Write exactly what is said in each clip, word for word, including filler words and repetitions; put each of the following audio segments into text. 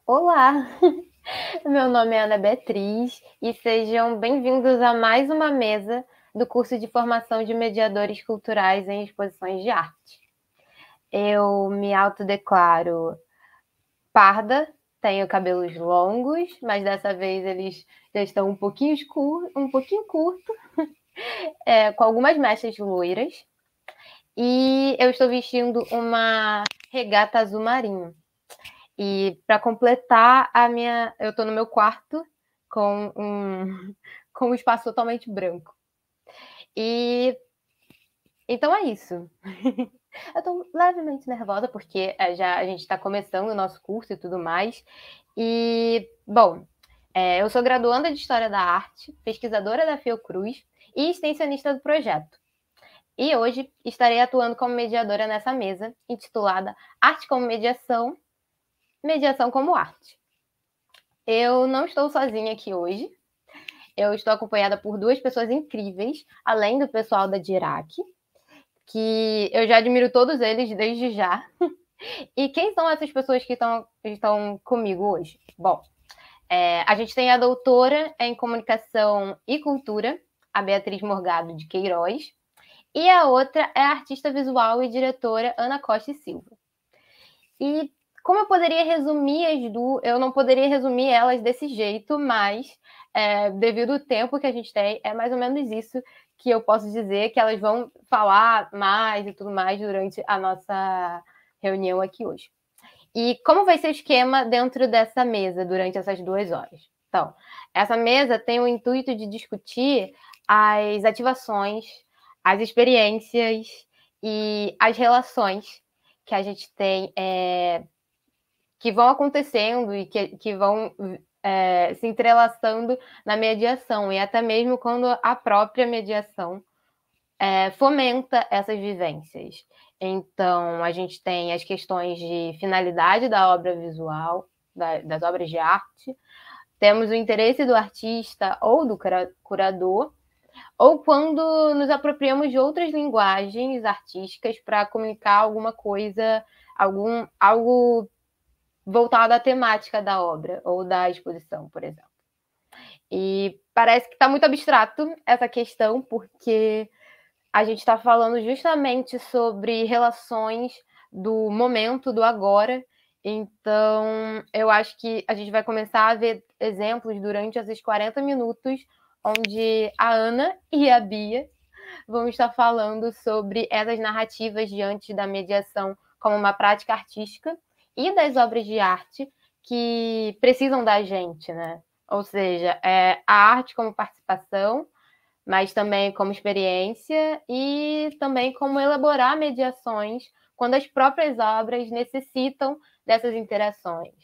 Olá, meu nome é Ana Beatriz e sejam bem-vindos a mais uma mesa do curso de formação de mediadores culturais em exposições de arte. Eu me autodeclaro parda, tenho cabelos longos, mas dessa vez eles já estão um pouquinho escuro, um pouquinho curto, é, com algumas mechas loiras. E eu estou vestindo uma regata azul marinho. E para completar a minha, eu estou no meu quarto com um com um espaço totalmente branco. E então é isso. Eu estou levemente nervosa porque já a gente está começando o nosso curso e tudo mais. E bom, é, eu sou graduanda de História da Arte, pesquisadora da Fiocruz e extensionista do projeto. E hoje estarei atuando como mediadora nessa mesa, intitulada Arte como Mediação, Mediação como Arte. Eu não estou sozinha aqui hoje. Eu estou acompanhada por duas pessoas incríveis, além do pessoal da Dirac, que eu já admiro todos eles desde já. E quem são essas pessoas que estão, estão comigo hoje? Bom, é, a gente tem a doutora em Comunicação e Cultura, a Beatriz Morgado de Queiroz, e a outra é a artista visual e diretora Ana Costa e Silva. E como eu poderia resumir as duas, eu não poderia resumir elas desse jeito, mas é, devido ao tempo que a gente tem, é mais ou menos isso que eu posso dizer, que elas vão falar mais e tudo mais durante a nossa reunião aqui hoje. E como vai ser o esquema dentro dessa mesa durante essas duas horas? Então, essa mesa tem o intuito de discutir as ativações, as experiências e as relações que a gente tem, é, que vão acontecendo e que, que vão é, se entrelaçando na mediação, e até mesmo quando a própria mediação é, fomenta essas vivências. Então, a gente tem as questões de finalidade da obra visual, da, das obras de arte, temos o interesse do artista ou do curador, ou quando nos apropriamos de outras linguagens artísticas para comunicar alguma coisa, algum, algo voltado à temática da obra ou da exposição, por exemplo. E parece que está muito abstrato essa questão, porque a gente está falando justamente sobre relações do momento, do agora. Então, eu acho que a gente vai começar a ver exemplos durante esses quarenta minutos, onde a Ana e a Bia vão estar falando sobre essas narrativas diante da mediação como uma prática artística e das obras de arte que precisam da gente, né? Ou seja, é a arte como participação, mas também como experiência e também como elaborar mediações quando as próprias obras necessitam dessas interações.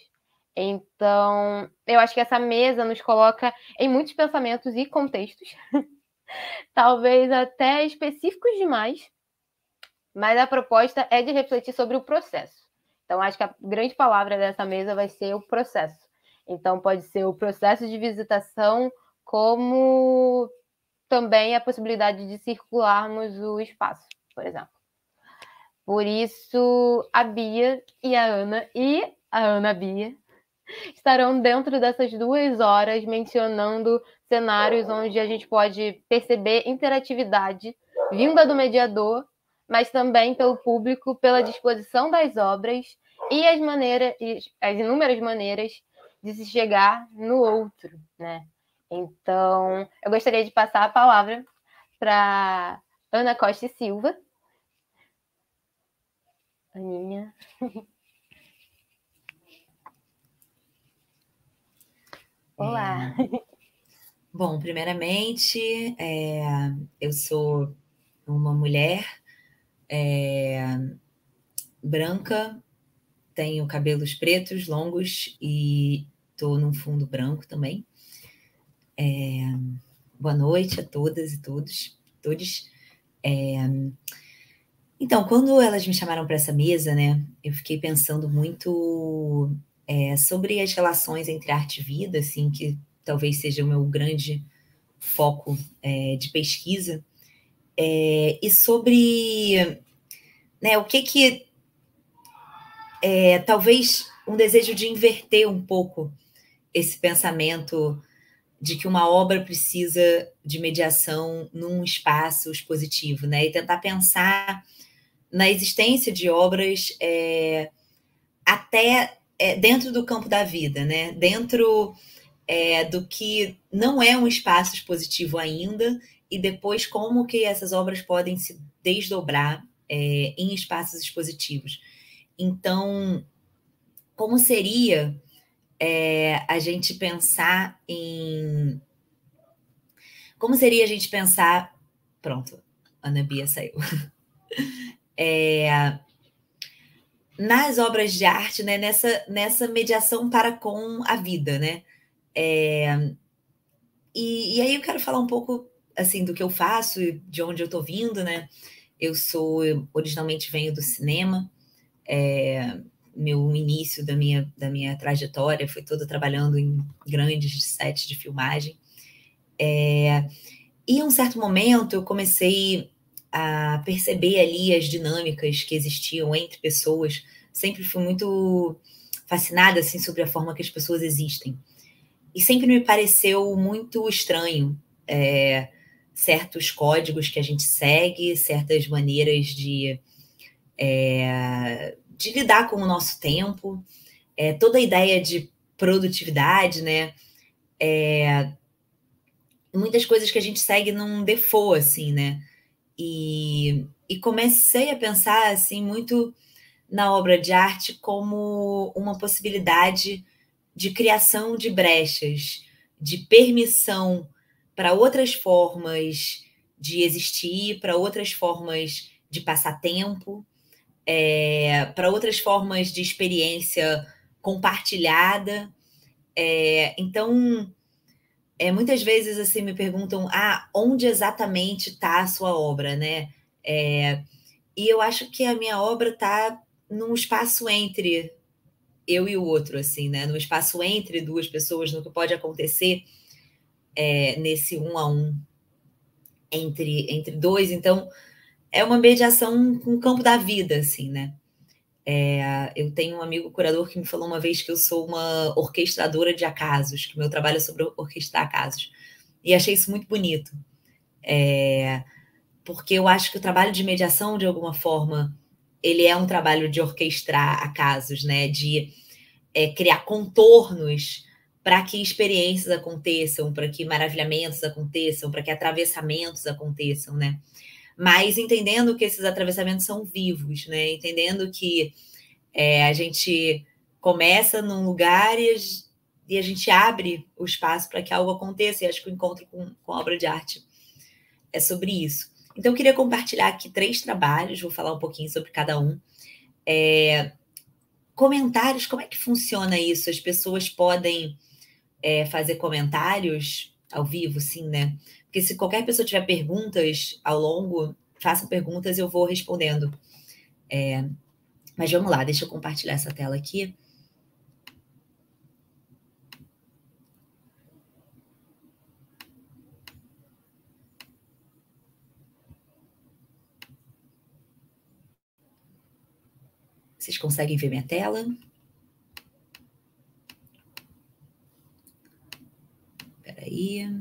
Então, eu acho que essa mesa nos coloca em muitos pensamentos e contextos, talvez até específicos demais, mas a proposta é de refletir sobre o processo. Então, acho que a grande palavra dessa mesa vai ser o processo. Então, pode ser o processo de visitação, como também a possibilidade de circularmos o espaço, por exemplo. Por isso, a Bia e a Ana, e a Ana Bia, estarão dentro dessas duas horas mencionando cenários onde a gente pode perceber interatividade vinda do mediador, mas também pelo público, pela disposição das obras e as maneiras, as inúmeras maneiras de se chegar no outro, né? Então, eu gostaria de passar a palavra para Ana Costa e Silva. Aninha. Olá. É... Bom, primeiramente, é... eu sou uma mulher é... branca, tenho cabelos pretos, longos e estou num fundo branco também. É... Boa noite a todas e todos. todos. É... Então, quando elas me chamaram para essa mesa, né, eu fiquei pensando muito é, sobre as relações entre arte e vida, assim, que talvez seja o meu grande foco é, de pesquisa, é, e sobre né, o que que é, talvez um desejo de inverter um pouco esse pensamento de que uma obra precisa de mediação num espaço expositivo, né? E tentar pensar na existência de obras é, até é, dentro do campo da vida, né? Dentro é, do que não é um espaço expositivo ainda, e depois como que essas obras podem se desdobrar é, em espaços expositivos. Então, como seria é, a gente pensar em... Como seria a gente pensar... Pronto, Ana Bia saiu. É, nas obras de arte, né, nessa, nessa mediação para com a vida, né? É, e, e aí eu quero falar um pouco assim do que eu faço e de onde eu estou vindo, né? Eu sou, eu originalmente venho do cinema, é, meu início da minha, da minha trajetória foi todo trabalhando em grandes sets de filmagem. É, e em um certo momento eu comecei a perceber ali as dinâmicas que existiam entre pessoas. Sempre fui muito fascinada assim, sobre a forma que as pessoas existem. E sempre me pareceu muito estranho é, certos códigos que a gente segue, certas maneiras de, é, de lidar com o nosso tempo, é, toda a ideia de produtividade, né? É, muitas coisas que a gente segue num default, assim, né? E, e comecei a pensar, assim, muito na obra de arte como uma possibilidade de criação de brechas, de permissão para outras formas de existir, para outras formas de passar tempo, é, para outras formas de experiência compartilhada. É, então, é, muitas vezes assim me perguntam, ah, onde exatamente está a sua obra, né? É, e eu acho que a minha obra está num espaço entre eu e o outro, assim, né? No espaço entre duas pessoas, no que pode acontecer é, nesse um a um entre, entre dois. Então, é uma mediação com o campo da vida, assim, né? É, eu tenho um amigo curador que me falou uma vez que eu sou uma orquestradora de acasos, que meu trabalho é sobre orquestrar acasos. E achei isso muito bonito. É, porque eu acho que o trabalho de mediação, de alguma forma, ele é um trabalho de orquestrar acasos, né? De é, criar contornos para que experiências aconteçam, para que maravilhamentos aconteçam, para que atravessamentos aconteçam, né? Mas entendendo que esses atravessamentos são vivos, né? Entendendo que é, a gente começa num lugar e a, e a gente abre o espaço para que algo aconteça. E acho que o encontro com, com a obra de arte é sobre isso. Então, eu queria compartilhar aqui três trabalhos, vou falar um pouquinho sobre cada um. É, comentários, como é que funciona isso? As pessoas podem é, fazer comentários ao vivo, sim, né? Porque se qualquer pessoa tiver perguntas ao longo, façam perguntas e eu vou respondendo. É, mas vamos lá, deixa eu compartilhar essa tela aqui. Vocês conseguem ver minha tela? Espera aí.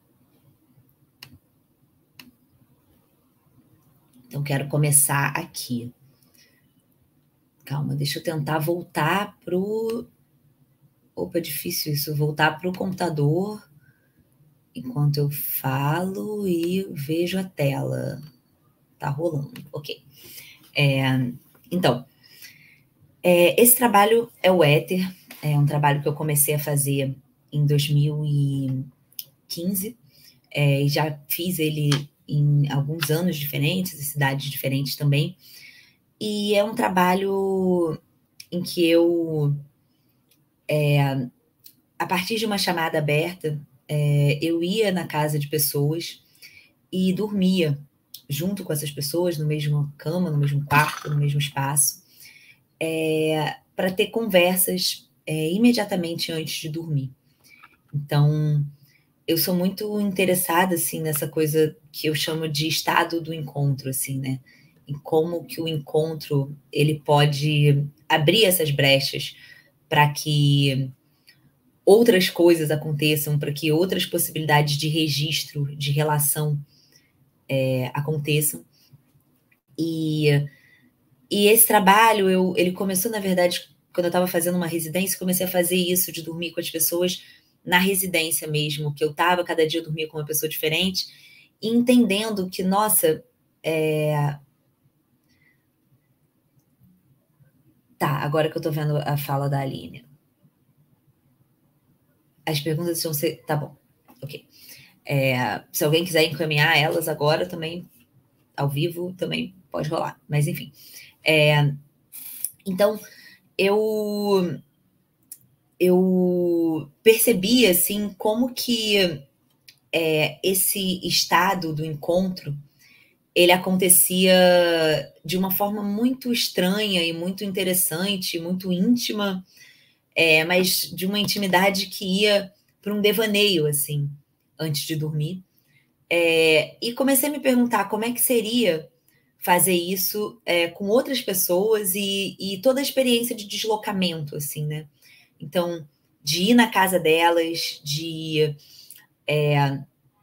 Então, quero começar aqui. Calma, deixa eu tentar voltar para o... Opa, é difícil isso. Voltar para o computador enquanto eu falo e vejo a tela. Tá rolando. Ok. É, então, é, esse trabalho é o Éter. É um trabalho que eu comecei a fazer em dois mil e quinze. É, e já fiz ele em alguns anos diferentes, em cidades diferentes também. E é um trabalho em que eu, é, a partir de uma chamada aberta, é, eu ia na casa de pessoas e dormia junto com essas pessoas, no mesmo cama, no mesmo quarto, no mesmo espaço, é, para ter conversas é, imediatamente antes de dormir. Então, eu sou muito interessada, assim, nessa coisa que eu chamo de estado do encontro, assim, né? Em como que o encontro, ele pode abrir essas brechas para que outras coisas aconteçam, para que outras possibilidades de registro, de relação é, aconteçam. E, e esse trabalho, eu, ele começou, na verdade, quando eu estava fazendo uma residência, comecei a fazer isso, de dormir com as pessoas na residência mesmo, que eu estava, cada dia eu dormia com uma pessoa diferente, e entendendo que, nossa, é... Tá, agora que eu estou vendo a fala da Aline. As perguntas vão ser... Tá bom, ok. É, se alguém quiser encaminhar elas agora, também, ao vivo, também pode rolar. Mas, enfim. É, então, eu... eu percebi, assim, como que é, esse estado do encontro, ele acontecia de uma forma muito estranha e muito interessante, muito íntima, é, mas de uma intimidade que ia para um devaneio, assim, antes de dormir. É, e comecei a me perguntar como é que seria fazer isso é, com outras pessoas e, e toda a experiência de deslocamento, assim, né? Então, de ir na casa delas, de é,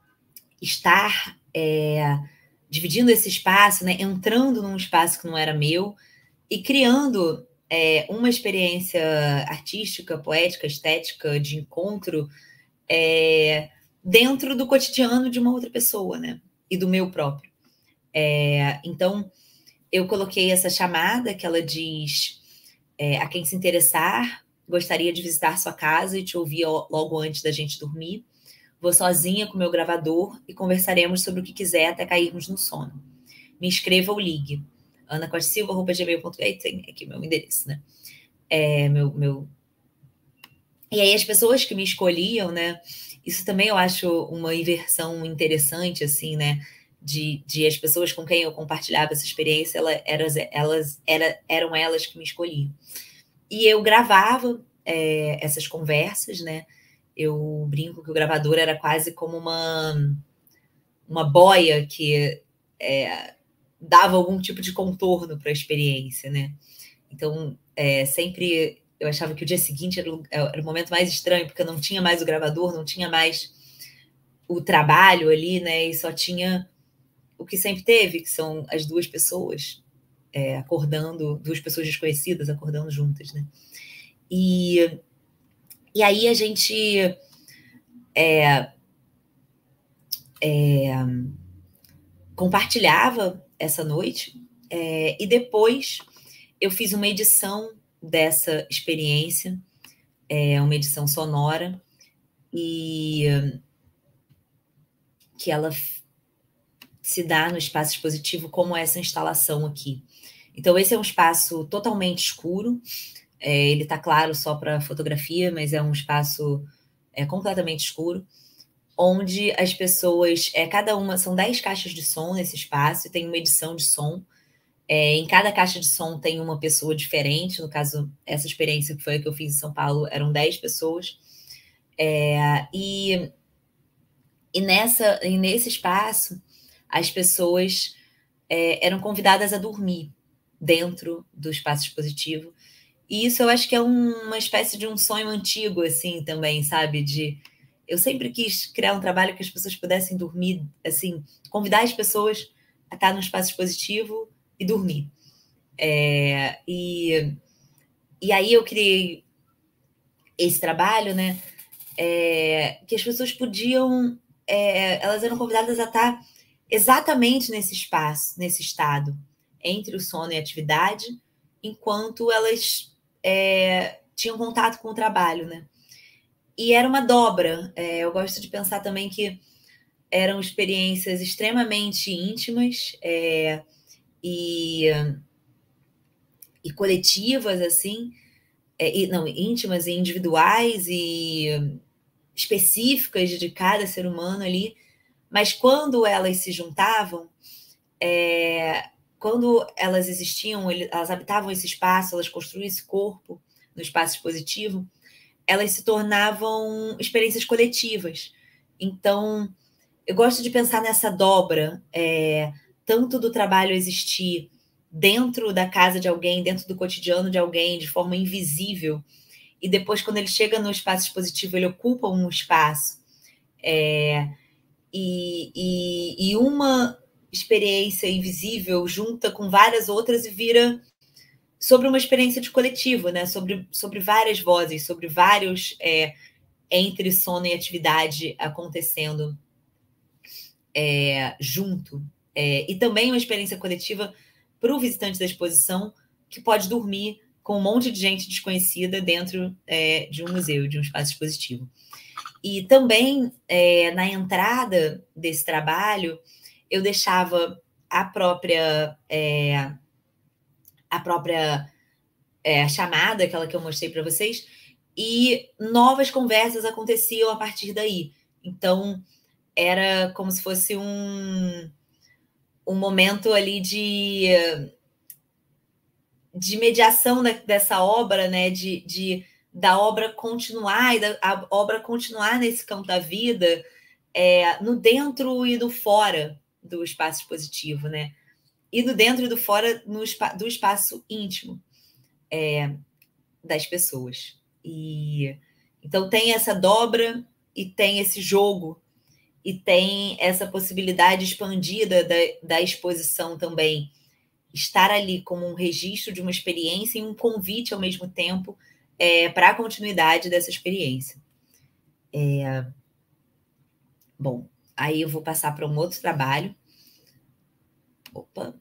estar é, dividindo esse espaço, né? Entrando num espaço que não era meu e criando é, uma experiência artística, poética, estética, de encontro é, dentro do cotidiano de uma outra pessoa, né? E do meu próprio. É, então, eu coloquei essa chamada que ela diz é, a quem se interessar, gostaria de visitar sua casa e te ouvir logo antes da gente dormir. Vou sozinha com meu gravador e conversaremos sobre o que quiser até cairmos no sono. Me escreva ou ligue. ana costa silva arroba gmail ponto com, tem aqui meu endereço, né? É, meu, meu... E aí as pessoas que me escolhiam, né? Isso também eu acho uma inversão interessante, assim, né? De, de as pessoas com quem eu compartilhava essa experiência, ela, elas, elas, era, eram elas que me escolhiam. E eu gravava é, essas conversas, né? Eu brinco que o gravador era quase como uma, uma boia que é, dava algum tipo de contorno para a experiência, né? Então, é, sempre eu achava que o dia seguinte era o, era o momento mais estranho, porque não tinha mais o gravador, não tinha mais o trabalho ali, né? E só tinha o que sempre teve, que são as duas pessoas é, acordando, duas pessoas desconhecidas acordando juntas, né? E, e aí a gente é, é, compartilhava essa noite é, e depois eu fiz uma edição dessa experiência, é, uma edição sonora, e que ela se dá no espaço expositivo como essa instalação aqui. Então, esse é um espaço totalmente escuro, é, ele está claro só para fotografia, mas é um espaço é, completamente escuro, onde as pessoas, é, cada uma, são dez caixas de som nesse espaço, e tem uma edição de som. É, em cada caixa de som tem uma pessoa diferente, no caso, essa experiência que foi a que eu fiz em São Paulo, eram dez pessoas. É, e, e, nessa, e nesse espaço, as pessoas é, eram convidadas a dormir dentro do espaço expositivo. E isso eu acho que é um, uma espécie de um sonho antigo, assim, também, sabe? De, eu sempre quis criar um trabalho que as pessoas pudessem dormir, assim, convidar as pessoas a estar no espaço expositivo e dormir. É, e, e aí eu criei esse trabalho, né? É, que as pessoas podiam, é, elas eram convidadas a estar exatamente nesse espaço, nesse estado, entre o sono e a atividade, enquanto elas é, tinham contato com o trabalho, né? E era uma dobra. É, eu gosto de pensar também que eram experiências extremamente íntimas é, e, e coletivas, assim, é, e, não, íntimas e individuais e específicas de cada ser humano ali, mas quando elas se juntavam, é, quando elas existiam, elas habitavam esse espaço, elas construíam esse corpo no espaço expositivo, elas se tornavam experiências coletivas. Então, eu gosto de pensar nessa dobra, é, tanto do trabalho existir dentro da casa de alguém, dentro do cotidiano de alguém, de forma invisível, e depois, quando ele chega no espaço expositivo, ele ocupa um espaço, é, e, e, e uma experiência invisível junta com várias outras e vira sobre uma experiência de coletivo, né? sobre, sobre várias vozes, sobre vários é, entre sono e atividade acontecendo é, junto. É, e também uma experiência coletiva para o visitante da exposição, que pode dormir com um monte de gente desconhecida dentro é, de um museu, de um espaço expositivo. E também, é, na entrada desse trabalho, eu deixava a própria, é, a própria é, chamada, aquela que eu mostrei para vocês, e novas conversas aconteciam a partir daí. Então, era como se fosse um, um momento ali de, de mediação da, dessa obra, né? de, de, da obra continuar, e da a obra continuar nesse campo da vida, é, no dentro e no fora do espaço expositivo, né? E no dentro e do fora no, do espaço íntimo é, das pessoas. E então tem essa dobra e tem esse jogo e tem essa possibilidade expandida da, da exposição também estar ali como um registro de uma experiência e um convite ao mesmo tempo é, para a continuidade dessa experiência. É... Bom, aí eu vou passar para um outro trabalho. Opa!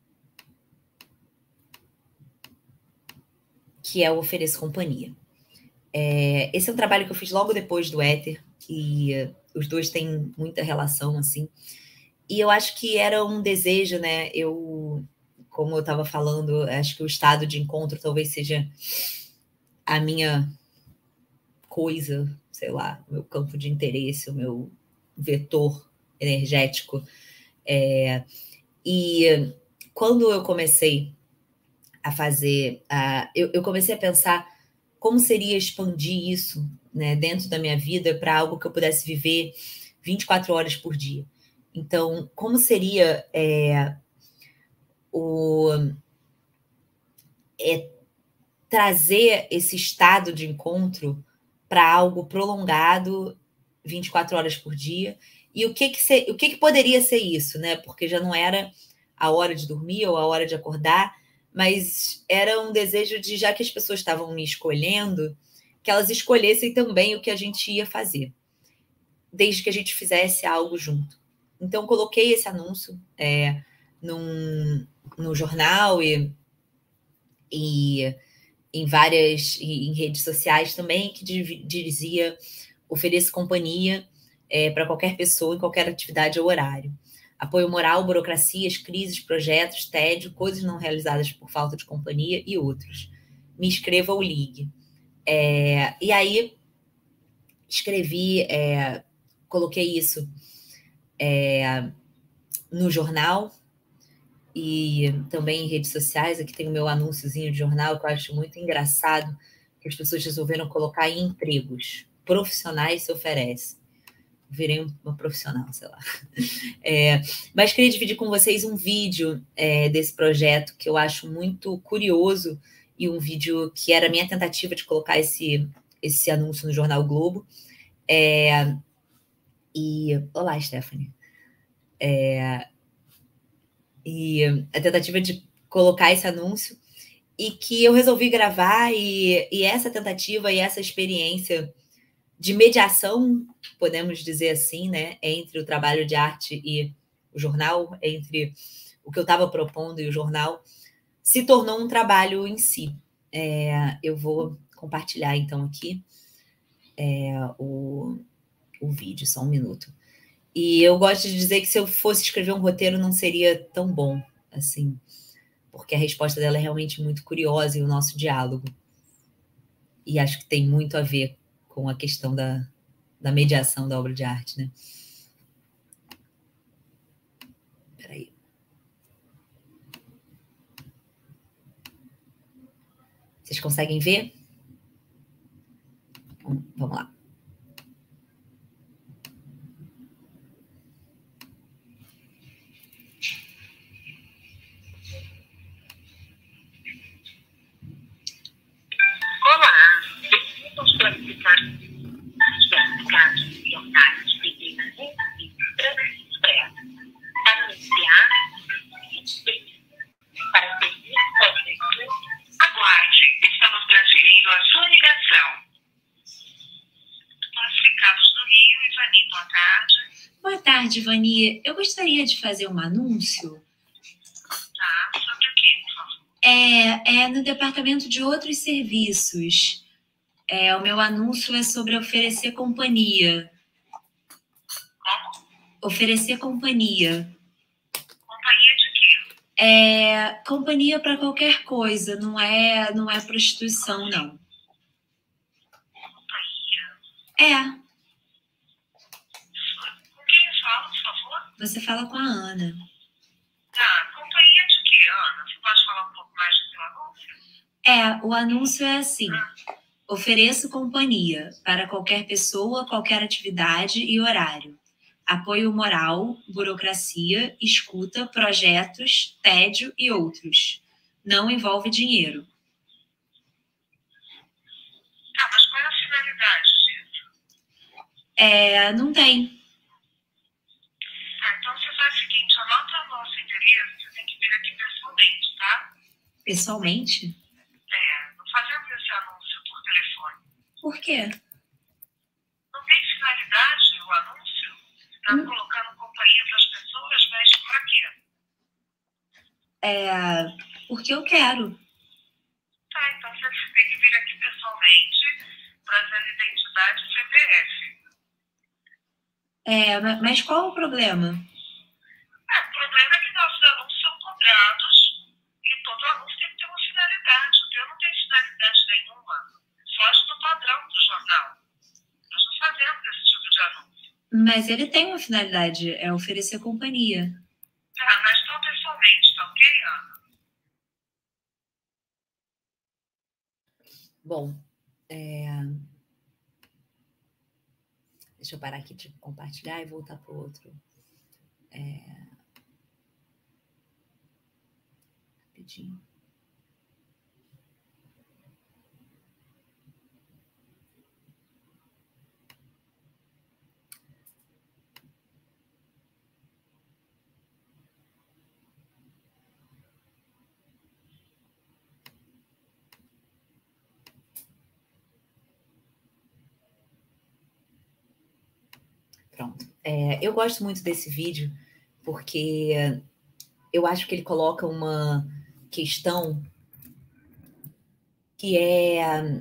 Que é o Ofereço Companhia. É, esse é um trabalho que eu fiz logo depois do Éter, e uh, os dois têm muita relação, assim. E eu acho que era um desejo, né? Eu, como eu estava falando, acho que o estado de encontro talvez seja a minha coisa, sei lá, o meu campo de interesse, o meu vetor energético. É, e quando eu comecei a fazer, a, eu, eu comecei a pensar como seria expandir isso, né, dentro da minha vida para algo que eu pudesse viver vinte e quatro horas por dia. Então, como seria é, o, é, trazer esse estado de encontro para algo prolongado, vinte e quatro horas por dia? E o que que, ser, o que que poderia ser isso, né? Porque já não era a hora de dormir ou a hora de acordar, mas era um desejo de, já que as pessoas estavam me escolhendo, que elas escolhessem também o que a gente ia fazer, desde que a gente fizesse algo junto. Então, coloquei esse anúncio é, num, no jornal e, e em várias em redes sociais também, que dizia: ofereça companhia é, para qualquer pessoa, em qualquer atividade ou horário. Apoio moral, burocracias, crises, projetos, tédio, coisas não realizadas por falta de companhia e outros. Me escreva ou ligue. É, e aí, escrevi, é, coloquei isso é, no jornal e também em redes sociais. Aqui tem o meu anúnciozinho de jornal, que eu acho muito engraçado, que as pessoas resolveram colocar em empregos. Profissionais se oferecem. Virei uma profissional, sei lá. É, mas queria dividir com vocês um vídeo é, desse projeto que eu acho muito curioso, e um vídeo que era a minha tentativa de colocar esse, esse anúncio no Jornal Globo. É, e... Olá, Stephanie. É, e a tentativa de colocar esse anúncio, e que eu resolvi gravar, e, e essa tentativa e essa experiência de mediação, podemos dizer assim, né, entre o trabalho de arte e o jornal, entre o que eu estava propondo e o jornal, se tornou um trabalho em si. É, eu vou compartilhar, então, aqui é, o, o vídeo, só um minuto. E eu gosto de dizer que se eu fosse escrever um roteiro, não seria tão bom, assim, porque a resposta dela é realmente muito curiosa, e o nosso diálogo. E acho que tem muito a ver com a questão da, da mediação da obra de arte, né? Peraí. Vocês conseguem ver? Bom, vamos lá. Olá, tarde, Vani. Eu gostaria de fazer um anúncio. Tá, sobre o quê, por favor? É, é no departamento de outros serviços. É, o meu anúncio é sobre oferecer companhia. Como? Oferecer companhia. Companhia de quê? É, companhia para qualquer coisa, não é, não é prostituição, não. Companhia? É. Com quem eu falo, por favor? Você fala com a Ana. Tá, companhia de quê, Ana? Você pode falar um pouco mais do seu anúncio? É, o anúncio é assim. Ofereço companhia para qualquer pessoa, qualquer atividade e horário. Apoio moral, burocracia, escuta, projetos, tédio e outros. Não envolve dinheiro. Tá, mas qual é a finalidade disso? É, não tem. Tá, então você faz o seguinte, anota o nosso endereço, você tem que vir aqui pessoalmente, tá? Pessoalmente? É, não fazemos esse anúncio por telefone. Por quê? Não tem finalidade o anúncio? Você tá Hum. colocando companhia para as pessoas, mas pra quê? É, porque eu quero. Tá, então você tem que vir aqui pessoalmente, trazendo identidade e C P F. É, ma- mas qual o problema? É, o problema é que nossos anúncios são cobrados e todo anúncio tem que ter uma finalidade. O teu não tem finalidade nenhuma. Foge do padrão do jornal. Nós não fazemos esse tipo de anúncio. Mas ele tem uma finalidade, é oferecer companhia. Tá, mas então pessoalmente, tá ok, Ana? Bom, é... deixa eu parar aqui de compartilhar e voltar para o outro. É... Rapidinho. Pronto. É, eu gosto muito desse vídeo porque eu acho que ele coloca uma questão que é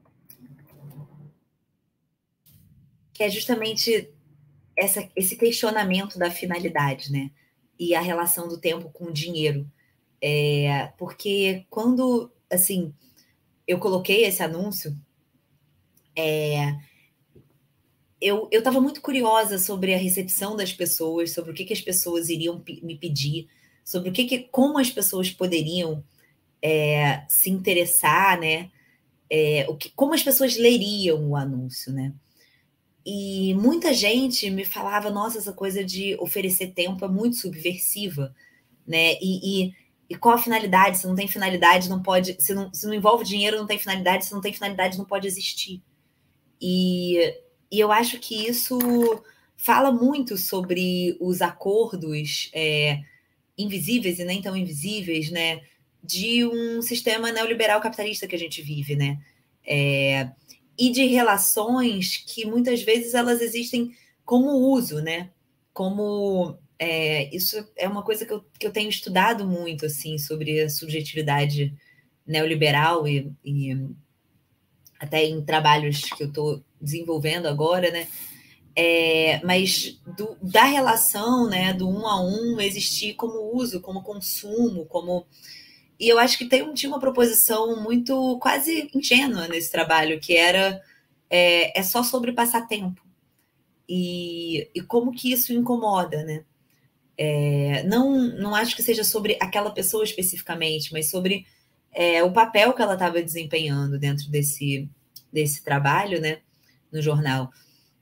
que é justamente essa, esse questionamento da finalidade, né? E a relação do tempo com o dinheiro. É, porque quando, assim, eu coloquei esse anúncio, é, eu estava muito curiosa sobre a recepção das pessoas, sobre o que, que as pessoas iriam me pedir, sobre o que, que como as pessoas poderiam é, se interessar, né? É, o que, como as pessoas leriam o anúncio, né? E muita gente me falava, nossa, essa coisa de oferecer tempo é muito subversiva, né? E, e, e qual a finalidade? Se não tem finalidade, não pode. Se não, se não envolve dinheiro, não tem finalidade. Se não tem finalidade, não pode existir. E, e eu acho que isso fala muito sobre os acordos é, invisíveis e nem tão invisíveis, né? De um sistema neoliberal capitalista que a gente vive, né? É, e de relações que muitas vezes elas existem como uso, né? Como é, isso é uma coisa que eu, que eu tenho estudado muito assim sobre a subjetividade neoliberal e, e até em trabalhos que eu estou desenvolvendo agora, né? É, mas do, da relação, né, do um a um existir como uso, como consumo, como e eu acho que tem, tinha uma proposição muito quase ingênua nesse trabalho, que era é, é só sobre passatempo. E, e como que isso incomoda, né? É, não, não acho que seja sobre aquela pessoa especificamente, mas sobre é, o papel que ela estava desempenhando dentro desse, desse trabalho, né, no jornal.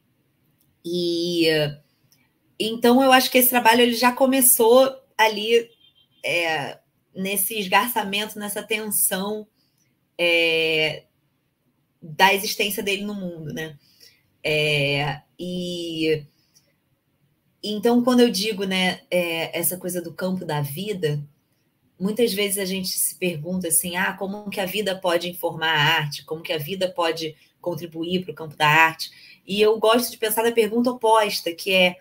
E então eu acho que esse trabalho ele já começou ali é, nesse esgarçamento, nessa tensão é, da existência dele no mundo, né? É, e então, quando eu digo, né, é, essa coisa do campo da vida, muitas vezes a gente se pergunta assim, ah, como que a vida pode informar a arte? Como que a vida pode contribuir para o campo da arte? E eu gosto de pensar na pergunta oposta, que é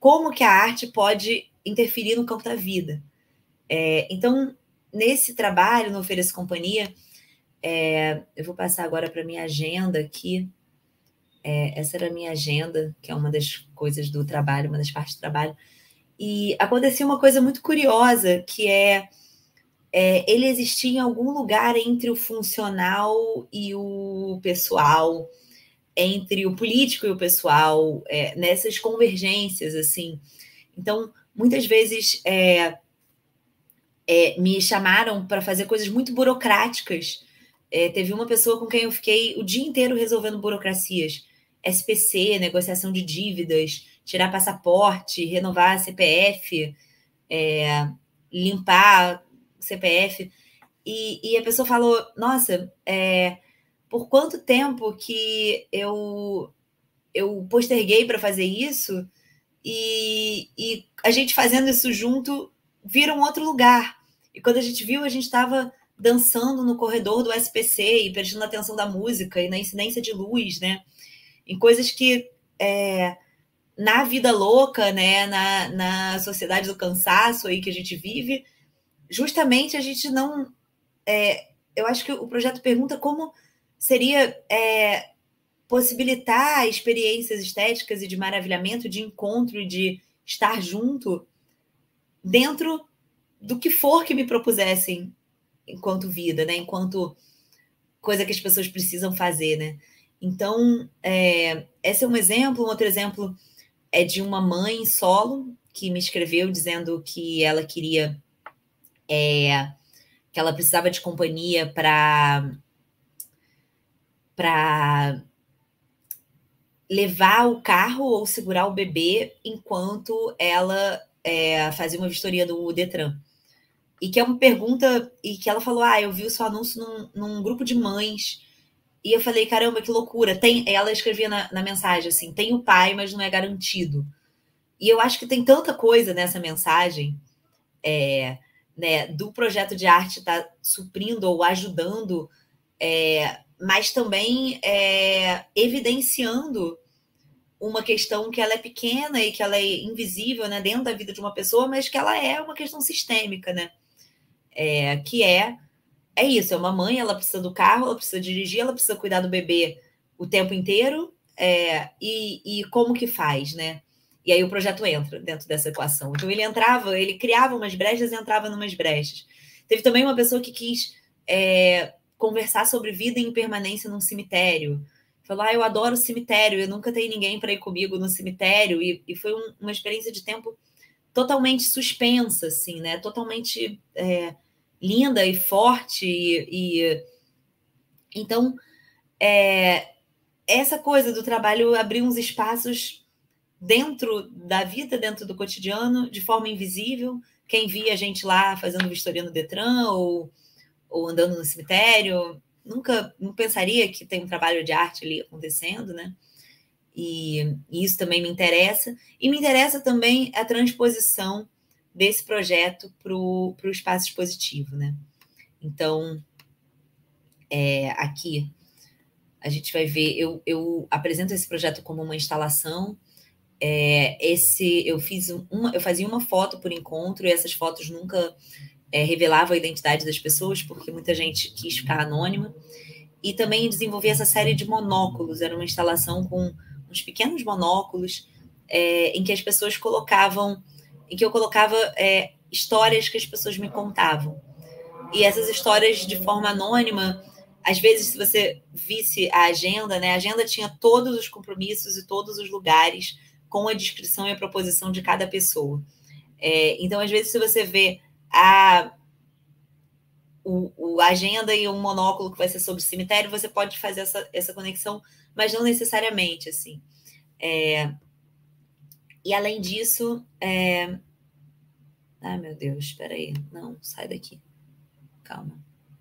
como que a arte pode interferir no campo da vida. É, então, nesse trabalho, no Ofereço Companhia, é, eu vou passar agora para a minha agenda aqui. É, essa era a minha agenda, que é uma das coisas do trabalho, uma das partes do trabalho. E aconteceu uma coisa muito curiosa, que é, é ele existia em algum lugar entre o funcional e o pessoal, entre o político e o pessoal, é, nessas convergências, assim. Então, muitas vezes é, é, me chamaram para fazer coisas muito burocráticas. É, teve uma pessoa com quem eu fiquei o dia inteiro resolvendo burocracias. S P C, negociação de dívidas, tirar passaporte, renovar C P F, é, limpar C P F. E, e a pessoa falou, nossa, é, por quanto tempo que eu, eu posterguei para fazer isso e, e a gente fazendo isso junto vira um outro lugar. E quando a gente viu, a gente estava dançando no corredor do S P C e prestando atenção da música e na incidência de luz, né? Em coisas que é, na vida louca, né, na, na sociedade do cansaço aí que a gente vive, justamente a gente não... É, eu acho que o projeto pergunta como seria é, possibilitar experiências estéticas e de maravilhamento, de encontro e de estar junto dentro do que for que me propusessem enquanto vida, né, enquanto coisa que as pessoas precisam fazer, né? Então, é, esse é um exemplo. Um outro exemplo é de uma mãe solo que me escreveu dizendo que ela queria, é, que ela precisava de companhia para para levar o carro ou segurar o bebê enquanto ela é, fazia uma vistoria do Detran. E que é uma pergunta, e que ela falou, ah, eu vi o seu anúncio num, num grupo de mães. E eu falei, caramba, que loucura. Tem, ela escrevia na, na mensagem assim, tem o pai, mas não é garantido. E eu acho que tem tanta coisa nessa mensagem, é, né, do projeto de arte estar tá suprindo ou ajudando, é, mas também é, evidenciando uma questão que ela é pequena e que ela é invisível, né, dentro da vida de uma pessoa, mas que ela é uma questão sistêmica, né? É, que é É isso, é uma mãe, ela precisa do carro, ela precisa dirigir, ela precisa cuidar do bebê o tempo inteiro, é, e, e como que faz, né? E aí o projeto entra dentro dessa equação. Então ele entrava, ele criava umas brechas e entrava numas brechas. Teve também uma pessoa que quis é, conversar sobre vida em permanência num cemitério. Falou, ah, eu adoro cemitério, eu nunca tenho ninguém para ir comigo no cemitério, e, e foi um, uma experiência de tempo totalmente suspensa, assim, né? Totalmente... É, linda e forte, e, e... então é, essa coisa do trabalho abrir uns espaços dentro da vida, dentro do cotidiano, de forma invisível. Quem via a gente lá fazendo vistoria no Detran ou, ou andando no cemitério, nunca não pensaria que tem um trabalho de arte ali acontecendo, né? E, e isso também me interessa. E me interessa também a transposição desse projeto para o espaço expositivo, né? Então, é, aqui a gente vai ver, eu, eu apresento esse projeto como uma instalação. É, esse, eu fiz uma, eu fazia uma foto por encontro, e essas fotos nunca é, revelavam a identidade das pessoas, porque muita gente quis ficar anônima. E também desenvolvi essa série de monóculos, era uma instalação com uns pequenos monóculos, é, em que as pessoas colocavam, em que eu colocava é, histórias que as pessoas me contavam. E essas histórias de forma anônima, às vezes, se você visse a agenda, né, a agenda tinha todos os compromissos e todos os lugares com a descrição e a proposição de cada pessoa. É, então, às vezes, se você vê a, o, o agenda e um monóculo que vai ser sobre cemitério, você pode fazer essa, essa conexão, mas não necessariamente, assim. É, e, além disso... É... Ai, meu Deus, espera aí. Não, sai daqui. Calma.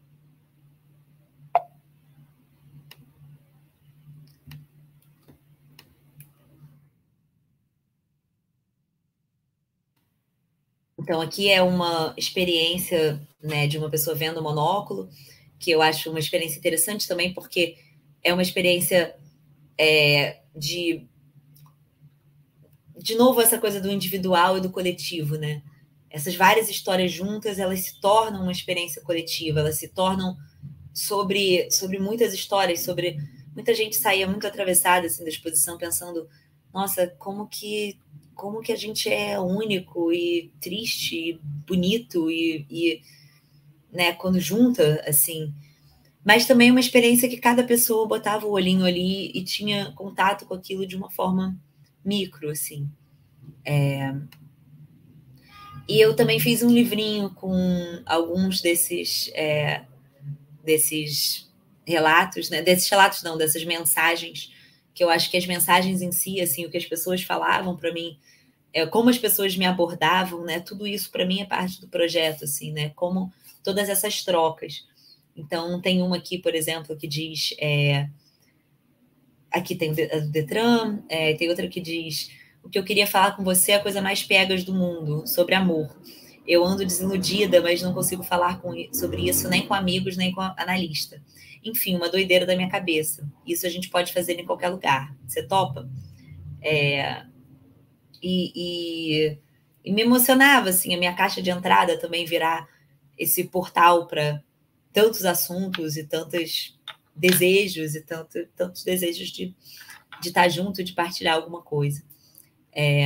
Então, aqui é uma experiência, né, de uma pessoa vendo o monóculo, que eu acho uma experiência interessante também, porque é uma experiência é, de de novo, essa coisa do individual e do coletivo, né? Essas várias histórias juntas, elas se tornam uma experiência coletiva, elas se tornam sobre, sobre muitas histórias, sobre... Muita gente saía muito atravessada assim, da exposição, pensando, nossa, como que, como que a gente é único e triste e bonito e, e né, quando junta, assim... Mas também uma experiência que cada pessoa botava o olhinho ali e tinha contato com aquilo de uma forma micro, assim. É... E eu também fiz um livrinho com alguns desses, é, desses relatos, né? Desses relatos não, dessas mensagens, que eu acho que as mensagens em si, assim, o que as pessoas falavam para mim, é, como as pessoas me abordavam, né? Tudo isso para mim é parte do projeto, assim, né? Como todas essas trocas. Então, tem uma aqui, por exemplo, que diz... É, aqui tem o Detran, é, tem outra que diz... O que eu queria falar com você é a coisa mais piegas do mundo, sobre amor. Eu ando desiludida, mas não consigo falar com, sobre isso nem com amigos, nem com analista. Enfim, uma doideira da minha cabeça. Isso a gente pode fazer em qualquer lugar. Você topa? É, e, e, e me emocionava, assim, a minha caixa de entrada também virar esse portal para tantos assuntos e tantos desejos e tanto, tantos desejos de, de estar junto, de partilhar alguma coisa. É...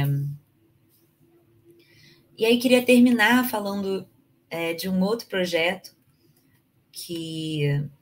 E aí queria terminar falando é, de um outro projeto que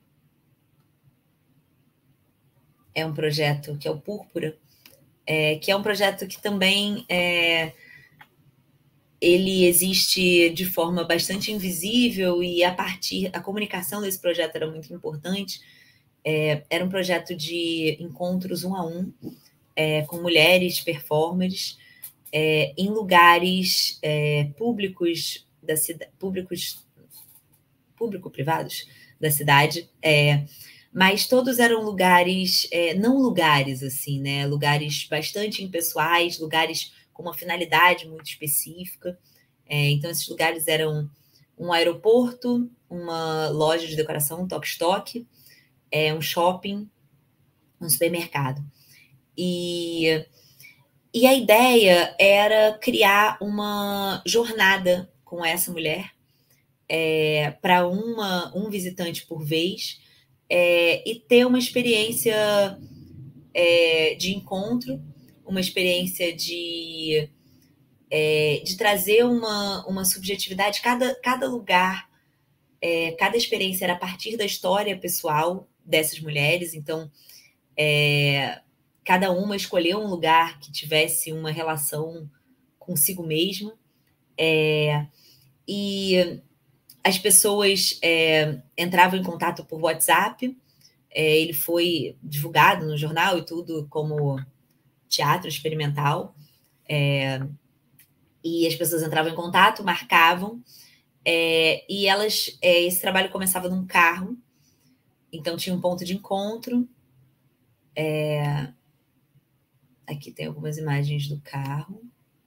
é um projeto que é o Púrpura, é, que é um projeto que também é, ele existe de forma bastante invisível e a partir a comunicação desse projeto era muito importante. É, era um projeto de encontros um a um é, com mulheres performers é, em lugares é, públicos da cidade, públicos público-privados da cidade, é, mas todos eram lugares, é, não lugares assim, né? Lugares bastante impessoais, lugares com uma finalidade muito específica. É, então, esses lugares eram um aeroporto, uma loja de decoração, um Tok-Tok, é, um shopping, um supermercado. E, e a ideia era criar uma jornada com essa mulher, é, para um visitante por vez, é, e ter uma experiência é, de encontro, uma experiência de, é, de trazer uma, uma subjetividade. Cada, cada lugar, é, cada experiência era a partir da história pessoal dessas mulheres, então é, cada uma escolheu um lugar que tivesse uma relação consigo mesma, é, e as pessoas é, entravam em contato por WhatsApp, é, ele foi divulgado no jornal e tudo como teatro experimental, é, e as pessoas entravam em contato, marcavam, é, e elas, é, esse trabalho começava num carro, então tinha um ponto de encontro, é, aqui tem algumas imagens do carro,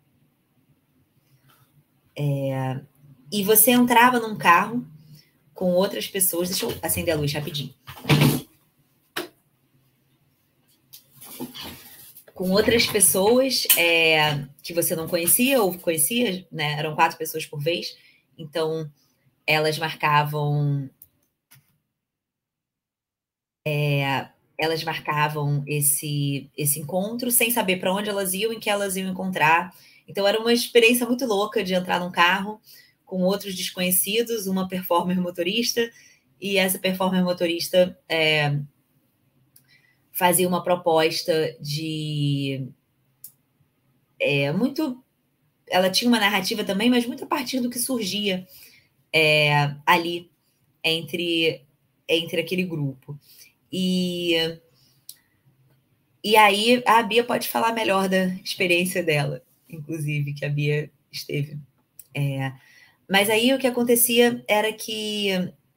é, e você entrava num carro com outras pessoas. Deixa eu acender a luz rapidinho. Com outras pessoas é, que você não conhecia ou conhecia, né? Eram quatro pessoas por vez. Então, elas marcavam... É, elas marcavam esse, esse encontro sem saber para onde elas iam e que elas iam encontrar. Então, era uma experiência muito louca de entrar num carro com outros desconhecidos, uma performer motorista, e essa performer motorista é, fazia uma proposta de... É, muito... Ela tinha uma narrativa também, mas muito a partir do que surgia é, ali entre, entre aquele grupo. E, e aí a Bia pode falar melhor da experiência dela, inclusive, que a Bia esteve. É, mas aí o que acontecia era que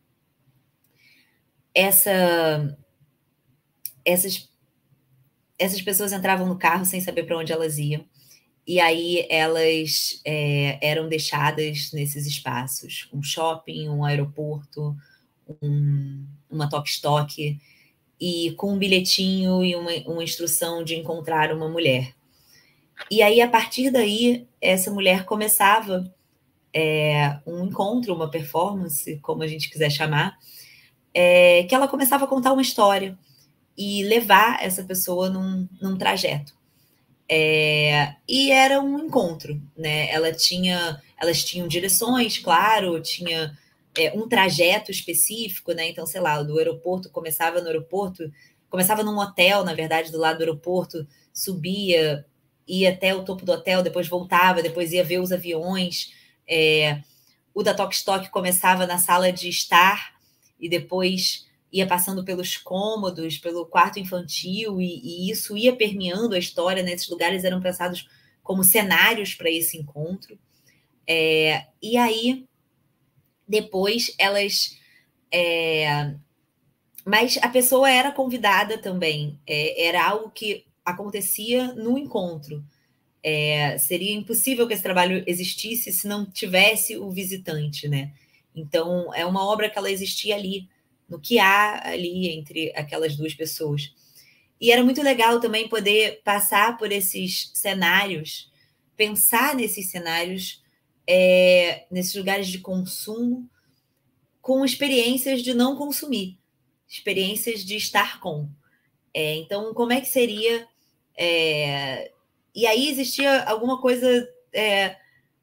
essa, essas, essas pessoas entravam no carro sem saber para onde elas iam, e aí elas é, eram deixadas nesses espaços, um shopping, um aeroporto, um, uma Tok-Tok, e com um bilhetinho e uma, uma instrução de encontrar uma mulher. E aí, a partir daí, essa mulher começava é, um encontro, uma performance, como a gente quiser chamar, é, que ela começava a contar uma história e levar essa pessoa num, num trajeto. É, e era um encontro, né? Ela tinha, elas tinham direções, claro, tinha é, um trajeto específico, né? Então, sei lá, do aeroporto, começava no aeroporto, começava num hotel, na verdade, do lado do aeroporto, subia, ia até o topo do hotel, depois voltava, depois ia ver os aviões. É, o da Tok Tok começava na sala de estar e depois ia passando pelos cômodos, pelo quarto infantil, e, e isso ia permeando a história, né? Esses lugares eram pensados como cenários para esse encontro. É, e aí, depois, elas... É, mas a pessoa era convidada também, é, era algo que acontecia no encontro. É, seria impossível que esse trabalho existisse se não tivesse o visitante, né? Então, é uma obra que ela existia ali, no que há ali entre aquelas duas pessoas. E era muito legal também poder passar por esses cenários, pensar nesses cenários, é, nesses lugares de consumo, com experiências de não consumir, experiências de estar com. É, então, como é que seria... É, e aí existia alguma coisa é,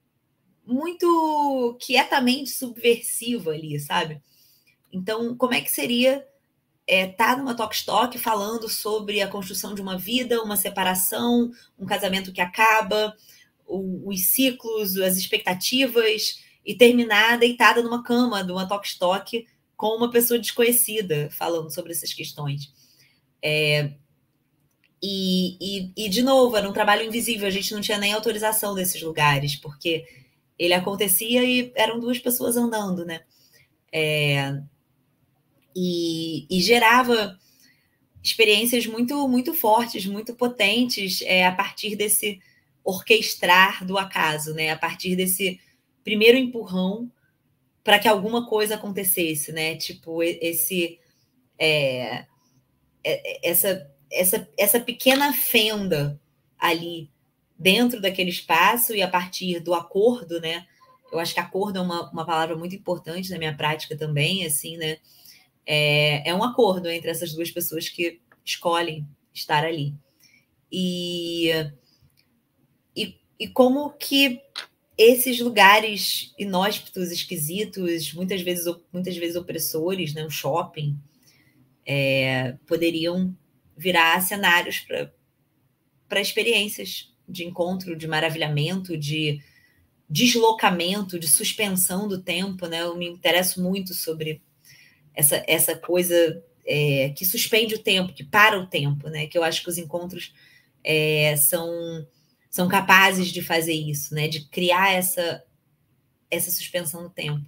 muito quietamente subversiva ali, sabe? Então, como é que seria estar é, tá numa Tok Tok falando sobre a construção de uma vida, uma separação, um casamento que acaba, o, os ciclos, as expectativas, e terminar deitada numa cama de uma Tok Tok com uma pessoa desconhecida falando sobre essas questões. É, E, e, e, de novo, era um trabalho invisível, a gente não tinha nem autorização desses lugares, porque ele acontecia e eram duas pessoas andando, né? É, e, e gerava experiências muito, muito fortes, muito potentes é, a partir desse orquestrar do acaso, né? A partir desse primeiro empurrão para que alguma coisa acontecesse, né? Tipo, esse... É, essa... Essa, essa pequena fenda ali dentro daquele espaço e a partir do acordo, né? Eu acho que acordo é uma, uma palavra muito importante na minha prática também, assim, né? É, é um acordo entre essas duas pessoas que escolhem estar ali. E, e, e como que esses lugares inóspitos, esquisitos, muitas vezes, muitas vezes opressores, né? Um shopping, é, poderiam virar cenários para experiências de encontro, de maravilhamento, de deslocamento, de suspensão do tempo, né? Eu me interesso muito sobre essa, essa coisa é, que suspende o tempo, que para o tempo, né? Que eu acho que os encontros é, são, são capazes de fazer isso, né? De criar essa, essa suspensão do tempo,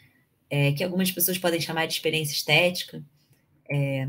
é, que algumas pessoas podem chamar de experiência estética. É,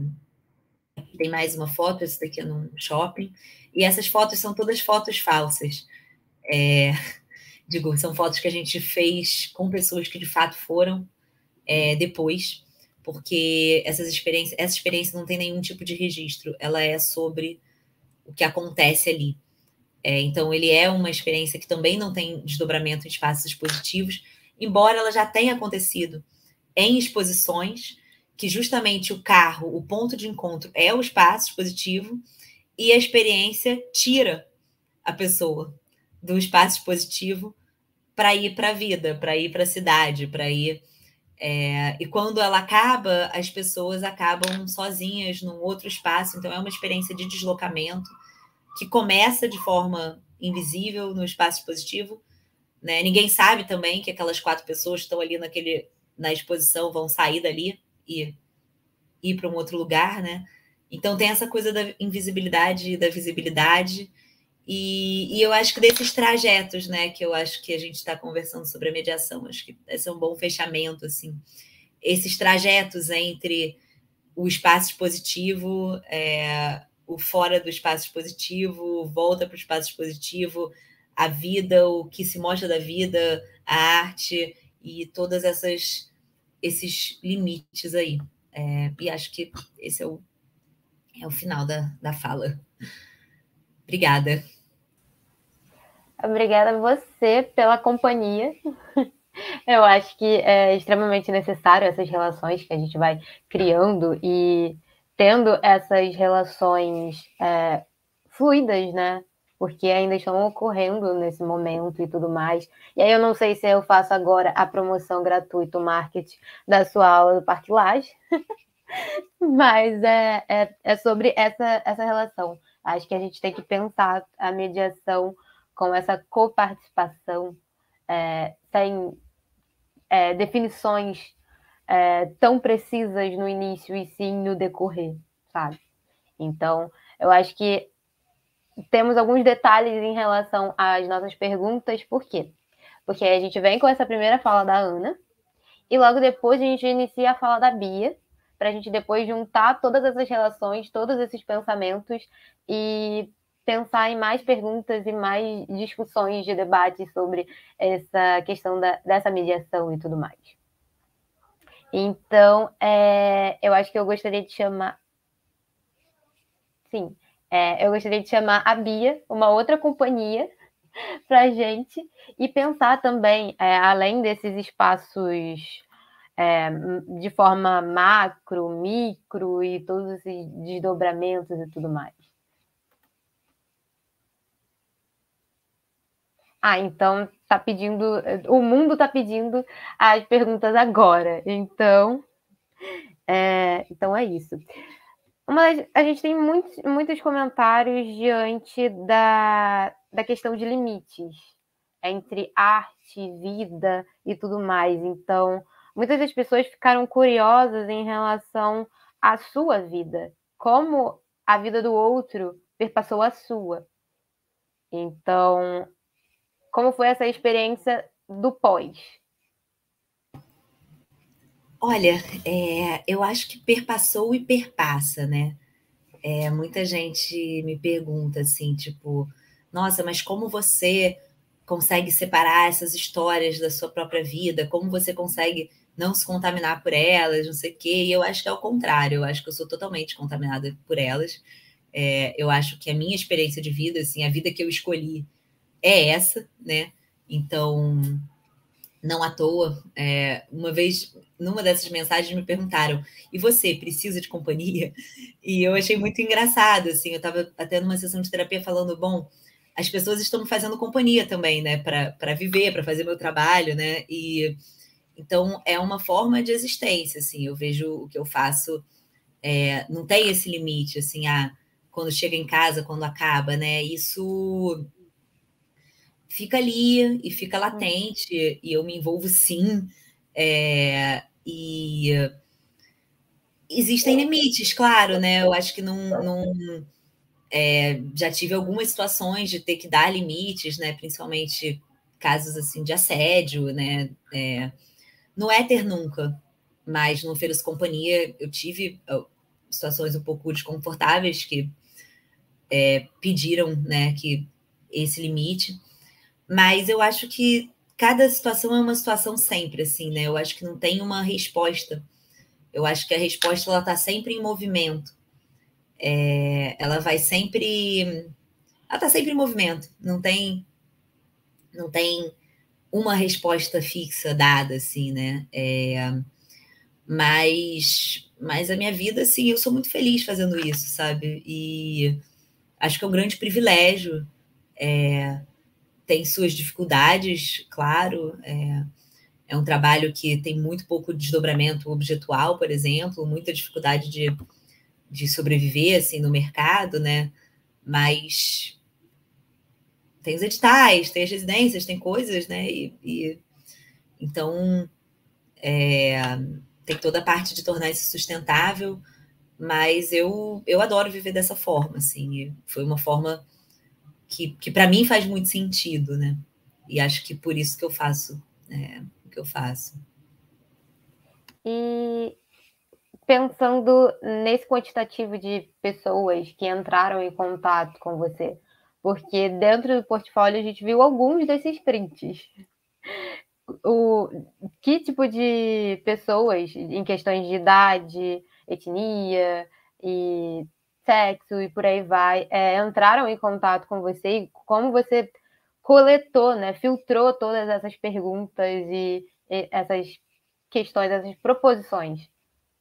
tem mais uma foto, essa daqui é num shopping, e essas fotos são todas fotos falsas. É, digo, são fotos que a gente fez com pessoas que de fato foram é, depois, porque essas experiências, essa experiência não tem nenhum tipo de registro, ela é sobre o que acontece ali. É, então, ele é uma experiência que também não tem desdobramento em espaços expositivos, embora ela já tenha acontecido em exposições, que justamente o carro, o ponto de encontro é o espaço expositivo, e a experiência tira a pessoa do espaço expositivo para ir para a vida, para ir para a cidade, para ir... É, e quando ela acaba, as pessoas acabam sozinhas num outro espaço, então é uma experiência de deslocamento que começa de forma invisível no espaço expositivo, né? Ninguém sabe também que aquelas quatro pessoas estão ali naquele, na exposição, vão sair dali e ir para um outro lugar, né? Então tem essa coisa da invisibilidade e da visibilidade, e, e eu acho que desses trajetos, né, que eu acho que a gente está conversando sobre a mediação, acho que esse é um bom fechamento, assim, esses trajetos entre o espaço expositivo, é, o fora do espaço expositivo, volta para o espaço expositivo, a vida, o que se mostra da vida, a arte e todas essas esses limites aí. É, e acho que esse é o, é o final da, da fala. Obrigada. Obrigada a você pela companhia. Eu acho que é extremamente necessário essas relações que a gente vai criando e tendo essas relações é, fluidas, né? Porque ainda estão ocorrendo nesse momento e tudo mais. E aí eu não sei se eu faço agora a promoção gratuita, o marketing da sua aula do Parque Lage, mas é, é, é sobre essa, essa relação. Acho que a gente tem que pensar a mediação com essa coparticipação, é, sem é, definições é, tão precisas no início e sim no decorrer, sabe? Então, eu acho que temos alguns detalhes em relação às nossas perguntas, por quê? Porque a gente vem com essa primeira fala da Ana, e logo depois a gente inicia a fala da Bia, para a gente depois juntar todas essas relações, todos esses pensamentos e pensar em mais perguntas e mais discussões de debate sobre essa questão da, dessa mediação e tudo mais. Então, é, eu acho que eu gostaria de chamar... Sim, é, eu gostaria de chamar a Bia, uma outra companhia, para a gente, e pensar também, é, além desses espaços é, de forma macro, micro e todos esses desdobramentos e tudo mais. Ah, então tá pedindo, o mundo está pedindo as perguntas agora. Então, é, então é isso. Mas a gente tem muitos, muitos comentários diante da, da questão de limites entre arte, vida e tudo mais. Então, muitas das pessoas ficaram curiosas em relação à sua vida, como a vida do outro perpassou a sua. Então, como foi essa experiência do pós? Olha, é, eu acho que perpassou e perpassa, né? É, muita gente me pergunta assim, tipo, nossa, mas como você consegue separar essas histórias da sua própria vida? Como você consegue não se contaminar por elas, não sei o quê? E eu acho que é o contrário, eu acho que eu sou totalmente contaminada por elas. É, eu acho que a minha experiência de vida, assim, a vida que eu escolhi é essa, né? Então, não à toa, é, uma vez, numa dessas mensagens, me perguntaram: e você, precisa de companhia? E eu achei muito engraçado, assim, eu estava até numa sessão de terapia falando, bom, as pessoas estão me fazendo companhia também, né, para viver, para fazer meu trabalho, né, e então é uma forma de existência, assim, eu vejo o que eu faço, é, não tem esse limite, assim, ah, quando chega em casa, quando acaba, né, isso fica ali e fica latente, e eu me envolvo sim, é, e existem limites, claro, né? Eu acho que não, não é, já tive algumas situações de ter que dar limites, né? Principalmente casos assim de assédio, né? É, não é ter nunca, mas no Feiras Companhia eu tive situações um pouco desconfortáveis que é, pediram, né? Que esse limite. Mas eu acho que cada situação é uma situação sempre, assim, né? Eu acho que não tem uma resposta. Eu acho que a resposta ela está sempre em movimento. É, ela vai sempre, ela está sempre em movimento. Não tem, não tem uma resposta fixa dada, assim, né? É, mas, mas a minha vida, assim, eu sou muito feliz fazendo isso, sabe? E acho que é um grande privilégio. É, tem suas dificuldades, claro. É, é um trabalho que tem muito pouco desdobramento objetual, por exemplo, muita dificuldade de, de sobreviver assim, no mercado, né? Mas tem os editais, tem as residências, tem coisas, né? E, e então é, tem toda a parte de tornar isso sustentável, mas eu, eu adoro viver dessa forma, assim. Foi uma forma que, que para mim faz muito sentido, né? E acho que por isso que eu faço é, o que eu faço. E pensando nesse quantitativo de pessoas que entraram em contato com você, porque dentro do portfólio a gente viu alguns desses prints. O, que tipo de pessoas, em questões de idade, etnia e sexo e por aí vai, é, entraram em contato com você e como você coletou, né, filtrou todas essas perguntas e, e essas questões, essas proposições?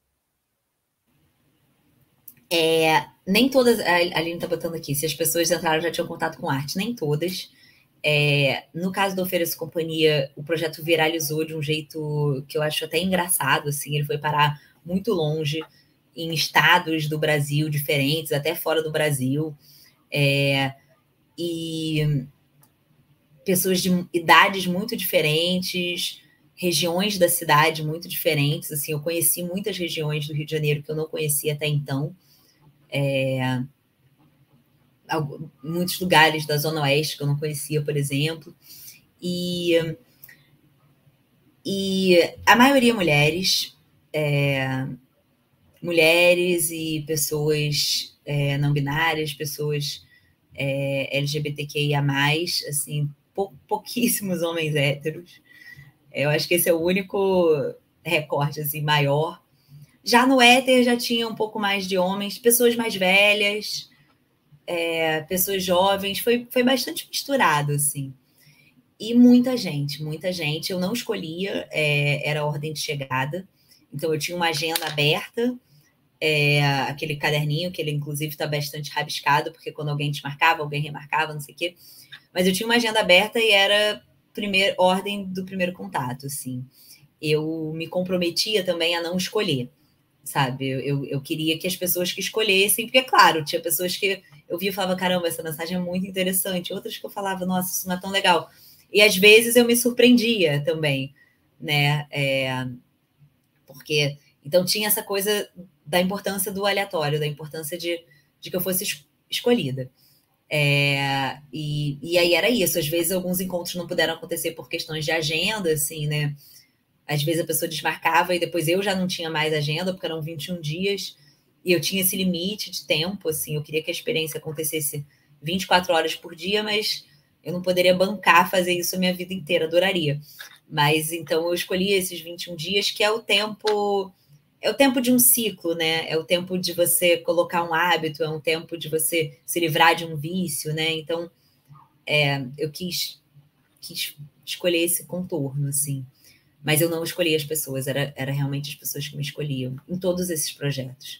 É, nem todas, a Aline está botando aqui, se as pessoas entraram já tinham contato com arte, nem todas. É, no caso do Ofereço Companhia, o projeto viralizou de um jeito que eu acho até engraçado, assim, ele foi parar muito longe, em estados do Brasil diferentes, até fora do Brasil, é, e pessoas de idades muito diferentes, regiões da cidade muito diferentes, assim, eu conheci muitas regiões do Rio de Janeiro que eu não conhecia até então, é, muitos lugares da Zona Oeste que eu não conhecia, por exemplo, e, e a maioria mulheres, é, mulheres e pessoas é, não binárias, pessoas é, L G B T Q I A mais, assim, pou, pouquíssimos homens héteros. Eu acho que esse é o único recorte assim, maior. Já no héter já tinha um pouco mais de homens, pessoas mais velhas, é, pessoas jovens, foi, foi bastante misturado, assim. E muita gente, muita gente. Eu não escolhia, é, era a ordem de chegada. Então, eu tinha uma agenda aberta, é, aquele caderninho, que ele, inclusive, está bastante rabiscado, porque quando alguém desmarcava, alguém remarcava, não sei o quê. Mas eu tinha uma agenda aberta e era primeir, ordem do primeiro contato, assim. Eu me comprometia também a não escolher, sabe? Eu, eu, eu queria que as pessoas que escolhessem, porque, é claro, tinha pessoas que eu via e falava, caramba, essa mensagem é muito interessante. Outras que eu falava, nossa, isso não é tão legal. E, às vezes, eu me surpreendia também, né? É, porque... Então, tinha essa coisa da importância do aleatório, da importância de, de que eu fosse es- escolhida. É, e, e aí era isso. Às vezes, alguns encontros não puderam acontecer por questões de agenda, assim, né? Às vezes, a pessoa desmarcava e depois eu já não tinha mais agenda, porque eram vinte e um dias, e eu tinha esse limite de tempo, assim. Eu queria que a experiência acontecesse vinte e quatro horas por dia, mas eu não poderia bancar fazer isso a minha vida inteira, adoraria. Mas, então, eu escolhi esses vinte e um dias, que é o tempo... É o tempo de um ciclo, né? É o tempo de você colocar um hábito, é um tempo de você se livrar de um vício, né? Então, é, eu quis, quis escolher esse contorno, assim. Mas eu não escolhi as pessoas, era, era realmente as pessoas que me escolhiam em todos esses projetos.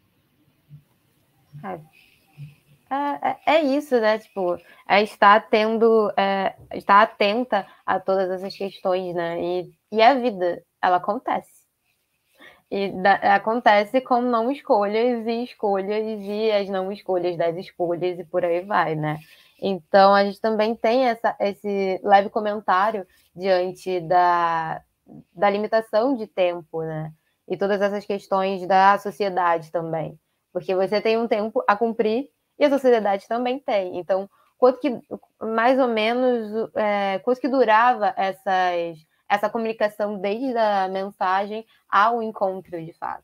É, é, é isso, né? Tipo, é estar tendo, é, estar atenta a todas essas questões, né? E, e a vida, ela acontece. E da, acontece com não escolhas e escolhas e as não escolhas das escolhas e por aí vai, né? Então, a gente também tem essa, esse leve comentário diante da, da limitação de tempo, né? E todas essas questões da sociedade também. Porque você tem um tempo a cumprir e a sociedade também tem. Então, quanto que, mais ou menos, é, quanto que durava essas, essa comunicação desde a mensagem ao encontro, de fato?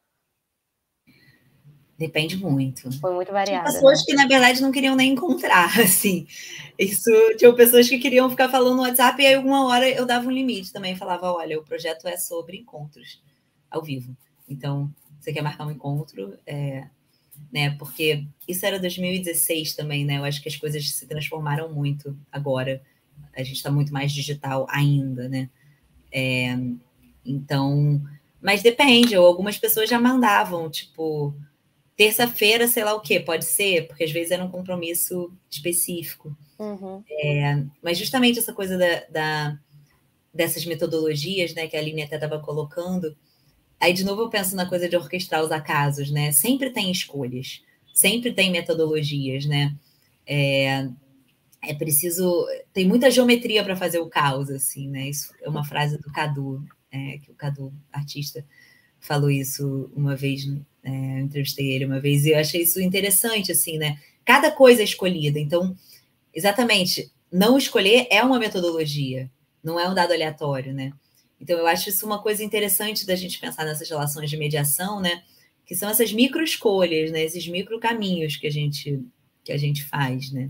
Depende muito. Foi muito Tinha variada, pessoas né? que, na verdade, não queriam nem encontrar, assim. Isso, tinha pessoas que queriam ficar falando no WhatsApp e aí, alguma hora, eu dava um limite também. Falava, olha, o projeto é sobre encontros ao vivo. Então, você quer marcar um encontro? É, né? Porque isso era dois mil e dezesseis também, né? Eu acho que as coisas se transformaram muito agora. A gente está muito mais digital ainda, né? É, então, mas depende. Ou algumas pessoas já mandavam, tipo, terça-feira, sei lá o quê, pode ser, porque às vezes era um compromisso específico. Uhum. É, mas justamente essa coisa da, da, dessas metodologias, né, que a Aline até estava colocando, aí de novo eu penso na coisa de orquestrar os acasos, né? Sempre tem escolhas, sempre tem metodologias, né? É, é preciso... Tem muita geometria para fazer o caos, assim, né? Isso é uma frase do Cadu, é, que o Cadu, artista, falou isso uma vez, é, eu entrevistei ele uma vez, e eu achei isso interessante, assim, né? Cada coisa é escolhida. Então, exatamente, não escolher é uma metodologia, não é um dado aleatório, né? Então, eu acho isso uma coisa interessante da gente pensar nessas relações de mediação, né? Que são essas micro escolhas, né? Esses micro caminhos que a gente, que a gente faz, né?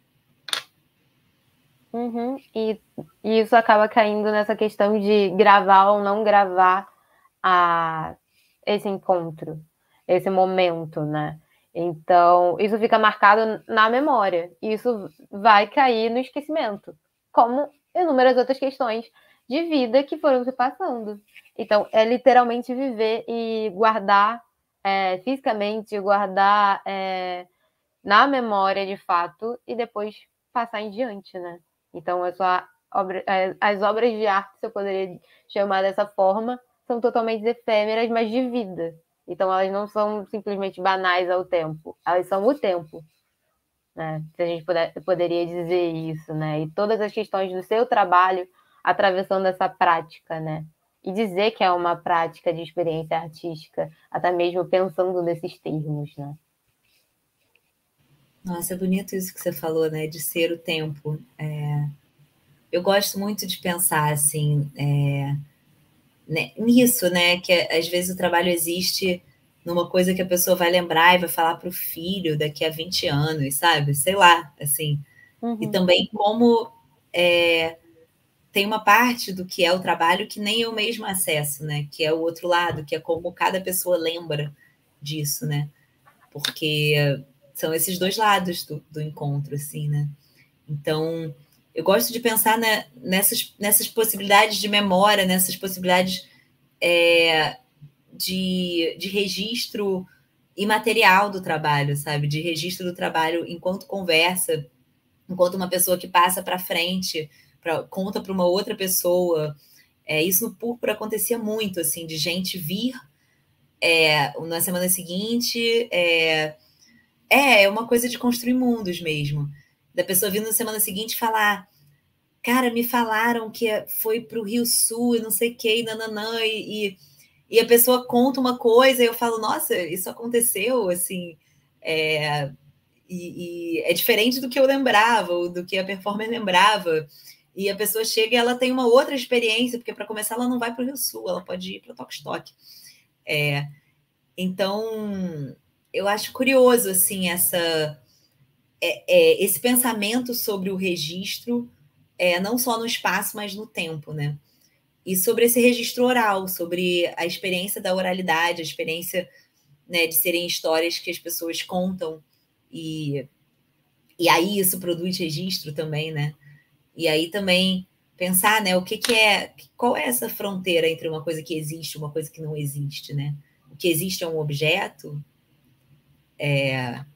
Uhum. E, e isso acaba caindo nessa questão de gravar ou não gravar a, esse encontro, esse momento, né? Então, isso fica marcado na memória. E isso vai cair no esquecimento, como inúmeras outras questões de vida que foram se passando. Então, é literalmente viver e guardar é, fisicamente, guardar é, na memória de fato e depois passar em diante, né? Então, é só obra, é, as obras de arte, se eu poderia chamar dessa forma, são totalmente efêmeras, mas de vida. Então, elas não são simplesmente banais ao tempo, elas são o tempo, né? Se a gente puder, poderia dizer isso, né? E todas as questões do seu trabalho atravessando essa prática, né? E dizer que é uma prática de experiência artística, até mesmo pensando nesses termos, né? Nossa, é bonito isso que você falou, né? De ser o tempo. É... Eu gosto muito de pensar, assim, é... né? nisso, né? Que às vezes o trabalho existe numa coisa que a pessoa vai lembrar e vai falar para o filho daqui a vinte anos, sabe? Sei lá, assim. Uhum. E também como é, tem uma parte do que é o trabalho que nem eu mesma acesso, né? Que é o outro lado, que é como cada pessoa lembra disso, né? Porque são esses dois lados do, do encontro, assim, né? Então, eu gosto de pensar né, nessas, nessas possibilidades de memória, nessas possibilidades é, de, de registro imaterial do trabalho, sabe? De registro do trabalho enquanto conversa, enquanto uma pessoa que passa para frente, pra, conta para uma outra pessoa. É, isso no Púrpura acontecia muito, assim, de gente vir é, na semana seguinte... É, é uma coisa de construir mundos mesmo. Da pessoa vir na semana seguinte falar, cara, me falaram que foi para o Rio Sul e não sei o que, nananã, e, e a pessoa conta uma coisa e eu falo, nossa, isso aconteceu, assim, é, e, e é diferente do que eu lembrava, ou do que a performer lembrava. E a pessoa chega e ela tem uma outra experiência, porque para começar ela não vai para o Rio Sul, ela pode ir para o Tokstok. É, então... eu acho curioso, assim, essa, é, é, esse pensamento sobre o registro, é, não só no espaço, mas no tempo, né? E sobre esse registro oral, sobre a experiência da oralidade, a experiência né, de serem histórias que as pessoas contam, e, e aí isso produz registro também, né? E aí também pensar, né, o que, que é, qual é essa fronteira entre uma coisa que existe e uma coisa que não existe, né? O que existe é um objeto, É,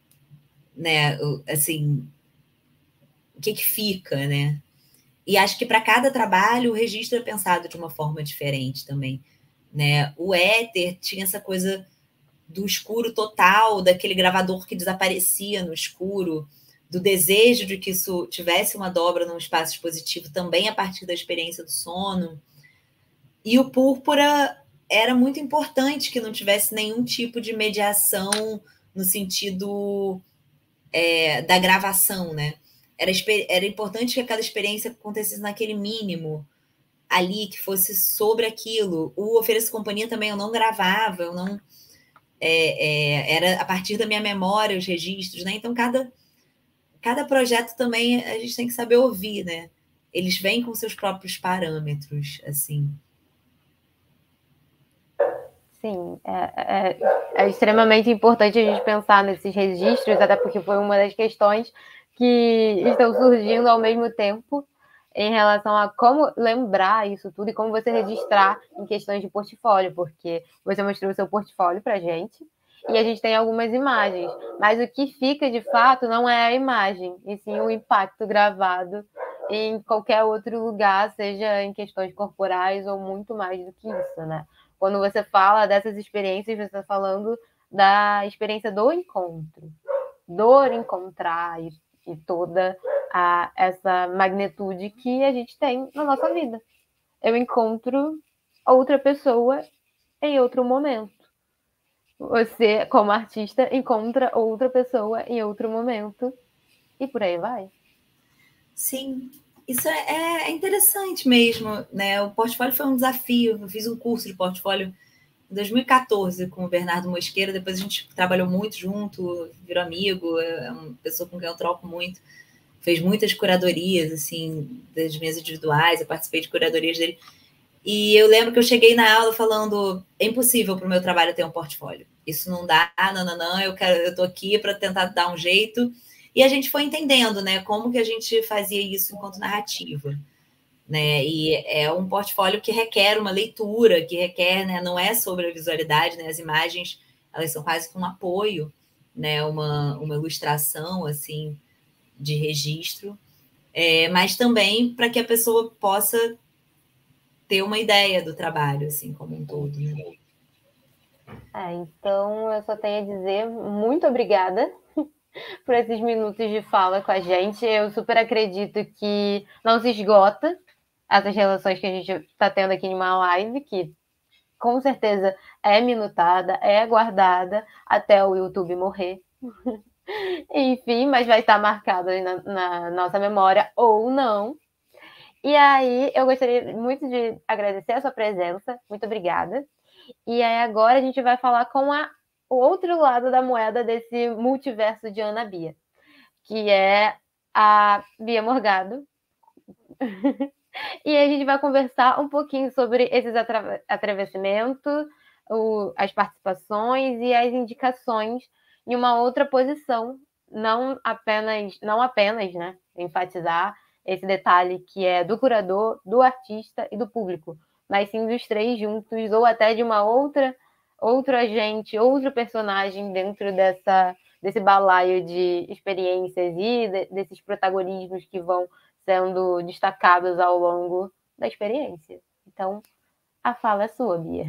né, assim, o que que fica, né? E acho que para cada trabalho o registro é pensado de uma forma diferente também, né? O éter tinha essa coisa do escuro total, daquele gravador que desaparecia no escuro, do desejo de que isso tivesse uma dobra num espaço expositivo também a partir da experiência do sono. E o Púrpura era muito importante que não tivesse nenhum tipo de mediação no sentido é, da gravação, né? Era, era importante que aquela experiência acontecesse naquele mínimo ali, que fosse sobre aquilo. O Ofereço Companhia também eu não gravava, eu não... É, é, era a partir da minha memória, os registros, né? Então, cada, cada projeto também a gente tem que saber ouvir, né? Eles vêm com seus próprios parâmetros, assim. Sim, é, é, é extremamente importante a gente pensar nesses registros, até porque foi uma das questões que estão surgindo ao mesmo tempo em relação a como lembrar isso tudo e como você registrar em questões de portfólio, porque você mostrou o seu portfólio para a gente e a gente tem algumas imagens, mas o que fica de fato não é a imagem, e sim o impacto gravado em qualquer outro lugar, seja em questões corporais ou muito mais do que isso, né? Quando você fala dessas experiências, você está falando da experiência do encontro, do encontrar e, e toda a, essa magnitude que a gente tem na nossa vida. Eu encontro outra pessoa em outro momento. Você, como artista, encontra outra pessoa em outro momento e por aí vai. Sim, isso é, é interessante mesmo, né? O portfólio foi um desafio. Eu fiz um curso de portfólio em dois mil e quatorze com o Bernardo Mosqueira. Depois a gente trabalhou muito junto, virou amigo, é uma pessoa com quem eu troco muito. Fez muitas curadorias, assim, das minhas individuais. Eu participei de curadorias dele. E eu lembro que eu cheguei na aula falando, é impossível para o meu trabalho ter um portfólio. Isso não dá, não, não, não, eu quero, eu estou aqui para tentar dar um jeito. E a gente foi entendendo, né, como que a gente fazia isso enquanto narrativa. Né? E é um portfólio que requer uma leitura, que requer, né, não é sobre a visualidade, né, as imagens, elas são quase que um apoio, né, uma, uma ilustração, assim, de registro, é, mas também para que a pessoa possa ter uma ideia do trabalho, assim, como um todo, né? É, então, eu só tenho a dizer muito obrigada por esses minutos de fala com a gente. Eu super acredito que não se esgota essas relações que a gente está tendo aqui em uma live, que com certeza é minutada, é guardada até o YouTube morrer. Enfim, mas vai estar marcado aí na, na nossa memória ou não. E aí, eu gostaria muito de agradecer a sua presença. Muito obrigada. E aí, agora a gente vai falar com a, o outro lado da moeda desse multiverso de Ana Bia, que é a Bia Morgado. E a gente vai conversar um pouquinho sobre esses atra atravessamentos, o, as participações e as indicações em uma outra posição, não apenas, não apenas, né, enfatizar esse detalhe que é do curador, do artista e do público, mas sim dos três juntos, ou até de uma outra, outro agente, outro personagem dentro dessa, desse balaio de experiências e de, desses protagonismos que vão sendo destacados ao longo da experiência. Então, a fala é sua, Bia.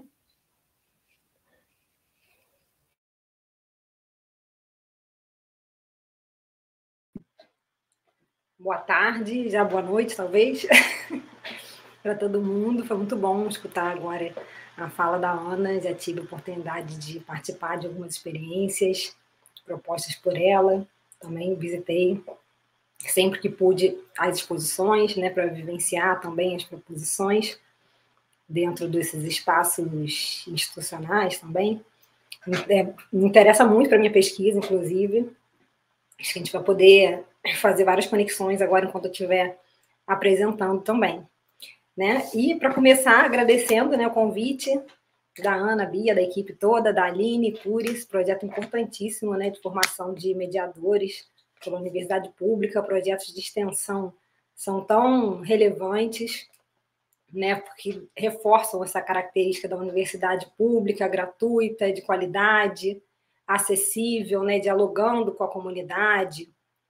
Boa tarde, já boa noite, talvez, para todo mundo. Foi muito bom escutar agora a fala da Ana. Já tive a oportunidade de participar de algumas experiências propostas por ela. Também visitei sempre que pude as exposições, né, para vivenciar também as proposições dentro desses espaços institucionais também. É, me interessa muito para a minha pesquisa, inclusive. Acho que a gente vai poder fazer várias conexões agora enquanto eu estiver apresentando também. Né? E para começar, agradecendo, né, o convite da Ana, Bia, da equipe toda, da Aline, Curis, projeto importantíssimo, né, de formação de mediadores pela Universidade Pública, projetos de extensão são tão relevantes, né, porque reforçam essa característica da universidade pública, gratuita, de qualidade, acessível, né, dialogando com a comunidade.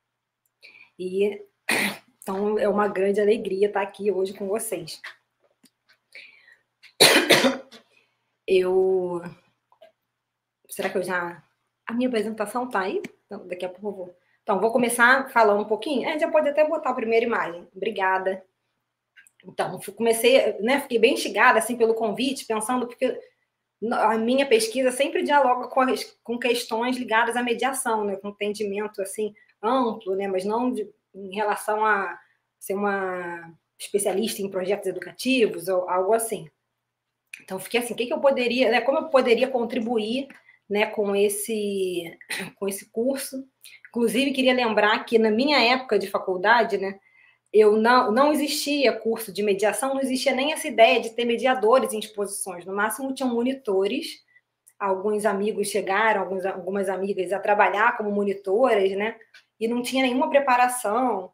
E então é uma grande alegria estar aqui hoje com vocês. Eu... Será que eu já... A minha apresentação está aí? Então, daqui a pouco eu vou... Então, vou começar falando um pouquinho. É, já pode até botar a primeira imagem. Obrigada. Então, comecei, né, fiquei bem instigada assim, pelo convite, pensando, porque a minha pesquisa sempre dialoga com, as, com questões ligadas à mediação, né, com entendimento assim, amplo, né, mas não de, em relação a ser uma especialista em projetos educativos ou algo assim. Então, fiquei assim, o que, que eu poderia, né, como eu poderia contribuir, né, com esse, com esse curso. Inclusive, queria lembrar que na minha época de faculdade, né, eu não, não existia curso de mediação, não existia nem essa ideia de ter mediadores em exposições. No máximo, tinham monitores. Alguns amigos chegaram, alguns, algumas amigas, a trabalhar como monitoras, né? E não tinha nenhuma preparação.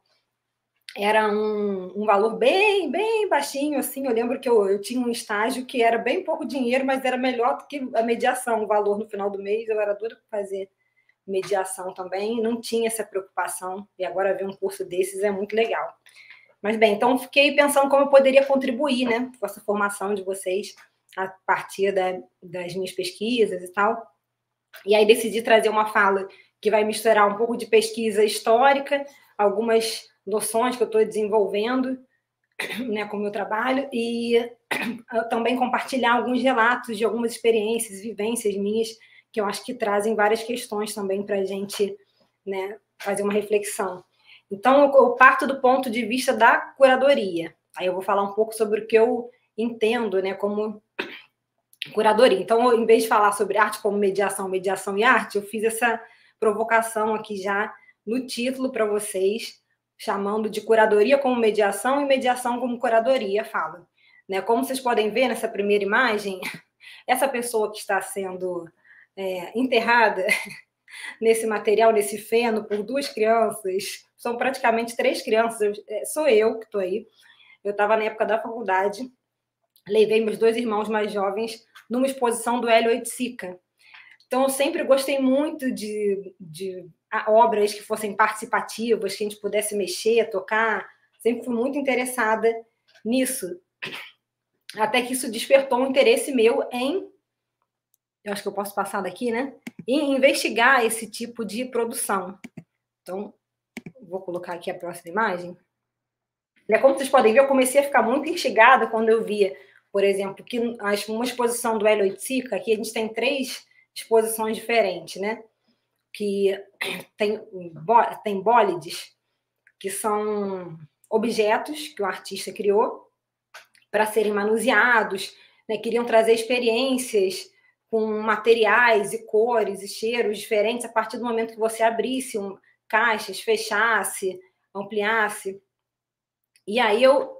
Era um, um valor bem, bem baixinho, assim. Eu lembro que eu, eu tinha um estágio que era bem pouco dinheiro, mas era melhor do que a mediação. O valor no final do mês, eu era doida para fazer mediação também, não tinha essa preocupação, e agora ver um curso desses é muito legal. Mas bem, então fiquei pensando como eu poderia contribuir, né, com essa formação de vocês a partir da, das minhas pesquisas e tal. E aí decidi trazer uma fala que vai misturar um pouco de pesquisa histórica, algumas noções que eu estou desenvolvendo, né, com o meu trabalho, e também compartilhar alguns relatos de algumas experiências, vivências minhas, que eu acho que trazem várias questões também para a gente, né, fazer uma reflexão. Então, eu parto do ponto de vista da curadoria. Aí eu vou falar um pouco sobre o que eu entendo, né, como curadoria. Então, em vez de falar sobre arte como mediação, mediação e arte, eu fiz essa provocação aqui já no título para vocês, chamando de curadoria como mediação e mediação como curadoria, fala. né? Como vocês podem ver nessa primeira imagem, essa pessoa que está sendo é, enterrada nesse material, nesse feno, por duas crianças, são praticamente três crianças, eu, é, sou eu que estou aí. Eu estava na época da faculdade, levei meus dois irmãos mais jovens numa exposição do Hélio Oiticica. Então, eu sempre gostei muito de, de obras que fossem participativas, que a gente pudesse mexer, tocar. Sempre fui muito interessada nisso. Até que isso despertou um interesse meu em... Eu acho que eu posso passar daqui, né? Em investigar esse tipo de produção. Então, vou colocar aqui a próxima imagem. Como vocês podem ver, eu comecei a ficar muito instigada quando eu via, por exemplo, que uma exposição do Hélio Oiticica, aqui a gente tem três exposições diferentes, né? Que tem, tem bólides, que são objetos que o artista criou para serem manuseados, né? Queriam trazer experiências com materiais e cores e cheiros diferentes a partir do momento que você abrisse um, caixas, fechasse, ampliasse. E aí eu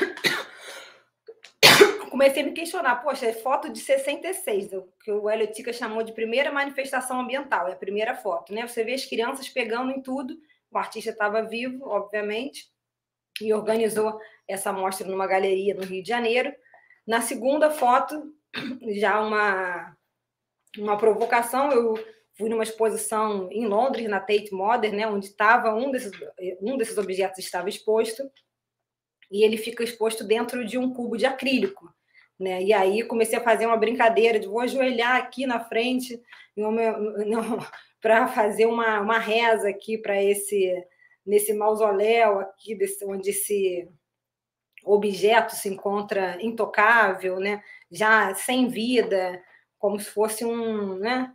comecei a me questionar, poxa, é foto de sessenta e seis, que o Hélio Oiticica chamou de primeira manifestação ambiental, é a primeira foto, né? Você vê as crianças pegando em tudo, o artista estava vivo, obviamente, e organizou essa mostra numa galeria no Rio de Janeiro. Na segunda foto, já uma, uma provocação, eu fui numa exposição em Londres, na Tate Modern, né, onde estava um desses, um desses objetos estava exposto, e ele fica exposto dentro de um cubo de acrílico, né? E aí comecei a fazer uma brincadeira de vou ajoelhar aqui na frente para fazer uma, uma reza aqui para esse nesse mausoléu aqui desse, onde esse objeto se encontra intocável, né? Já sem vida, como se fosse um, né?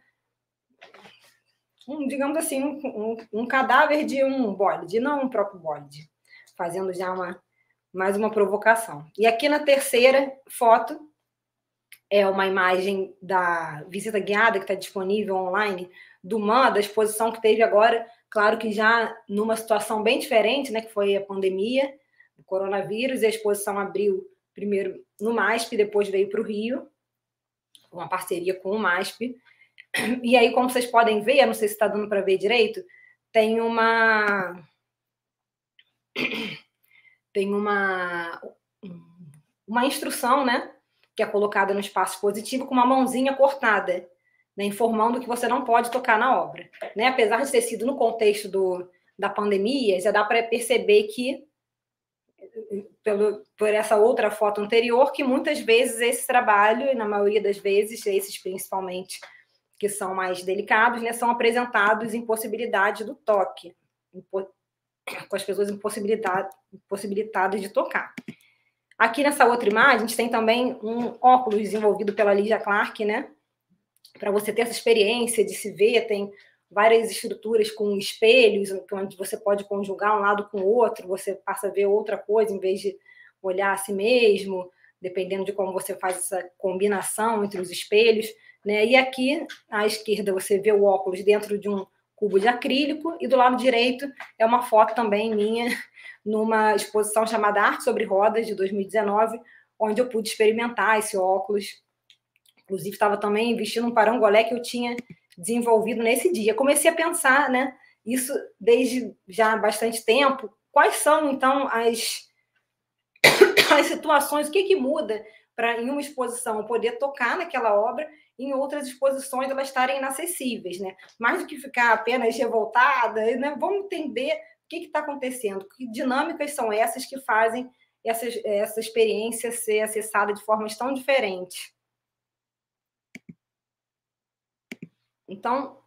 um digamos assim, um, um, um cadáver de um bólide, não um próprio bólide, fazendo já uma mais uma provocação. E aqui na terceira foto é uma imagem da visita guiada que está disponível online do M A, da exposição que teve agora, claro que já numa situação bem diferente, né, que foi a pandemia do coronavírus, e a exposição abriu primeiro no MASP, depois veio para o Rio, uma parceria com o MASP. E aí, como vocês podem ver, eu não sei se está dando para ver direito, tem uma... tem uma, uma instrução, né, que é colocada no espaço expositivo com uma mãozinha cortada, né, informando que você não pode tocar na obra. Né? Apesar de ter sido no contexto do, da pandemia, já dá para perceber que, pelo, por essa outra foto anterior, que muitas vezes esse trabalho, e na maioria das vezes, esses principalmente que são mais delicados, né, são apresentados em possibilidade do toque, com as pessoas impossibilitadas de tocar. Aqui nessa outra imagem, a gente tem também um óculos desenvolvido pela Lydia Clark, né? Para você ter essa experiência de se ver, tem várias estruturas com espelhos, onde você pode conjugar um lado com o outro, você passa a ver outra coisa, em vez de olhar a si mesmo, dependendo de como você faz essa combinação entre os espelhos, né? E aqui, à esquerda, você vê o óculos dentro de um cubo de acrílico, e do lado direito é uma foto também minha, numa exposição chamada Arte sobre Rodas, de dois mil e dezenove, onde eu pude experimentar esse óculos. Inclusive, estava também vestindo um parangolé que eu tinha desenvolvido nesse dia. Comecei a pensar, né, isso desde já há bastante tempo. Quais são, então, as, as situações, o que, que muda para, em uma exposição, eu poder tocar naquela obra, em outras exposições elas estarem inacessíveis, né? Mais do que ficar apenas revoltada, né? Vamos entender o que está acontecendo, que dinâmicas são essas que fazem essa, essa experiência ser acessada de formas tão diferentes. Então,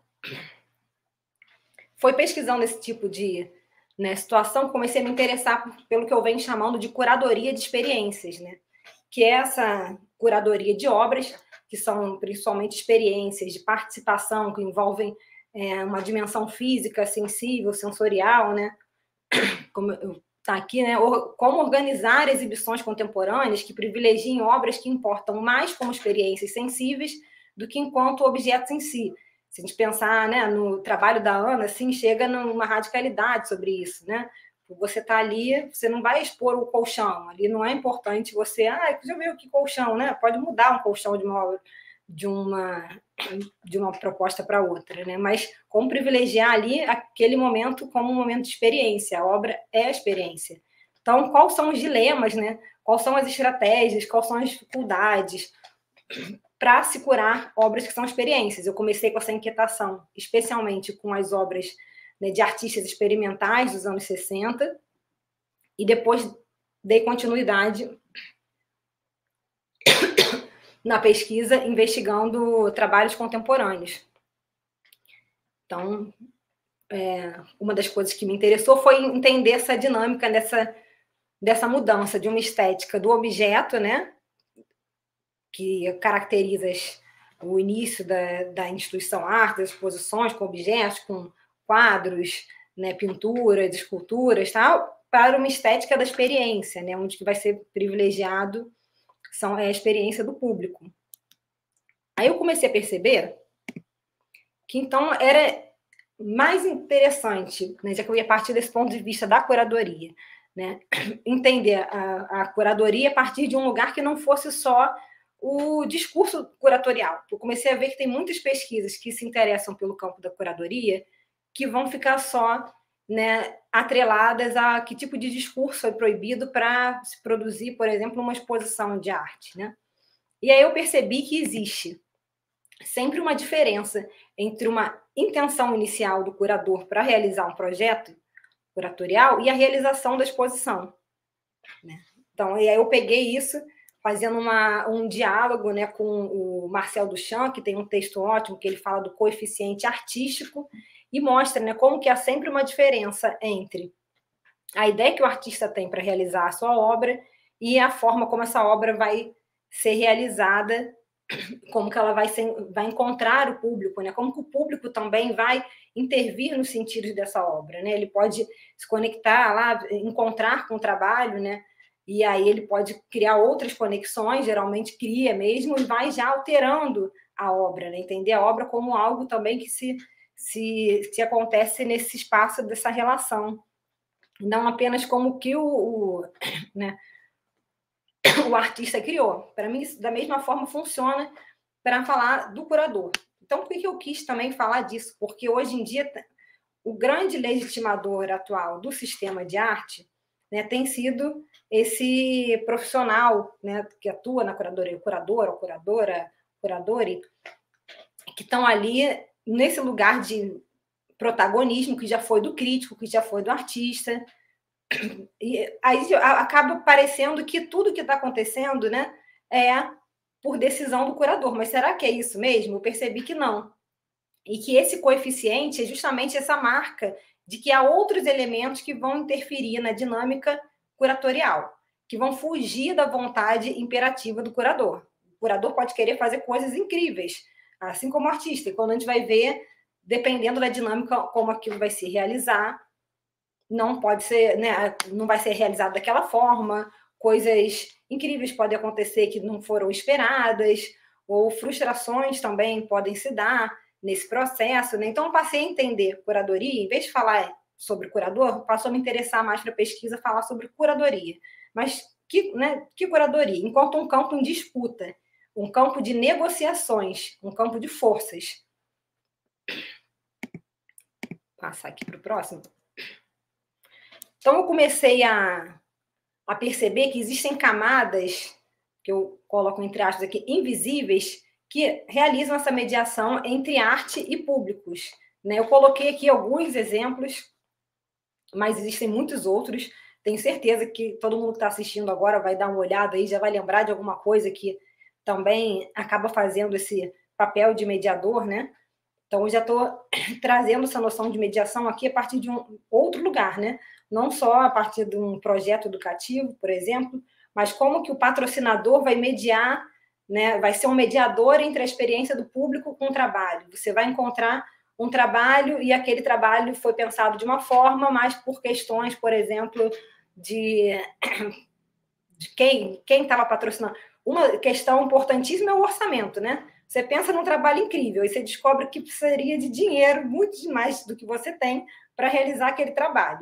foi pesquisando esse tipo de, né, situação que comecei a me interessar por, pelo que eu venho chamando de curadoria de experiências, né? Que é essa curadoria de obras, que são principalmente experiências de participação, que envolvem é, uma dimensão física, sensível, sensorial, né? Como está aqui, né? Como organizar exibições contemporâneas que privilegiem obras que importam mais como experiências sensíveis do que enquanto objetos em si. Se a gente pensar, né, no trabalho da Ana, assim, chega numa radicalidade sobre isso, né? Você está ali, você não vai expor o colchão, ali não é importante você, ah, já viu que colchão, né? Pode mudar um colchão de uma, de uma, de uma proposta para outra, né? Mas como privilegiar ali aquele momento como um momento de experiência, a obra é a experiência. Então, quais são os dilemas, né? Quais são as estratégias, quais são as dificuldades para se curar obras que são experiências? Eu comecei com essa inquietação, especialmente com as obras, né, de artistas experimentais dos anos sessenta, e depois dei continuidade na pesquisa, investigando trabalhos contemporâneos. Então, é, uma das coisas que me interessou foi entender essa dinâmica dessa, dessa mudança de uma estética do objeto, né, que caracteriza o início da, da instituição arte, das exposições com objetos, com quadros, né, pinturas, esculturas, tal, para uma estética da experiência, né, onde que vai ser privilegiado são, é a experiência do público. Aí eu comecei a perceber que, então, era mais interessante, né, já que eu ia partir desse ponto de vista da curadoria, né, entender a, a curadoria a partir de um lugar que não fosse só o discurso curatorial. Eu comecei a ver que tem muitas pesquisas que se interessam pelo campo da curadoria que vão ficar só, né, atreladas a que tipo de discurso é proibido para se produzir, por exemplo, uma exposição de arte, né? E aí eu percebi que existe sempre uma diferença entre uma intenção inicial do curador para realizar um projeto curatorial e a realização da exposição, né? Então, e aí eu peguei isso fazendo uma, um diálogo, né, com o Marcel Duchamp, que tem um texto ótimo, que ele fala do coeficiente artístico, e mostra, né, como que há sempre uma diferença entre a ideia que o artista tem para realizar a sua obra e a forma como essa obra vai ser realizada, como que ela vai, ser, vai encontrar o público, né? Como que o público também vai intervir nos sentidos dessa obra, né? Ele pode se conectar lá, encontrar com o trabalho, né? E aí ele pode criar outras conexões, geralmente cria mesmo, e vai já alterando a obra, né? Entender a obra como algo também que se, se, se acontece nesse espaço dessa relação, não apenas como que o, o, né, o artista criou. Para mim, da mesma forma, funciona para falar do curador. Então, por que eu quis também falar disso? Porque hoje em dia, o grande legitimador atual do sistema de arte, né, tem sido esse profissional, né, que atua na curadoria, o curador, ou curadora, curadore, que estão ali nesse lugar de protagonismo que já foi do crítico, que já foi do artista. E aí acaba parecendo que tudo que está acontecendo, né, é por decisão do curador. Mas será que é isso mesmo? Eu percebi que não. E que esse coeficiente é justamente essa marca de que há outros elementos que vão interferir na dinâmica curatorial, que vão fugir da vontade imperativa do curador. O curador pode querer fazer coisas incríveis, assim como o artista. E quando a gente vai ver, dependendo da dinâmica como aquilo vai se realizar, não pode ser, né, não vai ser realizado daquela forma, coisas incríveis podem acontecer que não foram esperadas, ou frustrações também podem se dar nesse processo, né? Então, eu passei a entender curadoria, em vez de falar sobre curador, passou a me interessar mais para a pesquisa, falar sobre curadoria. Mas que, né, que curadoria? Enquanto um campo em disputa, um campo de negociações, um campo de forças. Vou passar aqui para o próximo. Então, eu comecei a, a perceber que existem camadas, que eu coloco entre aspas aqui, invisíveis, que realizam essa mediação entre arte e públicos, né? Eu coloquei aqui alguns exemplos, mas existem muitos outros. Tenho certeza que todo mundo que está assistindo agora vai dar uma olhada aí, já vai lembrar de alguma coisa que também acaba fazendo esse papel de mediador, né? Então, eu já estou trazendo essa noção de mediação aqui a partir de um outro lugar, né? Não só a partir de um projeto educativo, por exemplo, mas como que o patrocinador vai mediar, né? Vai ser um mediador entre a experiência do público com o trabalho. Você vai encontrar um trabalho e aquele trabalho foi pensado de uma forma, mas por questões, por exemplo, de, de quem quem estava patrocinando. Uma questão importantíssima é o orçamento, né? Você pensa num trabalho incrível e você descobre que precisaria de dinheiro, muito mais do que você tem, para realizar aquele trabalho.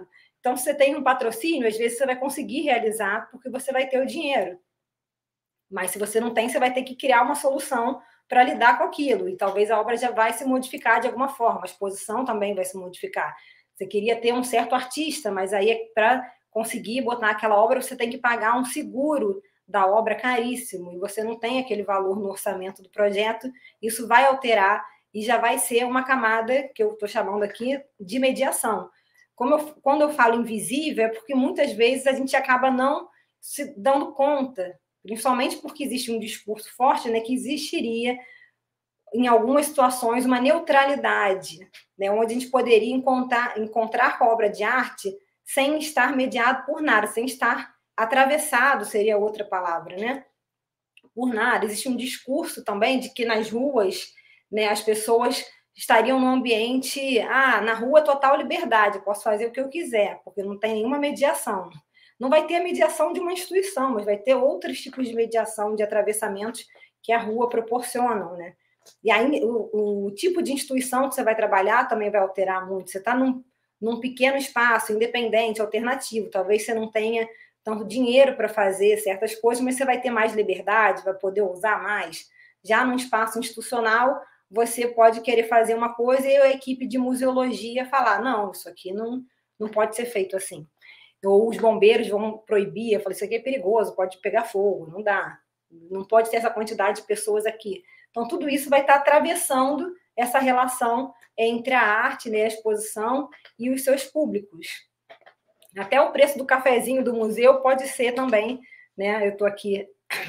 Então, se você tem um patrocínio, às vezes você vai conseguir realizar porque você vai ter o dinheiro. Mas se você não tem, você vai ter que criar uma solução para lidar com aquilo. E talvez a obra já vai se modificar de alguma forma, a exposição também vai se modificar. Você queria ter um certo artista, mas aí para conseguir botar aquela obra, você tem que pagar um seguro da obra caríssimo, e você não tem aquele valor no orçamento do projeto, isso vai alterar e já vai ser uma camada que eu estou chamando aqui de mediação. Como eu, quando eu falo invisível, é porque muitas vezes a gente acaba não se dando conta, principalmente porque existe um discurso forte, né, que existiria, em algumas situações, uma neutralidade, né, onde a gente poderia encontrar, encontrar com a obra de arte sem estar mediado por nada, sem estar atravessado, seria outra palavra, né? Por nada. Existe um discurso também de que nas ruas, né, as pessoas estariam num ambiente, ah, na rua total liberdade, eu posso fazer o que eu quiser, porque não tem nenhuma mediação. Não vai ter a mediação de uma instituição, mas vai ter outros tipos de mediação, de atravessamentos que a rua proporcionam, né? E aí o, o tipo de instituição que você vai trabalhar também vai alterar muito. Você está num, num pequeno espaço, independente, alternativo, talvez você não tenha tanto dinheiro para fazer certas coisas, mas você vai ter mais liberdade, vai poder usar mais. Já num espaço institucional, você pode querer fazer uma coisa e a equipe de museologia falar, não, isso aqui não, não pode ser feito assim. Ou os bombeiros vão proibir, eu falei, isso aqui é perigoso, pode pegar fogo, não dá. Não pode ter essa quantidade de pessoas aqui. Então, tudo isso vai estar atravessando essa relação entre a arte, né, a exposição e os seus públicos. Até o preço do cafezinho do museu pode ser também, né? Eu estou aqui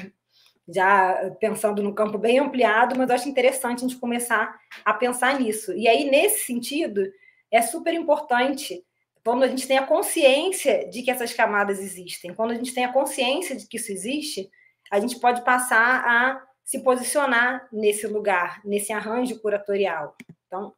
já pensando no campo bem ampliado, mas eu acho interessante a gente começar a pensar nisso. E aí, nesse sentido, é super importante quando a gente tem a consciência de que essas camadas existem. Quando a gente tem a consciência de que isso existe, a gente pode passar a se posicionar nesse lugar, nesse arranjo curatorial. Então,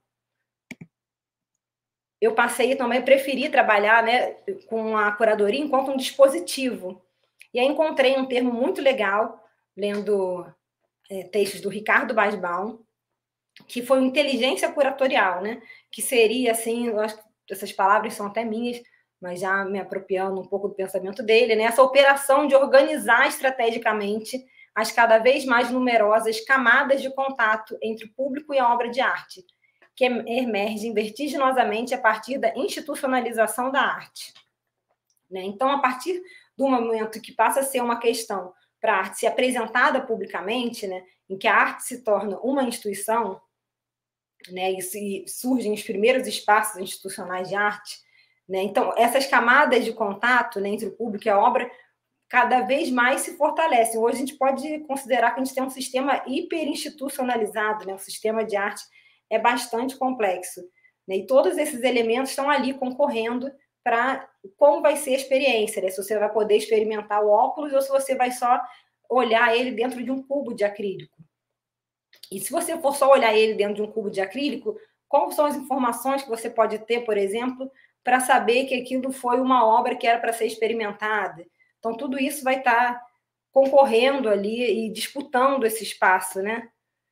eu passei também, preferi trabalhar, né, com a curadoria enquanto um dispositivo. E aí encontrei um termo muito legal, lendo é, textos do Ricardo Basbaum, que foi inteligência curatorial, né? Que seria, assim, eu acho que essas palavras são até minhas, mas já me apropriando um pouco do pensamento dele, né? Essa operação de organizar estrategicamente as cada vez mais numerosas camadas de contato entre o público e a obra de arte, que emergem vertiginosamente a partir da institucionalização da arte. Né? Então, a partir do momento que passa a ser uma questão para a arte ser apresentada publicamente, né, em que a arte se torna uma instituição, né, e surgem os primeiros espaços institucionais de arte, né, então, essas camadas de contato, né, entre o público e a obra cada vez mais se fortalecem. Hoje a gente pode considerar que a gente tem um sistema hiperinstitucionalizado, né, o sistema de arte é bastante complexo, né, e todos esses elementos estão ali concorrendo para como vai ser a experiência, né? Se você vai poder experimentar o óculos ou se você vai só olhar ele dentro de um cubo de acrílico. E se você for só olhar ele dentro de um cubo de acrílico, quais são as informações que você pode ter, por exemplo, para saber que aquilo foi uma obra que era para ser experimentada? Então, tudo isso vai estar concorrendo ali e disputando esse espaço, né?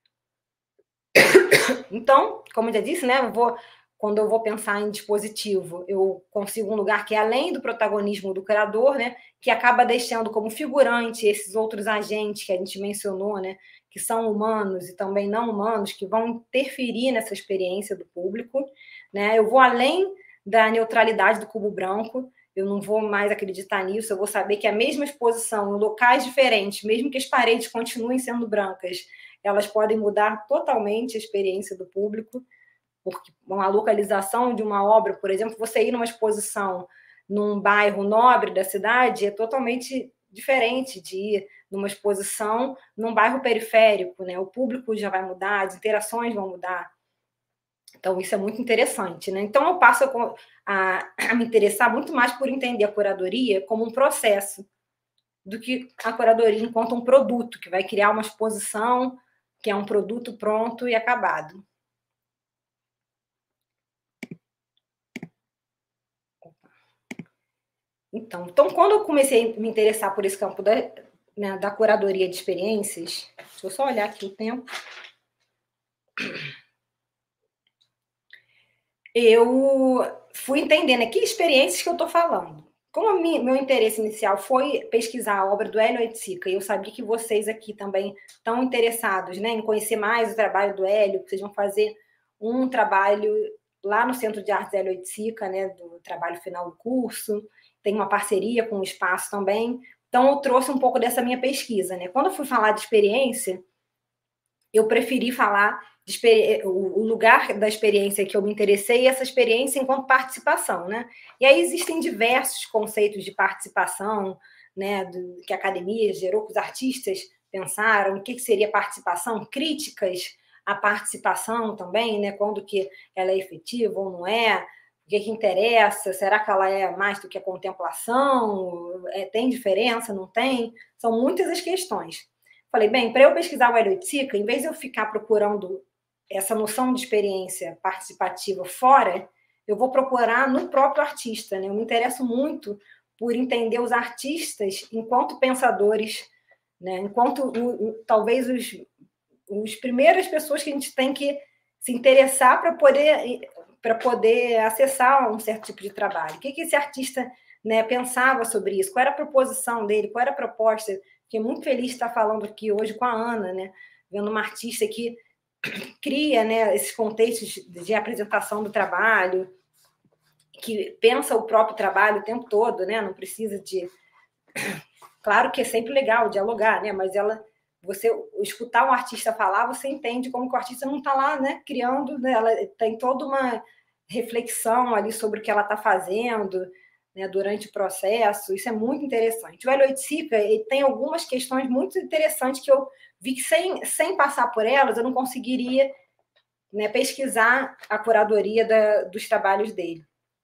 Então, como eu já disse, né, eu vou... Quando eu vou pensar em dispositivo, eu consigo um lugar que é além do protagonismo do criador, né, que acaba deixando como figurante esses outros agentes que a gente mencionou, né, que são humanos e também não humanos, que vão interferir nessa experiência do público. Né? Eu vou além da neutralidade do cubo branco, eu não vou mais acreditar nisso, eu vou saber que a mesma exposição em locais diferentes, mesmo que as paredes continuem sendo brancas, elas podem mudar totalmente a experiência do público. Porque uma localização de uma obra, por exemplo, você ir numa exposição num bairro nobre da cidade é totalmente diferente de ir numa exposição num bairro periférico, né? O público já vai mudar, as interações vão mudar. Então, isso é muito interessante, né? Então, eu passo a, a me interessar muito mais por entender a curadoria como um processo do que a curadoria enquanto um produto, que vai criar uma exposição, que é um produto pronto e acabado. Então, então, quando eu comecei a me interessar por esse campo da, né, da curadoria de experiências, deixa eu só olhar aqui o tempo, eu fui entendendo aqui experiências que eu estou falando. Como o meu interesse inicial foi pesquisar a obra do Hélio Oiticica, e eu sabia que vocês aqui também estão interessados, né, em conhecer mais o trabalho do Hélio, que vocês vão fazer um trabalho lá no Centro de Artes Hélio Oiticica, né, do trabalho final do curso, tem uma parceria com o espaço também. Então, eu trouxe um pouco dessa minha pesquisa, né? Quando eu fui falar de experiência, eu preferi falar de o lugar da experiência que eu me interessei e essa experiência enquanto participação, né? E aí existem diversos conceitos de participação, né, do, que a academia gerou, que os artistas pensaram, o que, que seria participação, críticas à participação também, né? Quando que ela é efetiva ou não é, o que, que interessa, será que ela é mais do que a contemplação, é, tem diferença, não tem? São muitas as questões. Falei, bem, para eu pesquisar o Hélio Oiticica, em vez de eu ficar procurando essa noção de experiência participativa fora, eu vou procurar no próprio artista, né? Eu me interesso muito por entender os artistas enquanto pensadores, né? Enquanto o, o, talvez os, os primeiras pessoas que a gente tem que se interessar para poder, para poder acessar um certo tipo de trabalho. O que, que esse artista, né, pensava sobre isso? Qual era a proposição dele? Qual era a proposta? Fiquei muito feliz de estar falando aqui hoje com a Ana, né? Vendo uma artista que cria, né, esses contextos de apresentação do trabalho, que pensa o próprio trabalho o tempo todo, né? Não precisa de... Claro que é sempre legal dialogar, né? Mas ela, você escutar um artista falar, você entende como que o artista não está lá, né, criando, né? Ela tem toda uma reflexão ali sobre o que ela está fazendo, né, durante o processo. Isso é muito interessante. O Hélio Oiticica, ele tem algumas questões muito interessantes que eu vi que sem, sem passar por elas eu não conseguiria, né, pesquisar a curadoria da, dos trabalhos dele.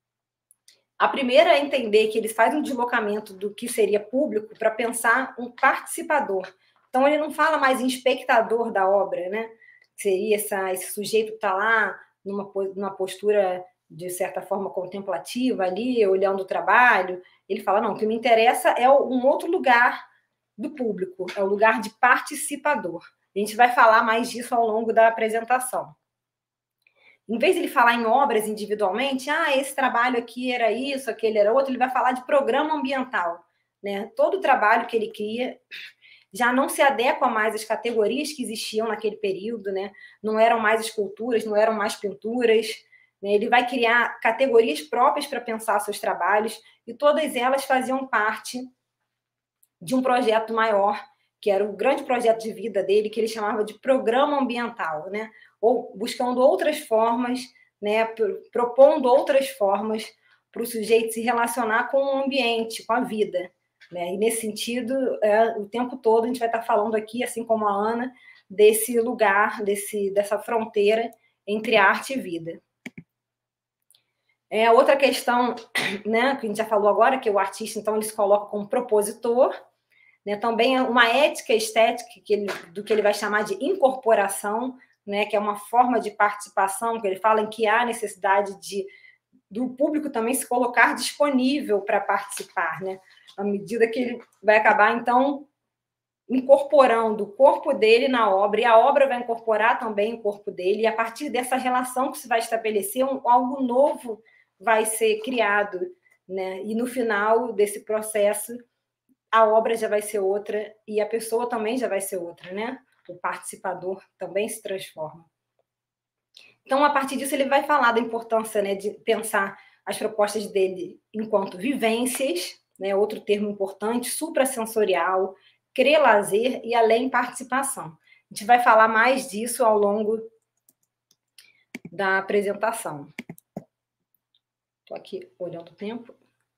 A primeira é entender que ele faz um deslocamento do que seria público para pensar um participador. Então, ele não fala mais em espectador da obra, né? Seria essa, esse sujeito que está lá numa, numa postura, de certa forma, contemplativa ali, olhando o trabalho. Ele fala, não, o que me interessa é um outro lugar do público, é o lugar de participador. A gente vai falar mais disso ao longo da apresentação. Em vez de ele falar em obras individualmente, ah, esse trabalho aqui era isso, aquele era outro, ele vai falar de programa ambiental, né? Todo o trabalho que ele cria já não se adequa mais às categorias que existiam naquele período, né? Não eram mais esculturas, não eram mais pinturas, né? Ele vai criar categorias próprias para pensar seus trabalhos, e todas elas faziam parte de um projeto maior, que era o grande projeto de vida dele, que ele chamava de programa ambiental, né? Ou buscando outras formas, né? Propondo outras formas para o sujeito se relacionar com o ambiente, com a vida, né? E nesse sentido, é, o tempo todo a gente vai estar falando aqui, assim como a Ana, desse lugar, desse, dessa fronteira entre arte e vida. É, outra questão, né, que a gente já falou agora, que o artista, então, ele se coloca como propositor, né? Também uma ética estética que ele, do que ele vai chamar de incorporação, né? Que é uma forma de participação, que ele fala em que há necessidade de, do público também se colocar disponível para participar, né? À medida que ele vai acabar, então, incorporando o corpo dele na obra, e a obra vai incorporar também o corpo dele, e a partir dessa relação que se vai estabelecer, um, algo novo vai ser criado, né? E no final desse processo, a obra já vai ser outra e a pessoa também já vai ser outra, né? O participador também se transforma. Então, a partir disso, ele vai falar da importância, né, de pensar as propostas dele enquanto vivências, né, outro termo importante, suprassensorial, crer-lazer e além participação. A gente vai falar mais disso ao longo da apresentação. Estou aqui olhando o tempo.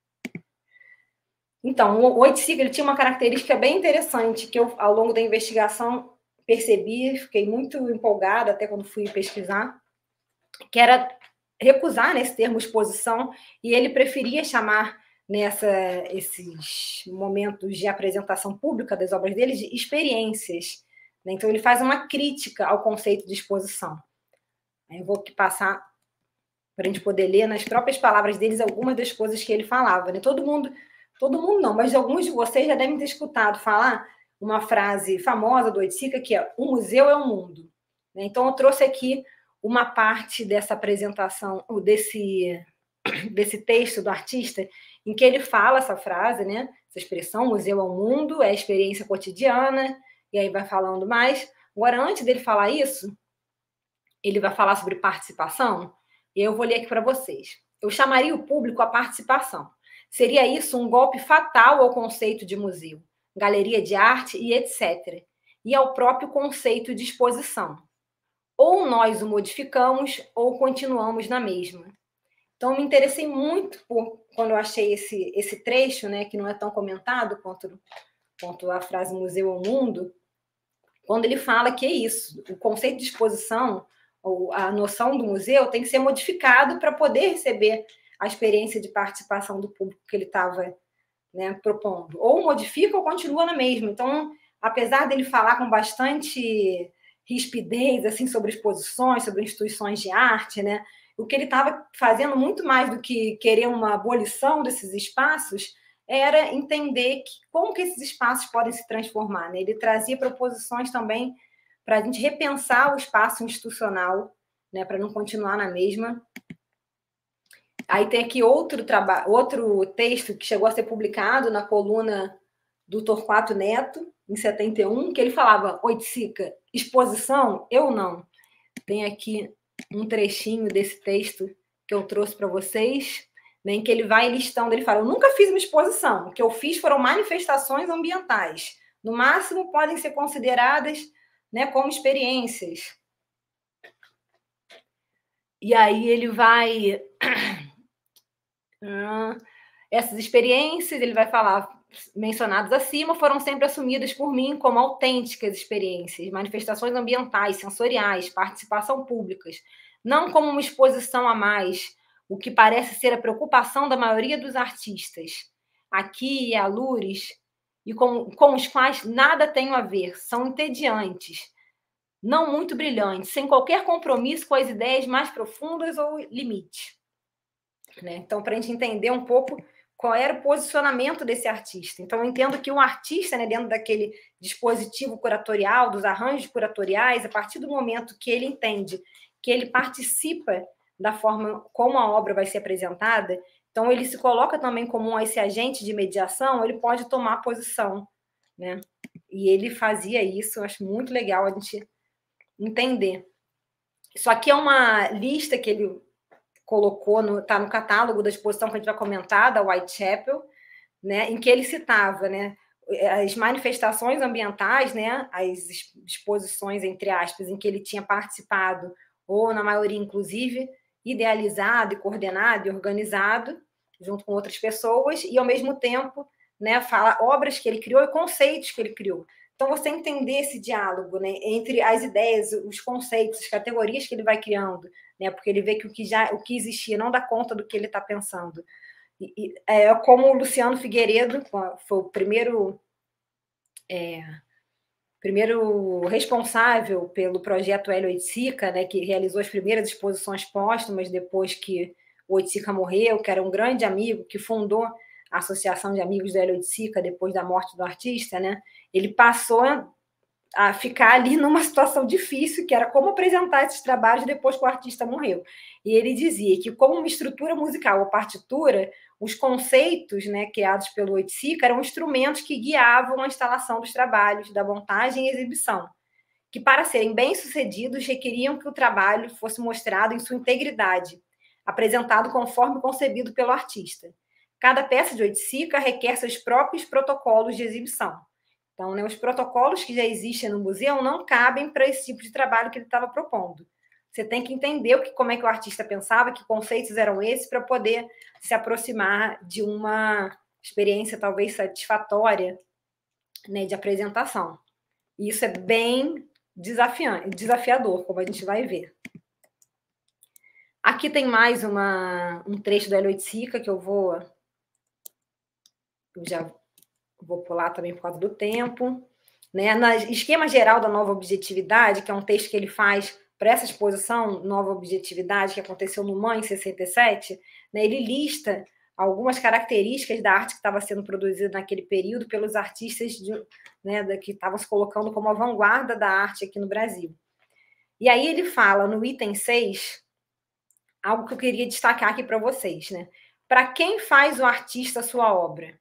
Então, o Oiticica, ele tinha uma característica bem interessante, que eu, ao longo da investigação, percebi, fiquei muito empolgada, até quando fui pesquisar, que era recusar nesse termo exposição, e ele preferia chamar nessa, esses momentos de apresentação pública das obras dele de experiências, né? Então, ele faz uma crítica ao conceito de exposição. Eu vou aqui passar para a gente poder ler nas próprias palavras deles algumas das coisas que ele falava, né? Todo mundo... Todo mundo não, mas alguns de vocês já devem ter escutado falar uma frase famosa do Oiticica, que é: o museu é o mundo. Então, eu trouxe aqui uma parte dessa apresentação, desse, desse texto do artista, em que ele fala essa frase, né? Essa expressão, museu é o mundo, é a experiência cotidiana, e aí vai falando mais. Agora, antes dele falar isso, ele vai falar sobre participação, e eu vou ler aqui para vocês. Eu chamaria o público à participação. Seria isso um golpe fatal ao conceito de museu, galeria de arte e etcétera, e ao próprio conceito de exposição. Ou nós o modificamos, ou continuamos na mesma. Então, me interessei muito por, quando eu achei esse, esse trecho, né, que não é tão comentado quanto, quanto a frase museu ao mundo, quando ele fala que é isso, o conceito de exposição, ou a noção do museu, tem que ser modificado para poder receber a experiência de participação do público que ele estava, né, propondo. Ou modifica ou continua na mesma. Então, apesar dele falar com bastante rispidez assim, sobre exposições, sobre instituições de arte, né, o que ele estava fazendo muito mais do que querer uma abolição desses espaços era entender que, como que esses espaços podem se transformar. Né? Ele trazia proposições também para a gente repensar o espaço institucional, né, para não continuar na mesma. Aí tem aqui outro, traba... outro texto que chegou a ser publicado na coluna do Torquato Neto, em setenta e um, que ele falava, Oiticica, exposição? Eu não. Tem aqui um trechinho desse texto que eu trouxe para vocês, né, em que ele vai listando, ele fala, eu nunca fiz uma exposição, o que eu fiz foram manifestações ambientais. No máximo, podem ser consideradas, né, como experiências. E aí ele vai... Essas experiências, ele vai falar, mencionadas acima, foram sempre assumidas por mim como autênticas experiências, manifestações ambientais, sensoriais, participação públicas, não como uma exposição a mais, o que parece ser a preocupação da maioria dos artistas, aqui e alures, e com, com os quais nada tenho a ver, são entediantes, não muito brilhantes, sem qualquer compromisso com as ideias mais profundas ou limite. Né? Então, para a gente entender um pouco qual era o posicionamento desse artista. Então, eu entendo que um artista, né, dentro daquele dispositivo curatorial, dos arranjos curatoriais, a partir do momento que ele entende que ele participa da forma como a obra vai ser apresentada, então ele se coloca também como esse agente de mediação, ele pode tomar posição. Né? E ele fazia isso, eu acho muito legal a gente entender. Isso aqui é uma lista que ele colocou, no, tá no catálogo da exposição que a gente vai comentar, da Whitechapel, né, em que ele citava, né, as manifestações ambientais, né, as exposições, entre aspas, em que ele tinha participado, ou, na maioria, inclusive, idealizado, e coordenado e organizado, junto com outras pessoas, e, ao mesmo tempo, né, fala obras que ele criou e conceitos que ele criou. Então, você entender esse diálogo, né, entre as ideias, os conceitos, as categorias que ele vai criando, né, porque ele vê que o que, já, o que existia não dá conta do que ele está pensando. E, e, é como o Luciano Figueiredo foi o primeiro, é, primeiro responsável pelo projeto Hélio Oiticica, né, que realizou as primeiras exposições póstumas depois que o Oiticica morreu, que era um grande amigo, que fundou a Associação de Amigos do Hélio Oiticica depois da morte do artista, né? Ele passou a ficar ali numa situação difícil, que era como apresentar esses trabalhos depois que o artista morreu. E ele dizia que, como uma estrutura musical ou partitura, os conceitos, né, criados pelo Oiticica eram instrumentos que guiavam a instalação dos trabalhos, da montagem e exibição, que, para serem bem-sucedidos, requeriam que o trabalho fosse mostrado em sua integridade, apresentado conforme concebido pelo artista. Cada peça de Oiticica requer seus próprios protocolos de exibição. Então, né, os protocolos que já existem no museu não cabem para esse tipo de trabalho que ele estava propondo. Você tem que entender o que, como é que o artista pensava, que conceitos eram esses, para poder se aproximar de uma experiência talvez satisfatória, né, de apresentação. E isso é bem desafiante, desafiador, como a gente vai ver. Aqui tem mais uma, um trecho do Hélio Oiticica que eu vou... Eu já vou pular também por causa do tempo. Né? No esquema geral da nova objetividade, que é um texto que ele faz para essa exposição Nova Objetividade, que aconteceu no M A N em sessenta e sete, né? Ele lista algumas características da arte que estava sendo produzida naquele período pelos artistas de, né, que estavam se colocando como a vanguarda da arte aqui no Brasil. E aí ele fala, no item seis, algo que eu queria destacar aqui para vocês, né? Para quem faz o artista a sua obra?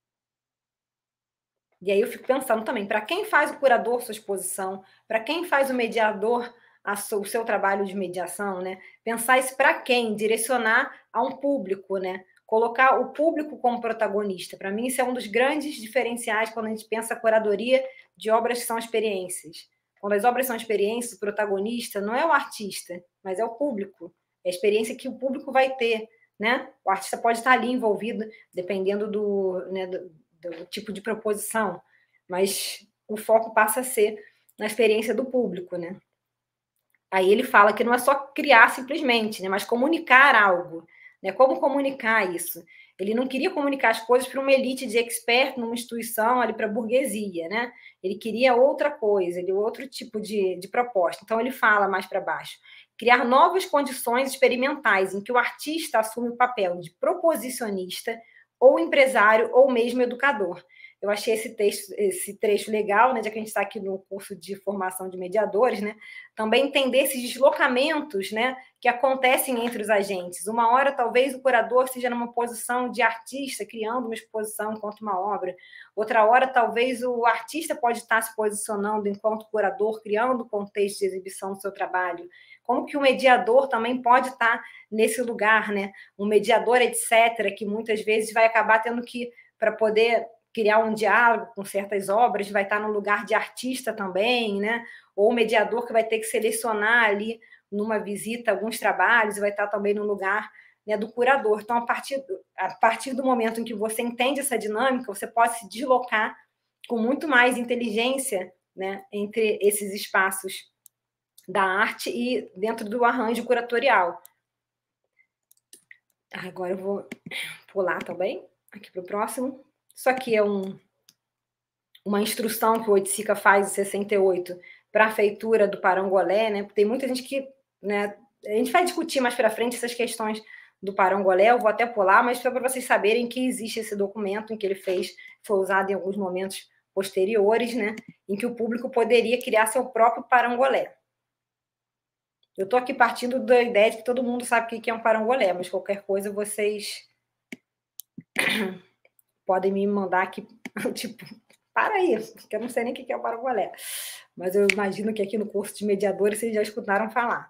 E aí eu fico pensando também, para quem faz o curador sua exposição, para quem faz o mediador a seu, o seu trabalho de mediação, né? Pensar isso para quem? Direcionar a um público, né? Colocar o público como protagonista. Para mim, isso é um dos grandes diferenciais quando a gente pensa a curadoria de obras que são experiências. Quando as obras são experiências, o protagonista não é o artista, mas é o público. É a experiência que o público vai ter, né? O artista pode estar ali envolvido, dependendo do, né, do, do tipo de proposição, mas o foco passa a ser na experiência do público, né? Aí ele fala que não é só criar simplesmente, né, mas comunicar algo, né? Como comunicar isso? Ele não queria comunicar as coisas para uma elite de expert numa instituição ali para a burguesia, né? Ele queria outra coisa, ele outro tipo de, de proposta. Então ele fala mais para baixo: criar novas condições experimentais em que o artista assume o papel de proposicionista ou empresário ou mesmo educador. Eu achei esse texto, esse trecho legal, né, já que a gente está aqui no curso de formação de mediadores, né? Também entender esses deslocamentos, né, que acontecem entre os agentes. Uma hora, talvez, o curador esteja numa posição de artista, criando uma exposição enquanto uma obra. Outra hora, talvez, o artista pode estar se posicionando enquanto curador, criando o contexto de exibição do seu trabalho. Como que o mediador também pode estar nesse lugar, né? Um mediador, etcétera, que muitas vezes vai acabar tendo que, para poder criar um diálogo com certas obras, vai estar no lugar de artista também, né? Ou o mediador que vai ter que selecionar ali, numa visita, alguns trabalhos, e vai estar também no lugar, né, do curador. Então, a partir, a partir do momento em que você entende essa dinâmica, você pode se deslocar com muito mais inteligência, né, entre esses espaços da arte e dentro do arranjo curatorial. Agora eu vou pular também, aqui para o próximo. Isso aqui é um, uma instrução que o Oiticica faz em sessenta e oito para a feitura do parangolé, né? Tem muita gente que, né, a gente vai discutir mais para frente essas questões do parangolé, eu vou até pular, mas só para vocês saberem que existe esse documento em que ele fez, foi usado em alguns momentos posteriores, né, em que o público poderia criar seu próprio parangolé. Eu estou aqui partindo da ideia de que todo mundo sabe o que é um parangolé, mas qualquer coisa vocês podem me mandar aqui, tipo, para aí, porque eu não sei nem o que é o parangolé. Mas eu imagino que aqui no curso de mediadores vocês já escutaram falar.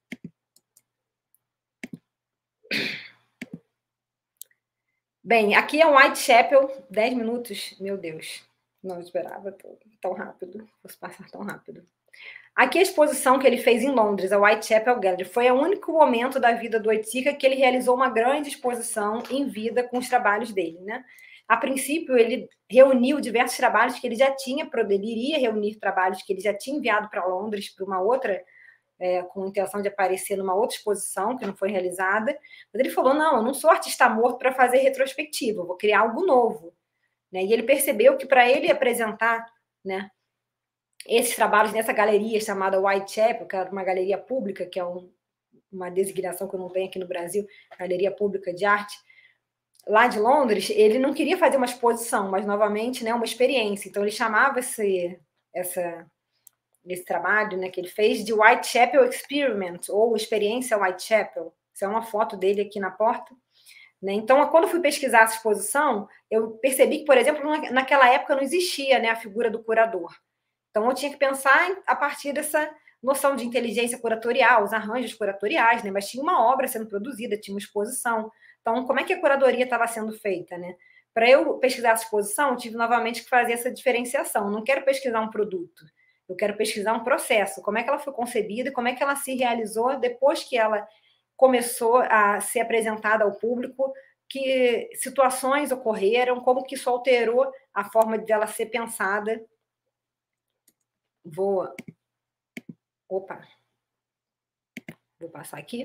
Bem, aqui é um Whitechapel, dez minutos, meu Deus, não esperava tão rápido, fosse passar tão rápido. Aqui a exposição que ele fez em Londres, a Whitechapel Gallery, foi o único momento da vida do Oiticica que ele realizou uma grande exposição em vida com os trabalhos dele, né? A princípio, ele reuniu diversos trabalhos que ele já tinha, ele iria reunir trabalhos que ele já tinha enviado para Londres para uma outra, é, com a intenção de aparecer numa outra exposição que não foi realizada. Mas ele falou, não, eu não sou artista morto para fazer retrospectiva, eu vou criar algo novo. Né? E ele percebeu que para ele apresentar, né, esses trabalhos nessa galeria chamada Whitechapel, que é uma galeria pública, que é um, uma designação que eu não tenho aqui no Brasil, Galeria Pública de Arte, lá de Londres, ele não queria fazer uma exposição, mas, novamente, né, uma experiência. Então, ele chamava esse, essa, esse trabalho, né, que ele fez de Whitechapel Experiment, ou Experiência Whitechapel. Isso é uma foto dele aqui na porta. Né? Então, quando eu fui pesquisar essa exposição, eu percebi que, por exemplo, naquela época não existia, né, a figura do curador. Então, eu tinha que pensar a partir dessa noção de inteligência curatorial, os arranjos curatoriais, né? Mas tinha uma obra sendo produzida, tinha uma exposição. Então, como é que a curadoria estava sendo feita, né? Para eu pesquisar essa exposição, eu tive novamente que fazer essa diferenciação. Eu não quero pesquisar um produto, eu quero pesquisar um processo. Como é que ela foi concebida e como é que ela se realizou depois que ela começou a ser apresentada ao público, que situações ocorreram, como que isso alterou a forma de ela ser pensada. Vou... Opa! Vou passar aqui.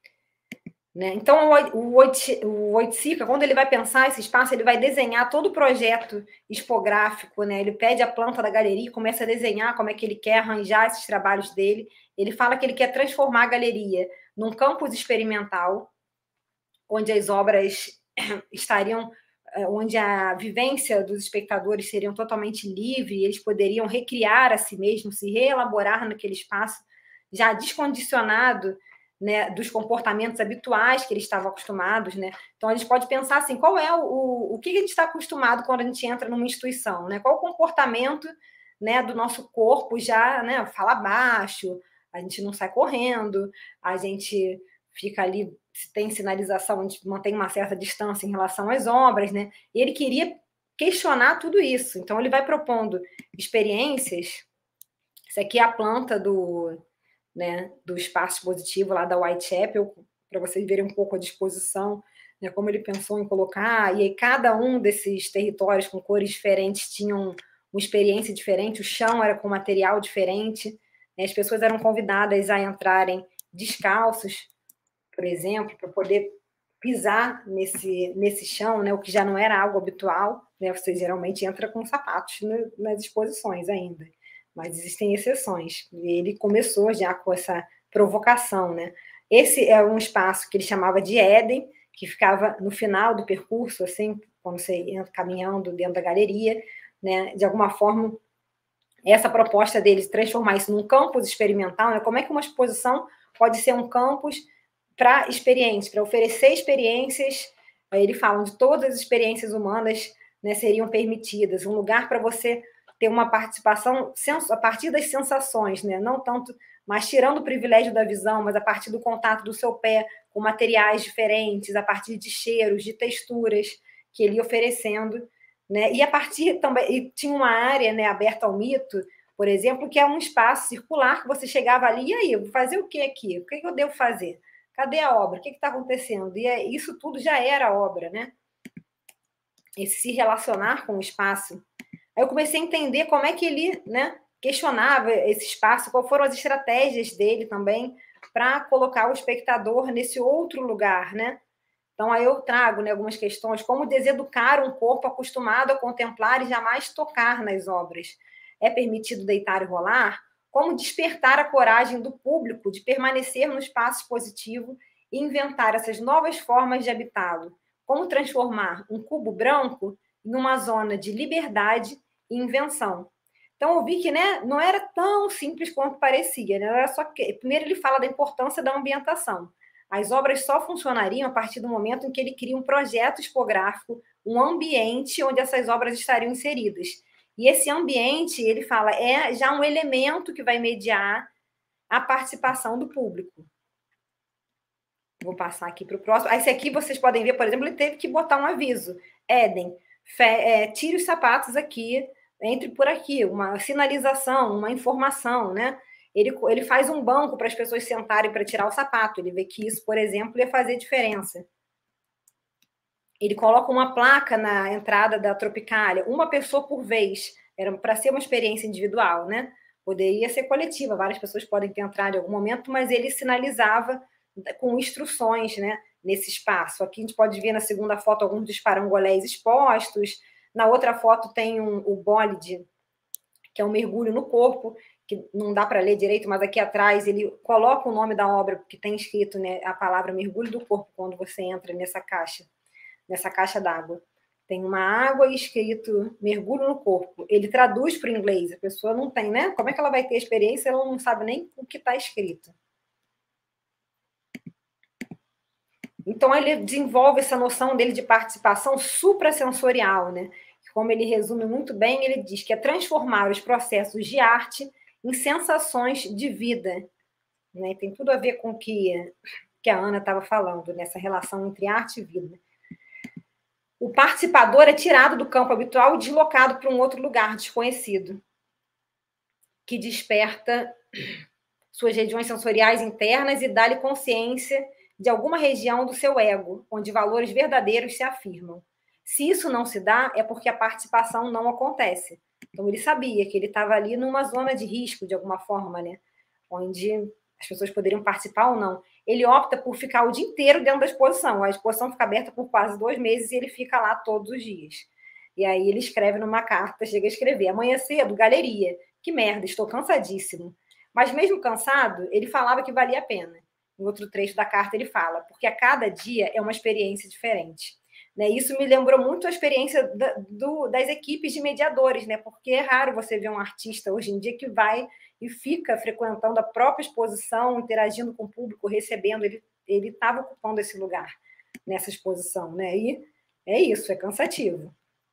Né? Então, o Oiticica, quando ele vai pensar esse espaço, ele vai desenhar todo o projeto expográfico, né? Ele pede a planta da galeria e começa a desenhar como é que ele quer arranjar esses trabalhos dele. Ele fala que ele quer transformar a galeria num campus experimental, onde as obras estariam... onde a vivência dos espectadores seria totalmente livre, eles poderiam recriar a si mesmos, se reelaborar naquele espaço já descondicionado, né, dos comportamentos habituais que eles estavam acostumados, né? Então, a gente pode pensar assim, qual é o, o, o que a gente está acostumado quando a gente entra numa instituição, né? Qual o comportamento, né, do nosso corpo já, né? Fala baixo, a gente não sai correndo, a gente fica ali, se tem sinalização, a gente mantém uma certa distância em relação às obras, né? E ele queria questionar tudo isso. Então, ele vai propondo experiências. Isso aqui é a planta do... né, do espaço positivo lá da Whitechapel, para vocês verem um pouco a disposição, né, como ele pensou em colocar, e aí cada um desses territórios com cores diferentes tinham uma experiência diferente, o chão era com material diferente, né, as pessoas eram convidadas a entrarem descalços, por exemplo, para poder pisar nesse, nesse chão, né, o que já não era algo habitual, né, você geralmente entra com sapatos né, nas exposições ainda. Mas existem exceções. E ele começou já com essa provocação, né? Esse é um espaço que ele chamava de Éden, que ficava no final do percurso, assim, quando você entra caminhando dentro da galeria, né? De alguma forma, essa proposta dele de transformar isso num campus experimental, né? Como é que uma exposição pode ser um campus para experiências, para oferecer experiências? Aí ele fala de todas as experiências humanas, né, seriam permitidas, um lugar para você ter uma participação a partir das sensações, né? Não tanto, mas tirando o privilégio da visão, mas a partir do contato do seu pé com materiais diferentes, a partir de cheiros, de texturas que ele ia oferecendo, né? E a partir também, e tinha uma área, né, aberta ao mito, por exemplo, que é um espaço circular que você chegava ali, e aí, eu vou fazer o que aqui? O que eu devo fazer? Cadê a obra? O que está acontecendo? E é, isso tudo já era obra, né? Esse se relacionar com o espaço. Aí eu comecei a entender como é que ele, né, questionava esse espaço, quais foram as estratégias dele também para colocar o espectador nesse outro lugar, né? Então, aí eu trago, né, algumas questões, como deseducar um corpo acostumado a contemplar e jamais tocar nas obras. É permitido deitar e rolar? Como despertar a coragem do público de permanecer no espaço expositivo e inventar essas novas formas de habitá-lo? Como transformar um cubo branco em uma zona de liberdade e invenção. Então, eu vi que, né, não era tão simples quanto parecia. Né? Era só que, primeiro, ele fala da importância da ambientação. As obras só funcionariam a partir do momento em que ele cria um projeto expográfico, um ambiente onde essas obras estariam inseridas. E esse ambiente, ele fala, é já um elemento que vai mediar a participação do público. Vou passar aqui para o próximo. Esse aqui, vocês podem ver, por exemplo, ele teve que botar um aviso. Éden, é, tire os sapatos aqui, entre por aqui, uma sinalização, uma informação, né? Ele, ele faz um banco para as pessoas sentarem para tirar o sapato. Ele vê que isso, por exemplo, ia fazer diferença. Ele coloca uma placa na entrada da Tropicália, uma pessoa por vez. Era para ser uma experiência individual, né? Poderia ser coletiva, várias pessoas podem ter entrado em algum momento, mas ele sinalizava com instruções, né, nesse espaço. Aqui a gente pode ver na segunda foto alguns dos parangolés expostos. Na outra foto tem um, o bólide, que é um mergulho no corpo, que não dá para ler direito, mas aqui atrás ele coloca o nome da obra, que tem escrito, né, a palavra mergulho do corpo, quando você entra nessa caixa, nessa caixa d'água. Tem uma água e escrito mergulho no corpo. Ele traduz para o inglês, a pessoa não tem, né? Como é que ela vai ter experiência? Ela não sabe nem o que está escrito. Então, ele desenvolve essa noção dele de participação suprassensorial, né? Como ele resume muito bem, ele diz que é transformar os processos de arte em sensações de vida. Né? Tem tudo a ver com o que, que a Ana estava falando, nessa relação entre arte e vida. O participador é tirado do campo habitual e deslocado para um outro lugar desconhecido, que desperta suas regiões sensoriais internas e dá-lhe consciência de alguma região do seu ego, onde valores verdadeiros se afirmam. Se isso não se dá, é porque a participação não acontece. Então, ele sabia que ele estava ali numa zona de risco, de alguma forma, né? Onde as pessoas poderiam participar ou não. Ele opta por ficar o dia inteiro dentro da exposição. A exposição fica aberta por quase dois meses e ele fica lá todos os dias. E aí ele escreve numa carta, chega a escrever, amanhã cedo, galeria. Que merda, estou cansadíssimo. Mas mesmo cansado, ele falava que valia a pena. Em outro trecho da carta ele fala, porque a cada dia é uma experiência diferente. Né? Isso me lembrou muito a experiência da, do, das equipes de mediadores, né? Porque é raro você ver um artista hoje em dia que vai e fica frequentando a própria exposição, interagindo com o público, recebendo, ele ele estava ocupando esse lugar nessa exposição, né? E é isso, é cansativo.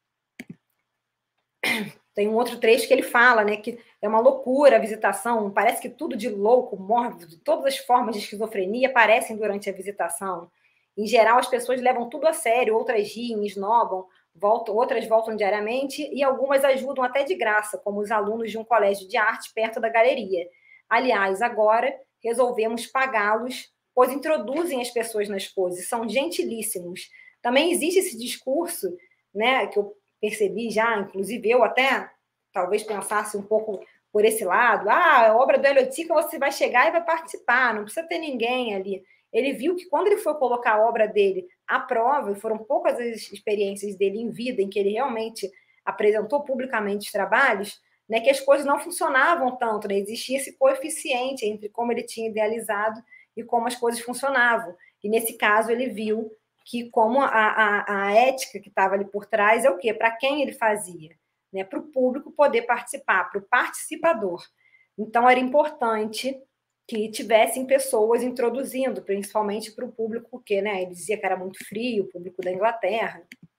Tem um outro trecho que ele fala, né, que é uma loucura a visitação, parece que tudo de louco, mórbido, todas as formas de esquizofrenia aparecem durante a visitação. Em geral, as pessoas levam tudo a sério, outras riem, esnobam, voltam, outras voltam diariamente e algumas ajudam até de graça, como os alunos de um colégio de arte perto da galeria. Aliás, agora resolvemos pagá-los, pois introduzem as pessoas nas coisas, são gentilíssimos. Também existe esse discurso, né, que eu percebi já, inclusive eu até talvez pensasse um pouco por esse lado, ah, a obra do Hélio Oiticica você vai chegar e vai participar, não precisa ter ninguém ali. Ele viu que quando ele foi colocar a obra dele à prova, e foram poucas as experiências dele em vida em que ele realmente apresentou publicamente os trabalhos, né, que as coisas não funcionavam tanto, né? Existia esse coeficiente entre como ele tinha idealizado e como as coisas funcionavam. E nesse caso ele viu que como a, a, a ética que estava ali por trás é o quê? Para quem ele fazia? Né? Para o público poder participar, para o participador. Então, era importante que tivessem pessoas introduzindo, principalmente para o público, que, né, ele dizia que era muito frio, o público da Inglaterra,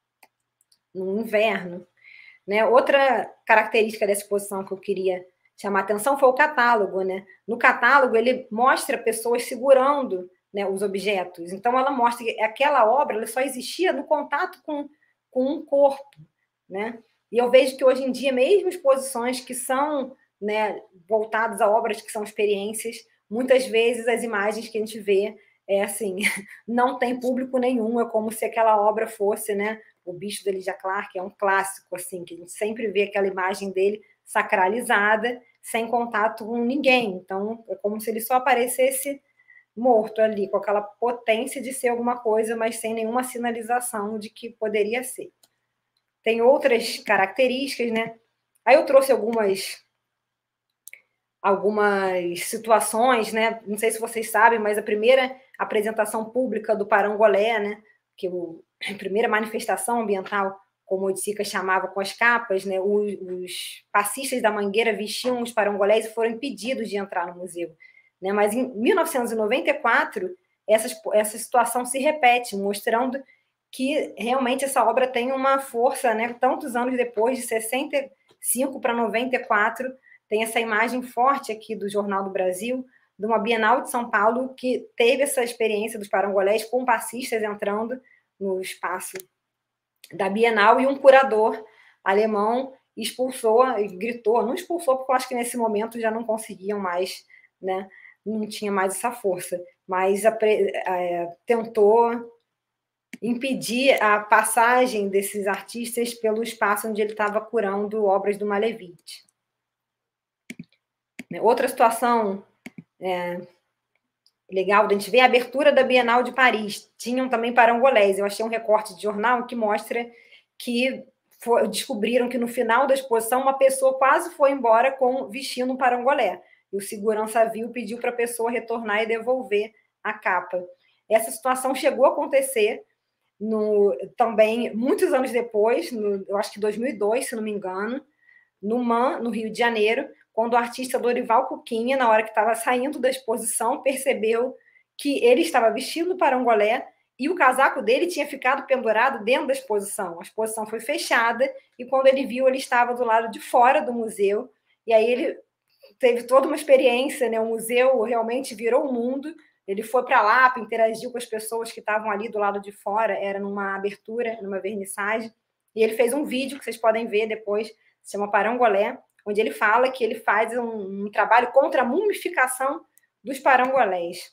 no inverno. Né? Outra característica dessa exposição que eu queria chamar a atenção foi o catálogo. Né? No catálogo, ele mostra pessoas segurando, né, os objetos. Então, ela mostra que aquela obra ela só existia no contato com, com um corpo. Né? E eu vejo que, hoje em dia, mesmo exposições que são, né, voltadas a obras que são experiências, muitas vezes as imagens que a gente vê é assim, não tem público nenhum, é como se aquela obra fosse, né, o Bicho da Lydia Clark, é um clássico, assim, que a gente sempre vê aquela imagem dele sacralizada, sem contato com ninguém. Então, é como se ele só aparecesse morto ali, com aquela potência de ser alguma coisa, mas sem nenhuma sinalização de que poderia ser. Tem outras características, né? Aí eu trouxe algumas, algumas situações, né? Não sei se vocês sabem, mas a primeira apresentação pública do Parangolé, né? Que o, a primeira manifestação ambiental, como o Oiticica chamava, com as capas, né? Os, os passistas da Mangueira vestiam os parangolés e foram impedidos de entrar no museu. Né? Mas em mil novecentos e noventa e quatro, essa, essa situação se repete, mostrando que realmente essa obra tem uma força, né? Tantos anos depois, de sessenta e cinco para noventa e quatro, tem essa imagem forte aqui do Jornal do Brasil, de uma Bienal de São Paulo, que teve essa experiência dos parangolés com passistas entrando no espaço da Bienal, e um curador alemão expulsou, gritou, não expulsou, porque eu acho que nesse momento já não conseguiam mais, né? Não tinha mais essa força, mas é, tentou impedir a passagem desses artistas pelo espaço onde ele estava curando obras do Malevich. Outra situação é, legal, a gente vê a abertura da Bienal de Paris, tinham também parangolés. Eu achei um recorte de jornal que mostra que foi, descobriram que no final da exposição uma pessoa quase foi embora com vestindo um parangolé. E o segurança viu, pediu para a pessoa retornar e devolver a capa. Essa situação chegou a acontecer no, também muitos anos depois, no, eu acho que dois mil e dois, se não me engano, no M A M, no Rio de Janeiro, quando o artista Dorival Cuquinha, na hora que estava saindo da exposição, percebeu que ele estava vestindo o parangolé e o casaco dele tinha ficado pendurado dentro da exposição. A exposição foi fechada e, quando ele viu, ele estava do lado de fora do museu. E aí ele teve toda uma experiência, né? O museu realmente virou o mundo. Ele foi para lá, interagiu com as pessoas que estavam ali do lado de fora, era numa abertura, numa vernissagem, e ele fez um vídeo que vocês podem ver depois, se chama Parangolé, onde ele fala que ele faz um, um trabalho contra a mumificação dos parangolés.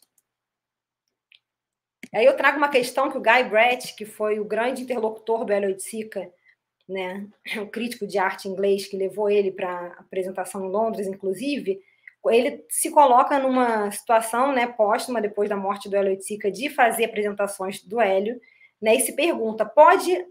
Aí eu trago uma questão que o Guy Brett, que foi o grande interlocutor do Hélio Oiticica, né, o crítico de arte inglês que levou ele para a apresentação em Londres, inclusive, ele se coloca numa situação, né, póstuma, depois da morte do Hélio Oiticica, de fazer apresentações do Hélio, né, e se pergunta, pode...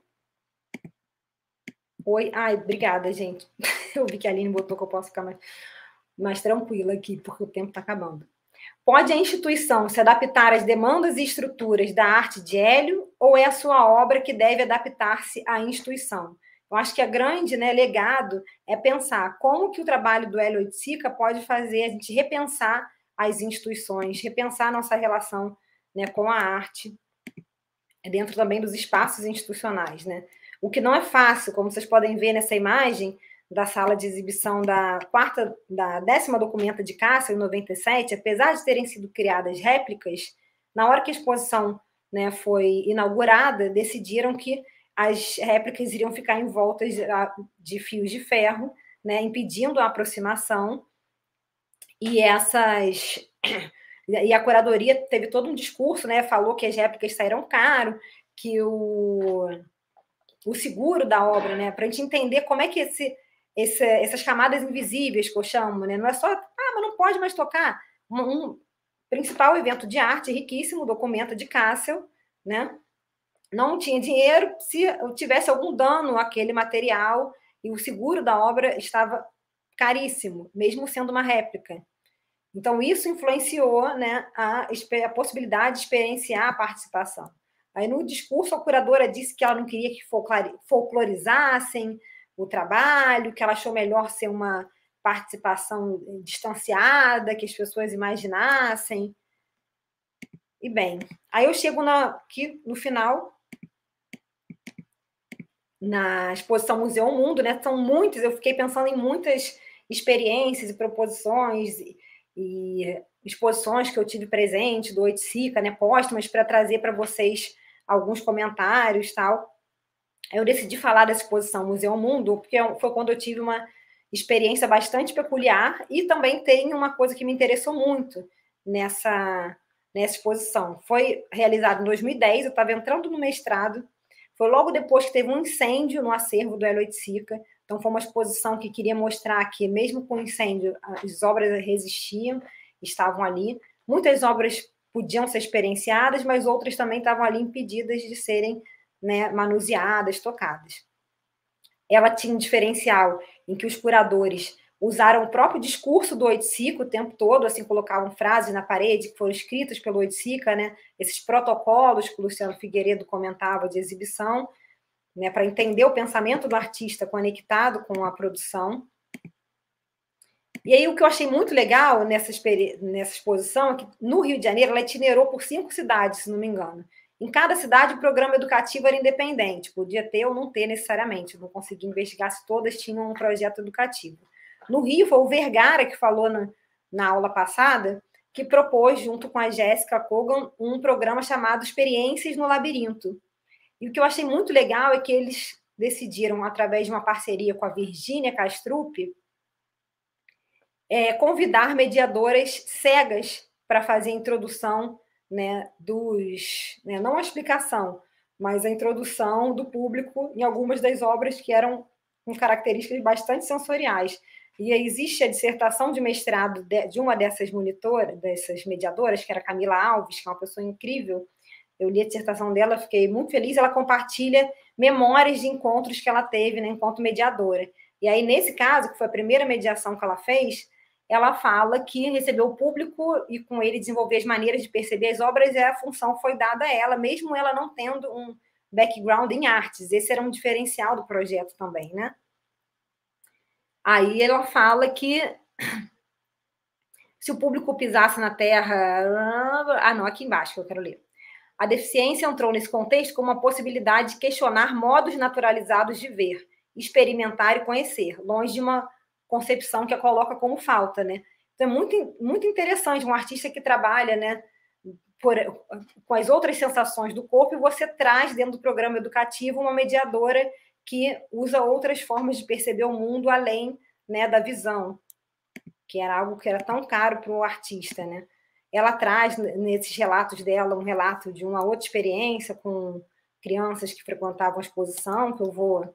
Oi? Ai, obrigada, gente. Eu vi que a Aline botou que eu posso ficar mais, mais tranquila aqui, porque o tempo está acabando. Pode a instituição se adaptar às demandas e estruturas da arte de Hélio, ou é a sua obra que deve adaptar-se à instituição? Eu acho que a grande, né, legado é pensar como que o trabalho do Hélio Oiticica pode fazer a gente repensar as instituições, repensar a nossa relação, né, com a arte, dentro também dos espaços institucionais, né? O que não é fácil, como vocês podem ver nessa imagem da sala de exibição da quarta, da décima documenta de Cássio, em noventa e sete, apesar de terem sido criadas réplicas, na hora que a exposição, né, foi inaugurada, decidiram que as réplicas iriam ficar em volta de, de fios de ferro, né, impedindo a aproximação, e essas... E a curadoria teve todo um discurso, né, falou que as réplicas saíram caro, que o, o seguro da obra, né, para a gente entender como é que esse, esse, essas camadas invisíveis que eu chamo, né, não é só, ah, mas não pode mais tocar. Um, um principal evento de arte riquíssimo, documenta de Cássio, né, não tinha dinheiro, se tivesse algum dano àquele material, e o seguro da obra estava caríssimo, mesmo sendo uma réplica. Então, isso influenciou, né, a, a possibilidade de experienciar a participação. Aí, no discurso, a curadora disse que ela não queria que folclorizassem o trabalho, que ela achou melhor ser uma participação distanciada, que as pessoas imaginassem. E, bem, aí eu chego na, aqui no final, na exposição Museu ao Mundo, né? São muitas, eu fiquei pensando em muitas experiências e proposições e, e exposições que eu tive presente do Oiticica, né, póstumas, para trazer para vocês alguns comentários e tal. Eu decidi falar dessa exposição Museu ao Mundo, porque foi quando eu tive uma experiência bastante peculiar e também tem uma coisa que me interessou muito nessa, nessa exposição. Foi realizada em dois mil e dez, eu estava entrando no mestrado, foi logo depois que teve um incêndio no acervo do Hélio Oiticica. Então, foi uma exposição que queria mostrar que, mesmo com o incêndio, as obras resistiam, estavam ali. Muitas obras podiam ser experienciadas, mas outras também estavam ali impedidas de serem, né, manuseadas, tocadas. Ela tinha um diferencial em que os curadores usaram o próprio discurso do Oiticica o tempo todo, assim, colocavam frases na parede que foram escritas pelo Oiticica, né, esses protocolos que o Luciano Figueiredo comentava de exibição, né, para entender o pensamento do artista conectado com a produção. E aí o que eu achei muito legal nessa, nessa exposição é que no Rio de Janeiro ela itinerou por cinco cidades, se não me engano. Em cada cidade o programa educativo era independente, podia ter ou não ter necessariamente, não consegui investigar se todas tinham um projeto educativo. No Rio foi o Vergara que falou na, na aula passada, que propôs, junto com a Jéssica Kogan, um programa chamado Experiências no Labirinto. E o que eu achei muito legal é que eles decidiram, através de uma parceria com a Virgínia Castrup, é, convidar mediadoras cegas para fazer a introdução, né, dos... Né, não a explicação, mas a introdução do público em algumas das obras que eram com características bastante sensoriais. E existe a dissertação de mestrado de, de uma dessas monitoras, dessas mediadoras, que era Camila Alves, que é uma pessoa incrível. Eu li a dissertação dela, fiquei muito feliz. Ela compartilha memórias de encontros que ela teve, né, enquanto mediadora. E aí, nesse caso, que foi a primeira mediação que ela fez, ela fala que recebeu o público e, com ele, desenvolver as maneiras de perceber as obras, e a função foi dada a ela, mesmo ela não tendo um background em artes. Esse era um diferencial do projeto também, né? Aí ela fala que se o público pisasse na terra... Ah, não, aqui embaixo que eu quero ler. A deficiência entrou nesse contexto como uma possibilidade de questionar modos naturalizados de ver, experimentar e conhecer, longe de uma concepção que a coloca como falta, né? Então, é muito, muito interessante um artista que trabalha, né, por, com as outras sensações do corpo, e você traz dentro do programa educativo uma mediadora que usa outras formas de perceber o mundo além, né, da visão, que era algo que era tão caro para o artista, né? Ela traz, nesses relatos dela, um relato de uma outra experiência com crianças que frequentavam a exposição, que eu vou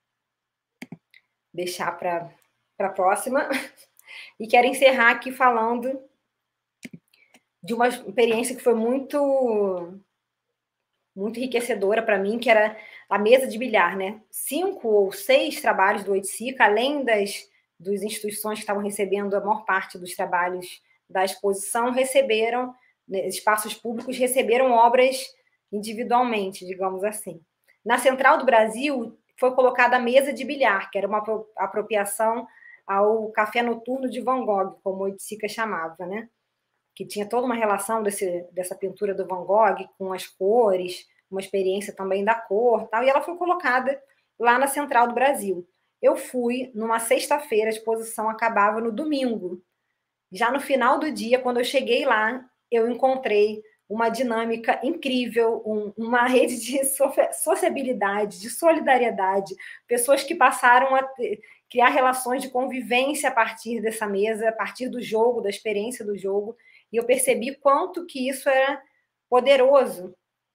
deixar para a próxima. E quero encerrar aqui falando de uma experiência que foi muito, muito enriquecedora para mim, que era a mesa de bilhar, né? Cinco ou seis trabalhos do Oiticica, além das, das instituições que estavam recebendo a maior parte dos trabalhos da exposição, receberam, né, espaços públicos receberam obras individualmente, digamos assim. Na Central do Brasil, foi colocada a mesa de bilhar, que era uma apropriação ao café noturno de Van Gogh, como o Oiticica chamava, né? Que tinha toda uma relação desse, dessa pintura do Van Gogh com as cores, uma experiência também da cor, tal, e ela foi colocada lá na Central do Brasil. Eu fui numa sexta-feira, a exposição acabava no domingo. Já no final do dia, quando eu cheguei lá, eu encontrei uma dinâmica incrível, um, uma rede de sociabilidade, de solidariedade, pessoas que passaram a ter, criar relações de convivência a partir dessa mesa, a partir do jogo, da experiência do jogo, e eu percebi quanto que isso era poderoso,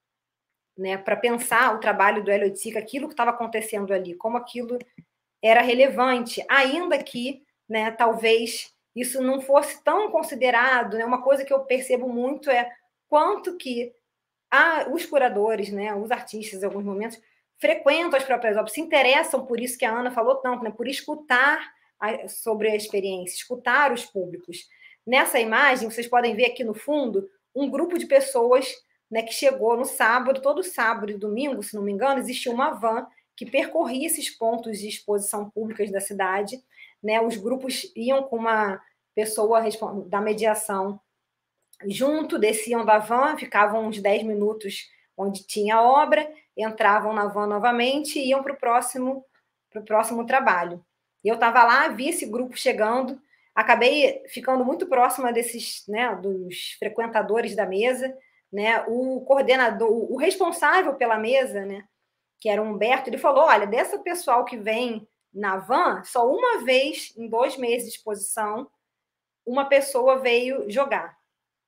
né, para pensar o trabalho do Hélio Oiticica, aquilo que estava acontecendo ali, como aquilo era relevante, ainda que, né, talvez isso não fosse tão considerado, né? Uma coisa que eu percebo muito é quanto que ah, os curadores, né, os artistas, em alguns momentos, frequentam as próprias obras, se interessam por isso que a Ana falou tanto, né, por escutar a, sobre a experiência, escutar os públicos. Nessa imagem, vocês podem ver aqui no fundo, um grupo de pessoas, né, que chegou no sábado, todo sábado e domingo, se não me engano, existia uma van que percorria esses pontos de exposição públicas da cidade, né, os grupos iam com uma pessoa da mediação junto, desciam da van, ficavam uns dez minutos onde tinha obra, entravam na van novamente e iam para o próximo, pro próximo trabalho. E eu estava lá, vi esse grupo chegando, acabei ficando muito próxima desses, né, dos frequentadores da mesa, né, o coordenador, o responsável pela mesa, né, que era o Humberto, ele falou, olha, dessa pessoal que vem na van, só uma vez em dois meses de exposição, uma pessoa veio jogar,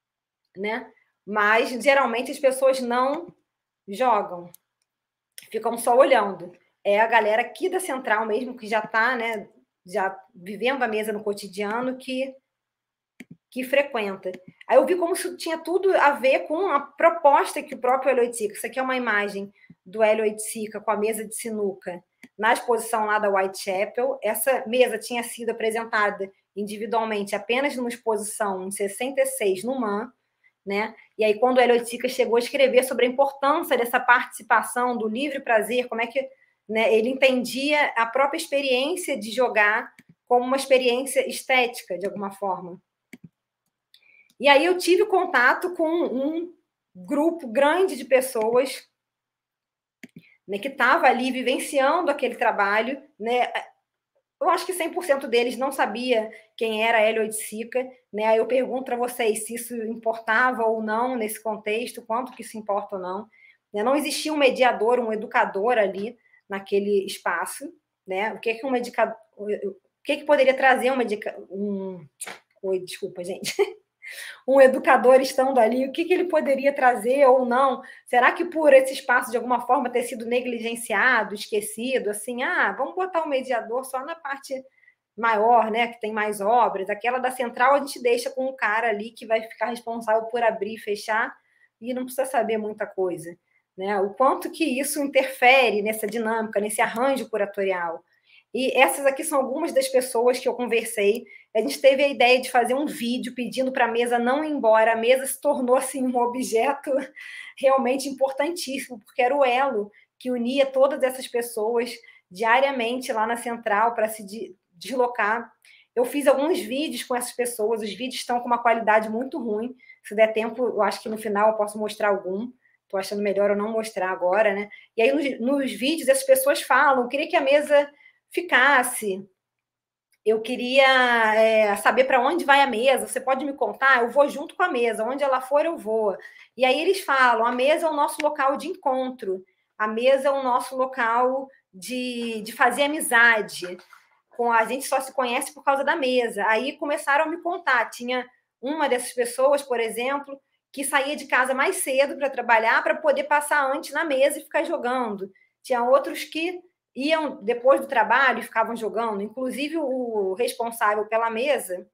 né? Mas, geralmente, as pessoas não jogam, ficam só olhando. É a galera aqui da Central mesmo, que já está, né, já vivendo a mesa no cotidiano, que, que frequenta. Aí eu vi como isso tinha tudo a ver com a proposta que o próprio Hélio Oiticica, isso aqui é uma imagem do Hélio Oiticica com a mesa de sinuca na exposição lá da Whitechapel. Essa mesa tinha sido apresentada individualmente apenas numa exposição em sessenta e seis no M A M, né? E aí, quando o Hélio Oiticica chegou a escrever sobre a importância dessa participação, do livre prazer, como é que, né, ele entendia a própria experiência de jogar como uma experiência estética, de alguma forma. E aí eu tive contato com um grupo grande de pessoas, né, que estava ali vivenciando aquele trabalho, né? Eu acho que cem por cento deles não sabia quem era Hélio Oiticica, né? Aí eu pergunto para vocês se isso importava ou não nesse contexto, quanto que isso importa ou não. Não existia um mediador, um educador ali naquele espaço, né? O que que um educador, o que que poderia trazer uma um, oi, desculpa, gente. Um educador estando ali, o que, que ele poderia trazer ou não? Será que por esse espaço, de alguma forma, ter sido negligenciado, esquecido, assim, ah, vamos botar um mediador só na parte maior, né, que tem mais obras, aquela da Central a gente deixa com um cara ali que vai ficar responsável por abrir e fechar e não precisa saber muita coisa, né? O quanto que isso interfere nessa dinâmica, nesse arranjo curatorial. E essas aqui são algumas das pessoas que eu conversei. A gente teve a ideia de fazer um vídeo pedindo para a mesa não ir embora. A mesa se tornou assim, um objeto realmente importantíssimo, porque era o elo que unia todas essas pessoas diariamente lá na Central para se deslocar. Eu fiz alguns vídeos com essas pessoas. Os vídeos estão com uma qualidade muito ruim. Se der tempo, eu acho que no final eu posso mostrar algum. Estou achando melhor eu não mostrar agora, né? E aí, nos, nos vídeos, essas pessoas falam, eu queria que a mesa ficasse, eu queria é, saber para onde vai a mesa, você pode me contar? Eu vou junto com a mesa, onde ela for eu vou. E aí eles falam, a mesa é o nosso local de encontro, a mesa é o nosso local de, de fazer amizade, com a gente só se conhece por causa da mesa. Aí começaram a me contar, tinha uma dessas pessoas, por exemplo, que saía de casa mais cedo para trabalhar, para poder passar antes na mesa e ficar jogando. Tinha outros que iam depois do trabalho e ficavam jogando. Inclusive, o responsável pela mesa,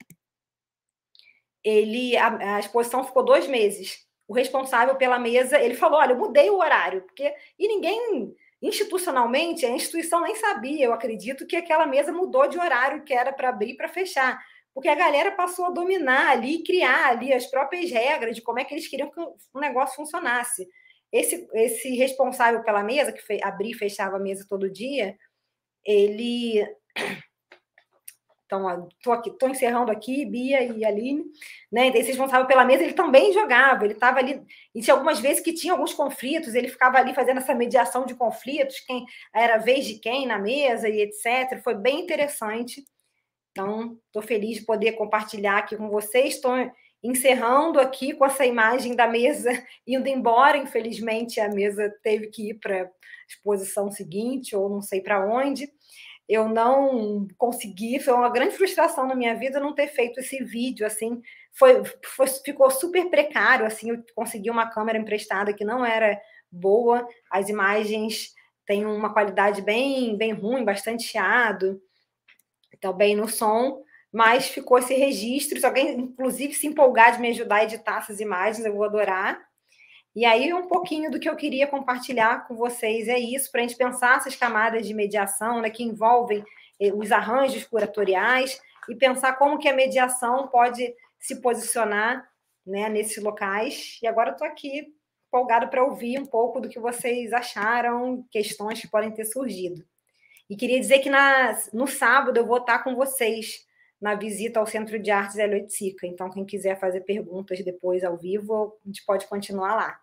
ele, a, a exposição ficou dois meses. O responsável pela mesa, ele falou, olha, eu mudei o horário, porque e ninguém, institucionalmente, a instituição nem sabia, eu acredito, que aquela mesa mudou de horário, que era para abrir e para fechar, porque a galera passou a dominar ali, criar ali as próprias regras de como é que eles queriam que o negócio funcionasse. esse, esse responsável pela mesa, que fe, abria e fechava a mesa todo dia, ele... Então, estou aqui, tô encerrando aqui, Bia e Aline, né? Esse responsável pela mesa, ele também jogava, ele estava ali, e tinha algumas vezes que tinha alguns conflitos, ele ficava ali fazendo essa mediação de conflitos, quem era a vez de quem na mesa e etcétera. Foi bem interessante. Então, estou feliz de poder compartilhar aqui com vocês. Estou encerrando aqui com essa imagem da mesa indo embora. Infelizmente, a mesa teve que ir para a exposição seguinte, ou não sei para onde. Eu não consegui, foi uma grande frustração na minha vida não ter feito esse vídeo, assim, foi, foi, ficou super precário, assim, eu consegui uma câmera emprestada que não era boa, as imagens têm uma qualidade bem, bem ruim, bastante chiado, também no som, mas ficou esse registro, se alguém, inclusive, se empolgar de me ajudar a editar essas imagens, eu vou adorar. E aí, um pouquinho do que eu queria compartilhar com vocês é isso, para a gente pensar essas camadas de mediação, né, que envolvem os arranjos curatoriais e pensar como que a mediação pode se posicionar, né, nesses locais. E agora eu estou aqui empolgada para ouvir um pouco do que vocês acharam, questões que podem ter surgido. E queria dizer que na, no sábado eu vou estar com vocês na visita ao Centro de Artes Hélio Oiticica. Então, quem quiser fazer perguntas depois ao vivo, a gente pode continuar lá.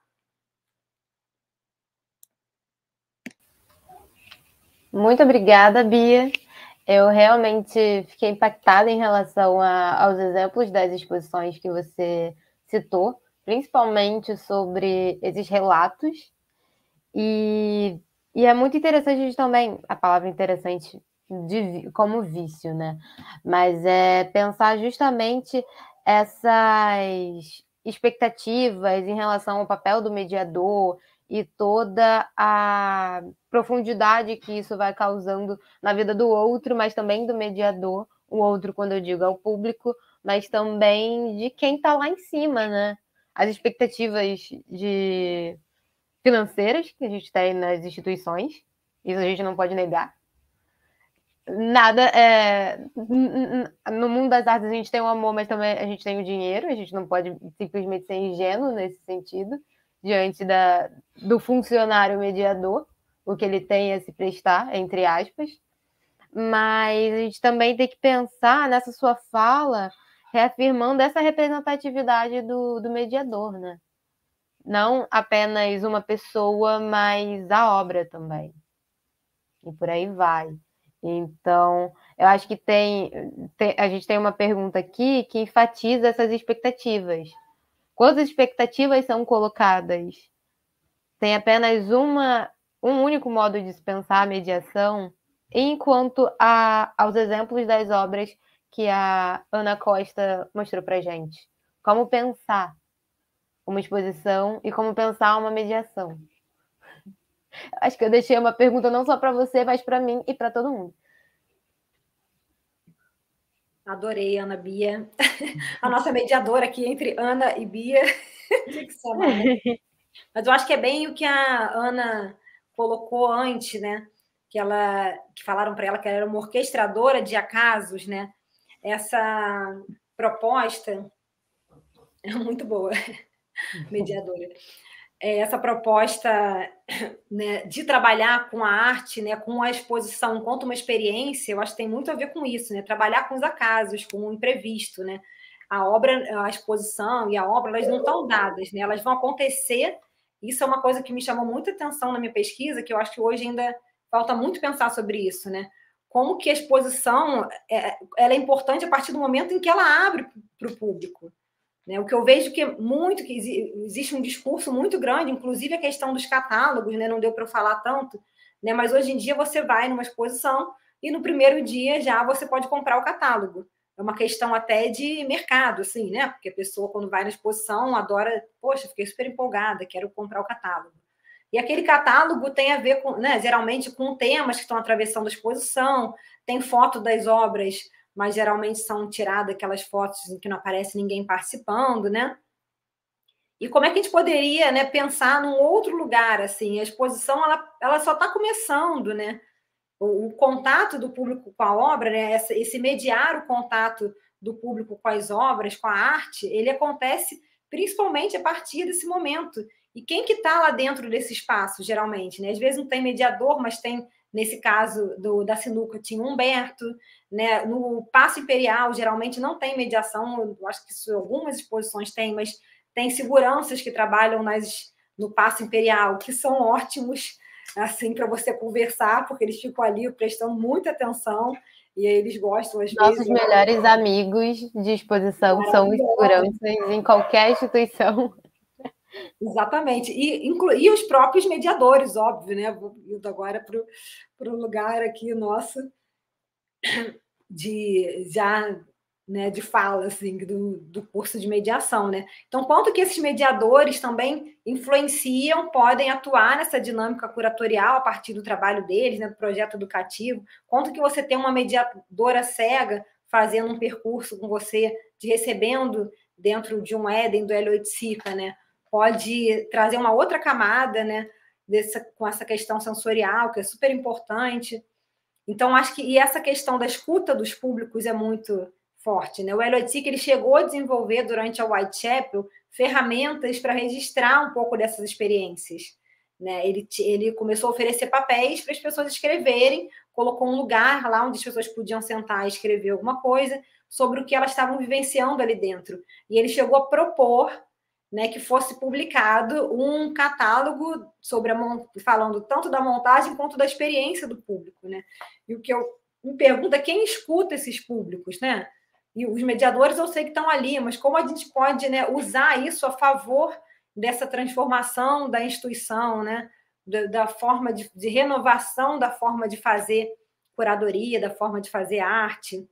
Muito obrigada, Bia. Eu realmente fiquei impactada em relação a, aos exemplos das exposições que você citou, principalmente sobre esses relatos. E, e é muito interessante também, a palavra interessante de, como vício, né? Mas é pensar justamente essas expectativas em relação ao papel do mediador e toda a profundidade que isso vai causando na vida do outro, mas também do mediador. O outro, quando eu digo, é o público, mas também de quem está lá em cima, né? As expectativas de financeiras que a gente tem nas instituições, isso a gente não pode negar. Nada é... No mundo das artes a gente tem o amor, mas também a gente tem o dinheiro, a gente não pode simplesmente ser ingênuo nesse sentido, diante da, do funcionário mediador, o que ele tem a se prestar, entre aspas. Mas a gente também tem que pensar nessa sua fala, reafirmando essa representatividade do, do mediador, né? Não apenas uma pessoa, mas a obra também. E por aí vai. Então, eu acho que tem, tem a gente tem uma pergunta aqui que enfatiza essas expectativas. Quantas expectativas são colocadas? Tem apenas uma, um único modo de se pensar a mediação, enquanto a, aos exemplos das obras que a Ana Costa mostrou para a gente. Como pensar uma exposição e como pensar uma mediação. Acho que eu deixei uma pergunta não só para você, mas para mim e para todo mundo. Adorei, Ana Bia. A nossa mediadora aqui entre Ana e Bia. Mas eu acho que é bem o que a Ana colocou antes, né? Que, ela, que falaram para ela que ela era uma orquestradora de acasos, né? Essa proposta é muito boa, mediadora. Essa proposta, né, de trabalhar com a arte, né, com a exposição enquanto uma experiência, eu acho que tem muito a ver com isso, né? Trabalhar com os acasos, com o imprevisto, né? A obra, a exposição e a obra, elas não estão dadas, né? Elas vão acontecer. Isso é uma coisa que me chamou muita atenção na minha pesquisa, que eu acho que hoje ainda falta muito pensar sobre isso, né? Como que a exposição é, ela é importante a partir do momento em que ela abre para o público. Né? O que eu vejo que muito que existe um discurso muito grande, inclusive a questão dos catálogos, né? Não deu para eu falar tanto, né? Mas hoje em dia você vai numa exposição e no primeiro dia já você pode comprar o catálogo. É uma questão até de mercado, assim, né? Porque a pessoa, quando vai na exposição, adora, poxa, fiquei super empolgada, quero comprar o catálogo. E aquele catálogo tem a ver com, né, geralmente com temas que estão atravessando a exposição, tem foto das obras, mas geralmente são tiradas aquelas fotos em que não aparece ninguém participando, né? E como é que a gente poderia, né, pensar num outro lugar, assim? A exposição, ela, ela só está começando, né? O, o contato do público com a obra, né, esse, esse mediar o contato do público com as obras, com a arte, ele acontece principalmente a partir desse momento E quem que está lá dentro desse espaço, geralmente? Né? Às vezes não tem mediador, mas tem, nesse caso do, da sinuca, tinha Humberto. Né? No Paço Imperial, geralmente não tem mediação, eu acho que isso, algumas exposições tem, mas tem seguranças que trabalham nas, no Paço Imperial, que são ótimos, assim, para você conversar, porque eles ficam ali prestando muita atenção, e aí eles gostam, às Nossos vezes... Nossos melhores amigos de exposição são os seguranças em qualquer instituição. Exatamente. E, inclu... e os próprios mediadores, óbvio, né? Vou indo agora para o lugar aqui nosso de já... Né, de fala assim, do, do curso de mediação. Né? Então, quanto que esses mediadores também influenciam, podem atuar nessa dinâmica curatorial a partir do trabalho deles, né, do projeto educativo, quanto que você tem uma mediadora cega fazendo um percurso com você, te recebendo dentro de um Éden do Hélio Oiticica, né? Pode trazer uma outra camada, né, dessa, com essa questão sensorial, que é super importante. Então, acho que e essa questão da escuta dos públicos é muito forte, né? O Hélio Oiticica, ele chegou a desenvolver durante a Whitechapel ferramentas para registrar um pouco dessas experiências, né? Ele, ele começou a oferecer papéis para as pessoas escreverem, colocou um lugar lá onde as pessoas podiam sentar e escrever alguma coisa sobre o que elas estavam vivenciando ali dentro. E ele chegou a propor, né, que fosse publicado um catálogo sobre a, falando tanto da montagem quanto da experiência do público, né? E o que eu me pergunto é quem escuta esses públicos, né? E os mediadores eu sei que estão ali, mas como a gente pode, né, usar isso a favor dessa transformação da instituição, né, da, da forma de, de renovação da forma de fazer curadoria, da forma de fazer arte.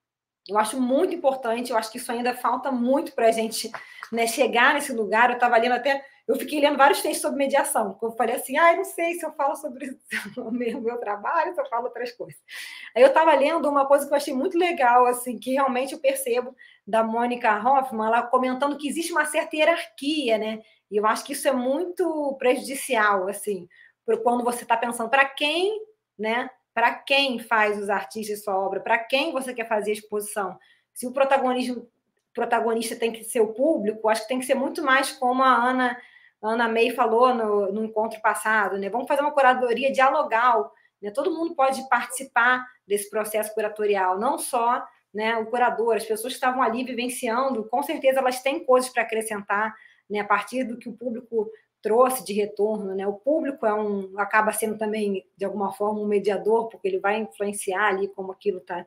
Eu acho muito importante, eu acho que isso ainda falta muito para a gente, né, chegar nesse lugar. Eu estava lendo até, eu fiquei lendo vários textos sobre mediação, eu falei assim, ah, eu não sei se eu falo sobre o meu, meu trabalho, se eu falo outras coisas. Aí eu estava lendo uma coisa que eu achei muito legal, assim, que realmente eu percebo, da Mônica Hoffman, ela comentando que existe uma certa hierarquia, né? E eu acho que isso é muito prejudicial, assim, quando você está pensando para quem, né? Para quem faz os artistas sua obra, para quem você quer fazer a exposição. Se o protagonismo, protagonista tem que ser o público, acho que tem que ser muito mais como a Ana, Ana May falou no, no encontro passado, né? Vamos fazer uma curadoria dialogal, né? Todo mundo pode participar desse processo curatorial, não só, né, o curador, as pessoas que estavam ali vivenciando, com certeza elas têm coisas para acrescentar, né, a partir do que o público trouxe de retorno, né? O público é um, acaba sendo também, de alguma forma, um mediador, porque ele vai influenciar ali como aquilo está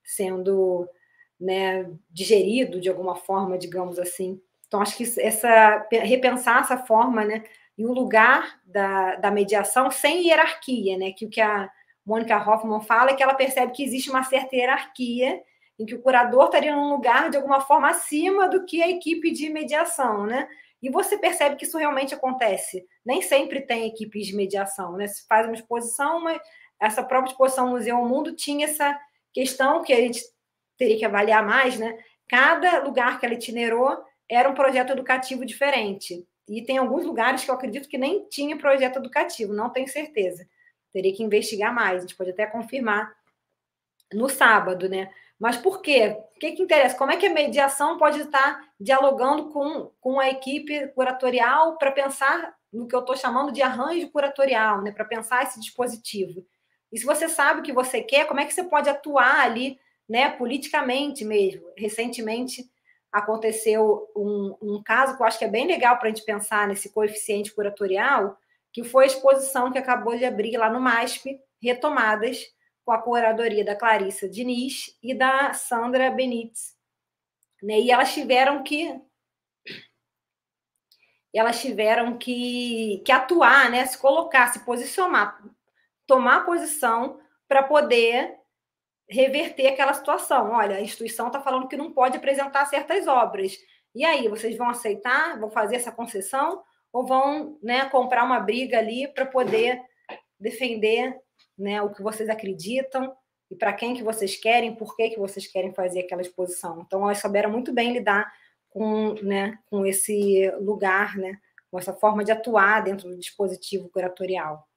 sendo, né, digerido de alguma forma, digamos assim. Então, acho que essa, repensar essa forma, né, e o lugar da, da mediação sem hierarquia, né, que o que a Mônica Hoffman fala é que ela percebe que existe uma certa hierarquia em que o curador estaria num lugar, de alguma forma, acima do que a equipe de mediação, né? E você percebe que isso realmente acontece. Nem sempre tem equipes de mediação, né? Se faz uma exposição, mas essa própria exposição Museu ao Mundo tinha essa questão que a gente teria que avaliar mais, né? Cada lugar que ela itinerou era um projeto educativo diferente. E tem alguns lugares que eu acredito que nem tinha projeto educativo, não tenho certeza. Teria que investigar mais, a gente pode até confirmar no sábado, né? Mas por quê? O que, que interessa? Como é que a mediação pode estar dialogando com, com a equipe curatorial para pensar no que eu estou chamando de arranjo curatorial, né? Para pensar esse dispositivo. E se você sabe o que você quer, como é que você pode atuar ali, né? Politicamente mesmo. Recentemente aconteceu um, um caso que eu acho que é bem legal para a gente pensar nesse coeficiente curatorial, que foi a exposição que acabou de abrir lá no MASP, Retomadas, com a curadoria da Clarissa Diniz e da Sandra Benites. Né? E elas tiveram que elas tiveram que, que atuar, né? Se colocar, se posicionar, tomar posição para poder reverter aquela situação. Olha, a instituição está falando que não pode apresentar certas obras. E aí, vocês vão aceitar? Vão fazer essa concessão? Ou vão, né, comprar uma briga ali para poder defender, né, o que vocês acreditam e para quem que vocês querem, por que que vocês querem fazer aquela exposição. Então, elas souberam muito bem lidar com, né, com esse lugar, né, com essa forma de atuar dentro do dispositivo curatorial.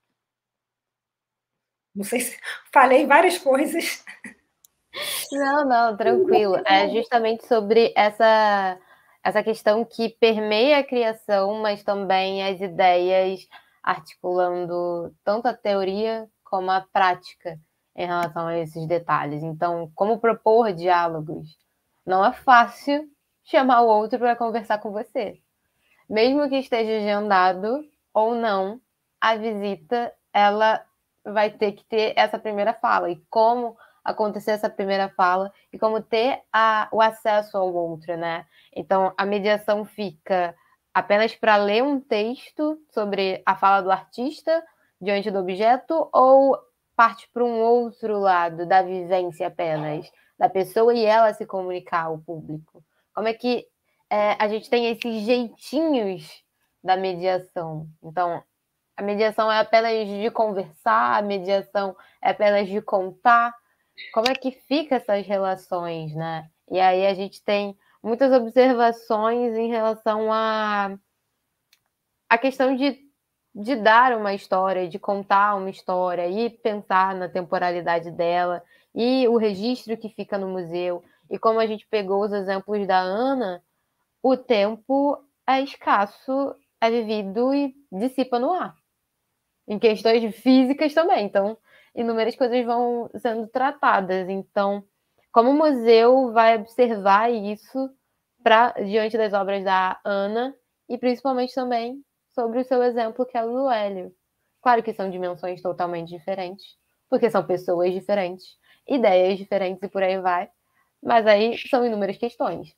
Não sei se falei várias coisas. Não, não, tranquilo. É justamente sobre essa, essa questão que permeia a criação, mas também as ideias, articulando tanto a teoria como a prática em relação a esses detalhes. Então, como propor diálogos? Não é fácil chamar o outro para conversar com você. Mesmo que esteja agendado ou não, a visita, ela vai ter que ter essa primeira fala. E como acontecer essa primeira fala e como ter a, o acesso ao outro, né? Então, a mediação fica apenas para ler um texto sobre a fala do artista diante do objeto ou parte para um outro lado da vivência apenas, da pessoa e ela se comunicar ao público? Como é que é, a gente tem esses jeitinhos da mediação? Então, a mediação é apenas de conversar, a mediação é apenas de contar. Como é que fica essas relações, né? E aí a gente tem muitas observações em relação a, a questão de, de dar uma história, de contar uma história e pensar na temporalidade dela e o registro que fica no museu. E como a gente pegou os exemplos da Ana, o tempo é escasso, é vivido e dissipa no ar. Em questões físicas também. Então, inúmeras coisas vão sendo tratadas. Então, como o museu vai observar isso pra, diante das obras da Ana e principalmente também sobre o seu exemplo, que é o do Hélio. Claro que são dimensões totalmente diferentes, porque são pessoas diferentes, ideias diferentes e por aí vai. Mas aí são inúmeras questões.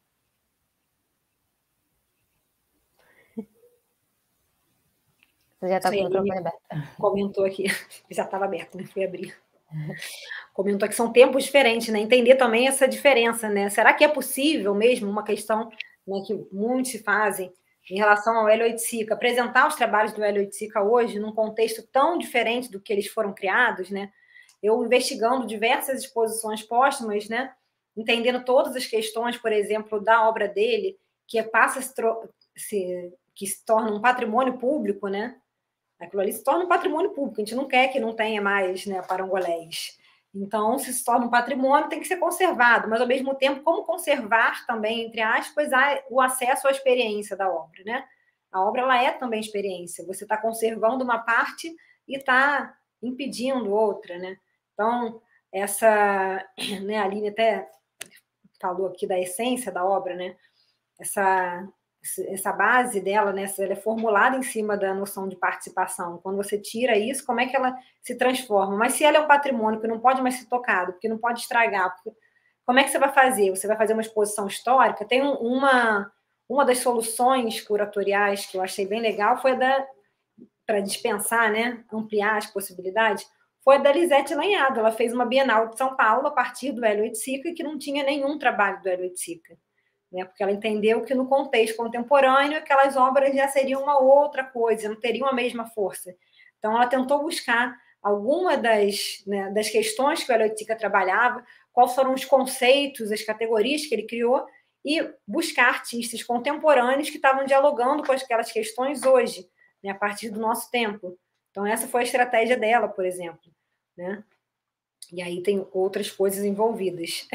Você já está com o microfone aberto. Comentou aqui, já estava aberto, né? Fui abrir. Comentou que são tempos diferentes, né? Entender também essa diferença, né? Será que é possível mesmo uma questão, né, que muitos se fazem em relação ao Hélio Oiticica, apresentar os trabalhos do Hélio Oiticica hoje num contexto tão diferente do que eles foram criados, né? Eu investigando diversas exposições póstumas, né? Entendendo todas as questões, por exemplo, da obra dele, que passa a se, se que se torna um patrimônio público, né? Aquilo ali se torna um patrimônio público. A gente não quer que não tenha mais, né, parangolés. Então, se se torna um patrimônio, tem que ser conservado. Mas, ao mesmo tempo, como conservar também, entre aspas, o acesso à experiência da obra, né? A obra, ela é também experiência. Você está conservando uma parte e está impedindo outra, né? Então, essa... Né, a Aline até falou aqui da essência da obra, né? Essa... essa base dela, né, ela é formulada em cima da noção de participação. Quando você tira isso, como é que ela se transforma? Mas se ela é um patrimônio que não pode mais ser tocado, porque não pode estragar, porque... como é que você vai fazer? Você vai fazer uma exposição histórica? Tem uma, uma das soluções curatoriais que eu achei bem legal, foi a da, para dispensar, né, ampliar as possibilidades, foi a da Lisete Lanhado. Ela fez uma Bienal de São Paulo a partir do Hélio Oiticica, que não tinha nenhum trabalho do Hélio Oiticica. Né, porque ela entendeu que no contexto contemporâneo aquelas obras já seriam uma outra coisa, não teriam a mesma força. Então, ela tentou buscar alguma das, né, das questões que o Hélio Oiticica trabalhava, quais foram os conceitos, as categorias que ele criou, e buscar artistas contemporâneos que estavam dialogando com aquelas questões hoje, né, a partir do nosso tempo. Então, essa foi a estratégia dela, por exemplo. Né? E aí tem outras coisas envolvidas.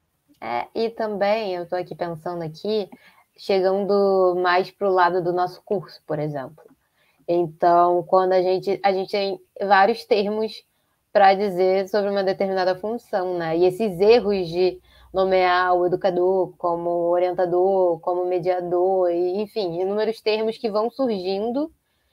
É, e também, eu estou aqui pensando aqui, chegando mais para o lado do nosso curso, por exemplo. Então, quando a gente, a gente tem vários termos para dizer sobre uma determinada função, né? E esses erros de nomear o educador como orientador, como mediador, e, enfim, inúmeros termos que vão surgindo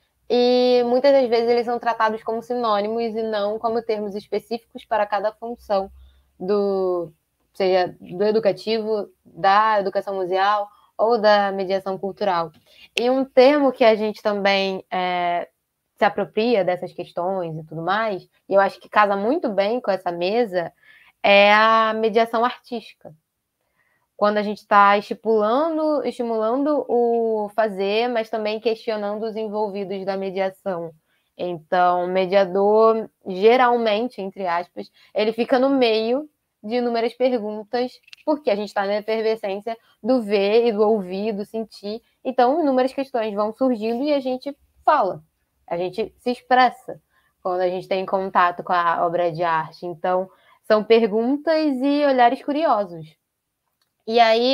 e muitas das vezes eles são tratados como sinônimos e não como termos específicos para cada função do... seja do educativo, da educação museal ou da mediação cultural. E um termo que a gente também é, se apropria dessas questões e tudo mais, e eu acho que casa muito bem com essa mesa, é a mediação artística. Quando a gente está estimulando, estimulando o fazer, mas também questionando os envolvidos da mediação. Então, mediador, geralmente, entre aspas, ele fica no meio de inúmeras perguntas, porque a gente está na efervescência do ver e do ouvir, do sentir. Então, inúmeras questões vão surgindo e a gente fala, a gente se expressa quando a gente tem contato com a obra de arte. Então, são perguntas e olhares curiosos. E aí,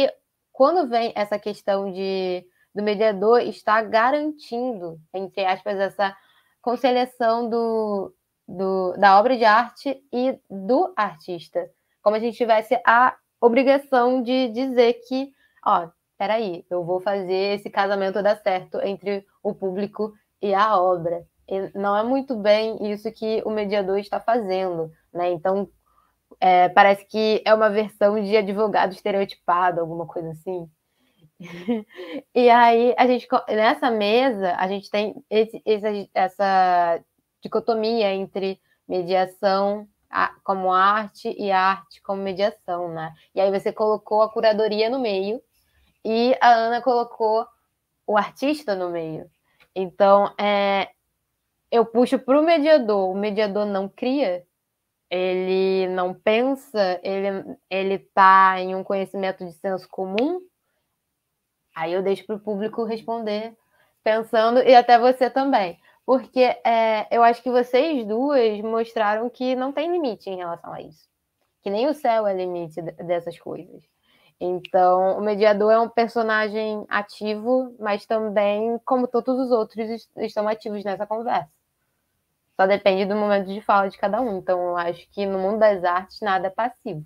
quando vem essa questão de, do mediador estar garantindo, entre aspas, essa conciliação do, do, da obra de arte e do artista, como a gente tivesse a obrigação de dizer que, ó, peraí, eu vou fazer esse casamento dar certo entre o público e a obra. E não é muito bem isso que o mediador está fazendo, né? Então, é, parece que é uma versão de advogado estereotipado, alguma coisa assim. E aí, a gente, nessa mesa, a gente tem esse, esse, essa dicotomia entre mediação como arte e arte como mediação, né? E aí você colocou a curadoria no meio e a Ana colocou o artista no meio. Então, é, eu puxo para o mediador. O mediador não cria, ele não pensa, ele ele está em um conhecimento de senso comum. Aí eu deixo para o público responder, pensando, e até você também. Porque é, eu acho que vocês duas mostraram que não tem limite em relação a isso. Que nem o céu é limite dessas coisas. Então, o mediador é um personagem ativo, mas também, como todos os outros, estão ativos nessa conversa. Só depende do momento de fala de cada um. Então, eu acho que no mundo das artes, nada é passivo.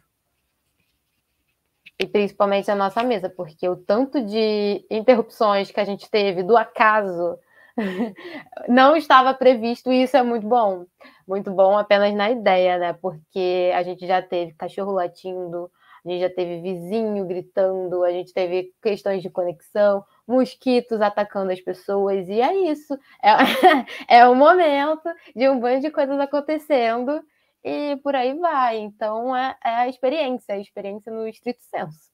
E principalmente a nossa mesa, porque o tanto de interrupções que a gente teve do acaso não estava previsto, e isso é muito bom. Muito bom apenas na ideia, né? Porque a gente já teve cachorro latindo, a gente já teve vizinho gritando, a gente teve questões de conexão, mosquitos atacando as pessoas, e é isso. É, é o momento de um banho de coisas acontecendo, e por aí vai. Então, é, é a experiência, a experiência no estrito senso.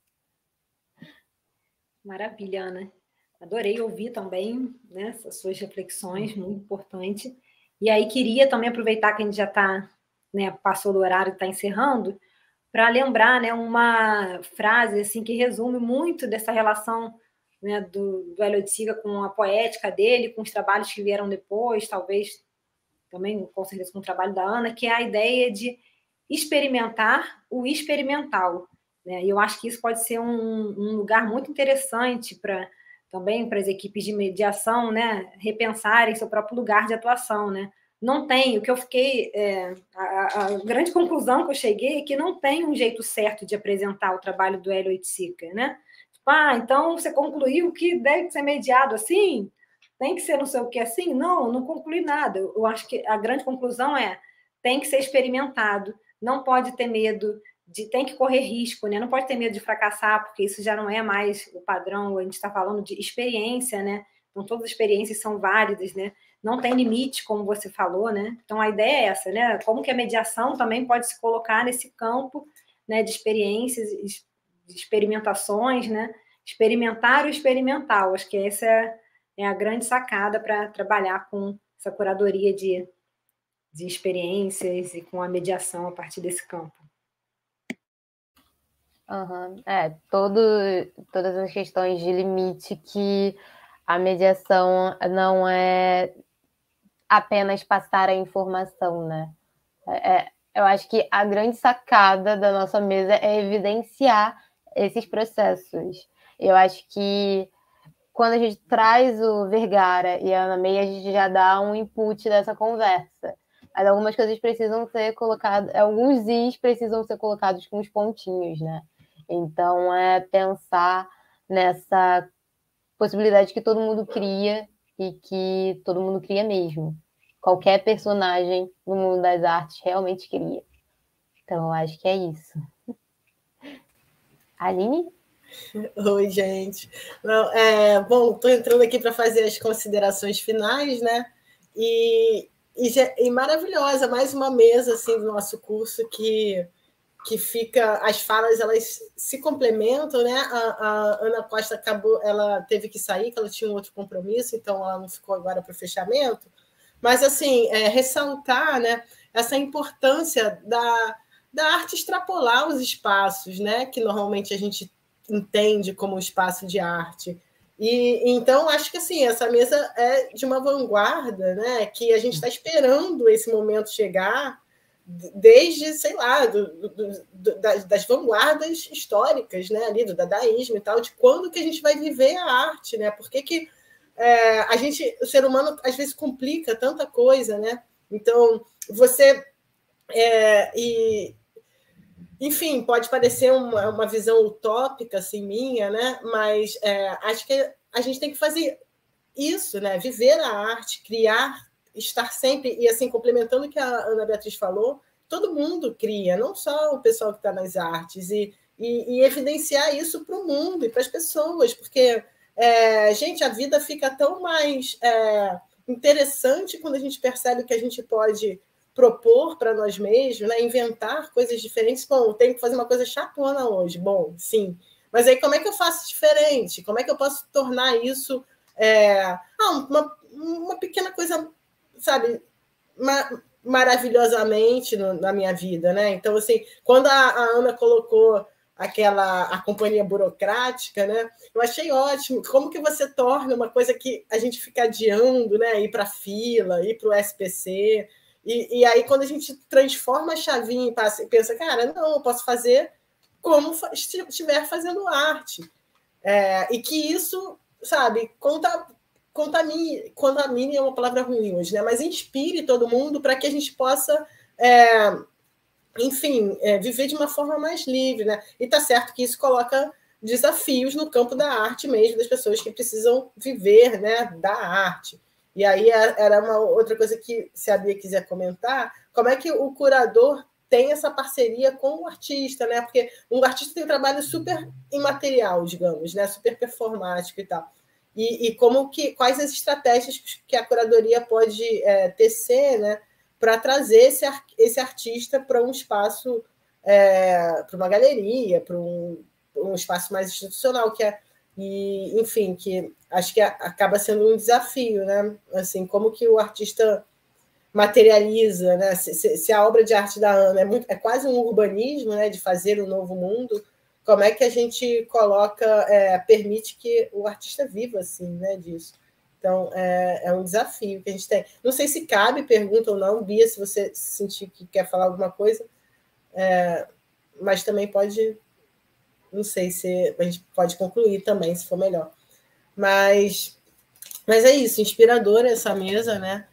Maravilha, Ana. Adorei ouvir também, né, essas suas reflexões, muito importante. E aí, queria também aproveitar que a gente já está, né, passou do horário e está encerrando, para lembrar, né, uma frase assim, que resume muito dessa relação, né, do, do Hélio Oiticica com a poética dele, com os trabalhos que vieram depois, talvez também, com certeza, com o trabalho da Ana, que é a ideia de experimentar o experimental. Né? E eu acho que isso pode ser um, um lugar muito interessante para também para as equipes de mediação, né, repensarem seu próprio lugar de atuação, né? Não tem, o que eu fiquei, é, a, a grande conclusão que eu cheguei é que não tem um jeito certo de apresentar o trabalho do Hélio Oiticica, né? Ah, então você concluiu que deve ser mediado assim? Tem que ser não sei o que assim? Não, não concluí nada. Eu acho que a grande conclusão é tem que ser experimentado, não pode ter medo, de, tem que correr risco, né? Não pode ter medo de fracassar, porque isso já não é mais o padrão, a gente está falando de experiência, né? Então, todas as experiências são válidas, né? Não tem limite, como você falou, né? Então, a ideia é essa, né? Como que a mediação também pode se colocar nesse campo, né, de experiências, de experimentações, né? Experimentar o experimental, acho que essa é, é a grande sacada para trabalhar com essa curadoria de, de experiências e com a mediação a partir desse campo. Uhum. É, todo, todas as questões de limite que a mediação não é apenas passar a informação, né? É, eu acho que a grande sacada da nossa mesa é evidenciar esses processos. Eu acho que quando a gente traz o Vergara e a Ana May, a gente já dá um input dessa conversa. Mas algumas coisas precisam ser colocadas, alguns is precisam ser colocados com os pontinhos, né? Então, é pensar nessa possibilidade que todo mundo cria e que todo mundo cria mesmo. Qualquer personagem no mundo das artes realmente cria. Então, eu acho que é isso. Aline? Oi, gente. Não, é, bom, estou entrando aqui para fazer as considerações finais, né? E, e, e maravilhosa, mais uma mesa assim, do nosso curso que... que fica, as falas elas se complementam, né? A, a Ana Costa acabou, ela teve que sair, que ela tinha um outro compromisso, então ela não ficou agora para o fechamento. Mas, assim, é, ressaltar, né, essa importância da, da arte extrapolar os espaços, né, que normalmente a gente entende como espaço de arte. E então, acho que assim, essa mesa é de uma vanguarda, né, que a gente está esperando esse momento chegar, desde, sei lá, do, do, do, das, das vanguardas históricas, né, ali do dadaísmo e tal, de quando que a gente vai viver a arte, né? Por que que é, a gente, o ser humano, às vezes complica tanta coisa, né? Então, você... É, e, enfim, pode parecer uma, uma visão utópica, assim, minha, né? Mas é, acho que a gente tem que fazer isso, né? Viver a arte, criar, estar sempre... E, assim, complementando o que a Ana Beatriz falou, todo mundo cria, não só o pessoal que está nas artes, e, e, e evidenciar isso para o mundo e para as pessoas, porque, é, gente, a vida fica tão mais é, interessante quando a gente percebe que a gente pode propor para nós mesmos, né? Inventar coisas diferentes. Bom, tenho que fazer uma coisa chatona hoje. Bom, sim. Mas aí como é que eu faço diferente? Como é que eu posso tornar isso é, ah, uma, uma pequena coisa, sabe, ma maravilhosamente no, na minha vida, né? Então, assim, quando a, a Ana colocou aquela a companhia burocrática, né? Eu achei ótimo. Como que você torna uma coisa que a gente fica adiando, né? Ir para a fila, ir para o S P C... E, e aí, quando a gente transforma a chavinha e passa, pensa, cara, não, eu posso fazer como estiver fazendo arte. É, e que isso, sabe, conta, contamine, contamine é uma palavra ruim hoje, né? Mas inspire todo mundo para que a gente possa, é, enfim, é, viver de uma forma mais livre, né? E tá certo que isso coloca desafios no campo da arte mesmo, das pessoas que precisam viver, né, da arte. E aí era uma outra coisa que, se a Bia quiser comentar, como é que o curador tem essa parceria com o artista, né? Porque um artista tem um trabalho super imaterial, digamos, né? Super performático e tal. E, e como que, quais as estratégias que a curadoria pode é, tecer, né? Para trazer esse, esse artista para um espaço, é, para uma galeria, para um, um espaço mais institucional, que é... E, enfim, que acho que acaba sendo um desafio, né? Assim, como que o artista materializa, né? Se, se, se a obra de arte da Ana é, muito, é quase um urbanismo, né? De fazer um novo mundo, como é que a gente coloca, é, permite que o artista viva assim, né? Disso. Então, é, é um desafio que a gente tem. Não sei se cabe pergunta ou não, Bia, se você sentir que quer falar alguma coisa, é, mas também pode... Não sei se a gente pode concluir também, se for melhor. Mas, mas é isso, inspiradora essa mesa, né?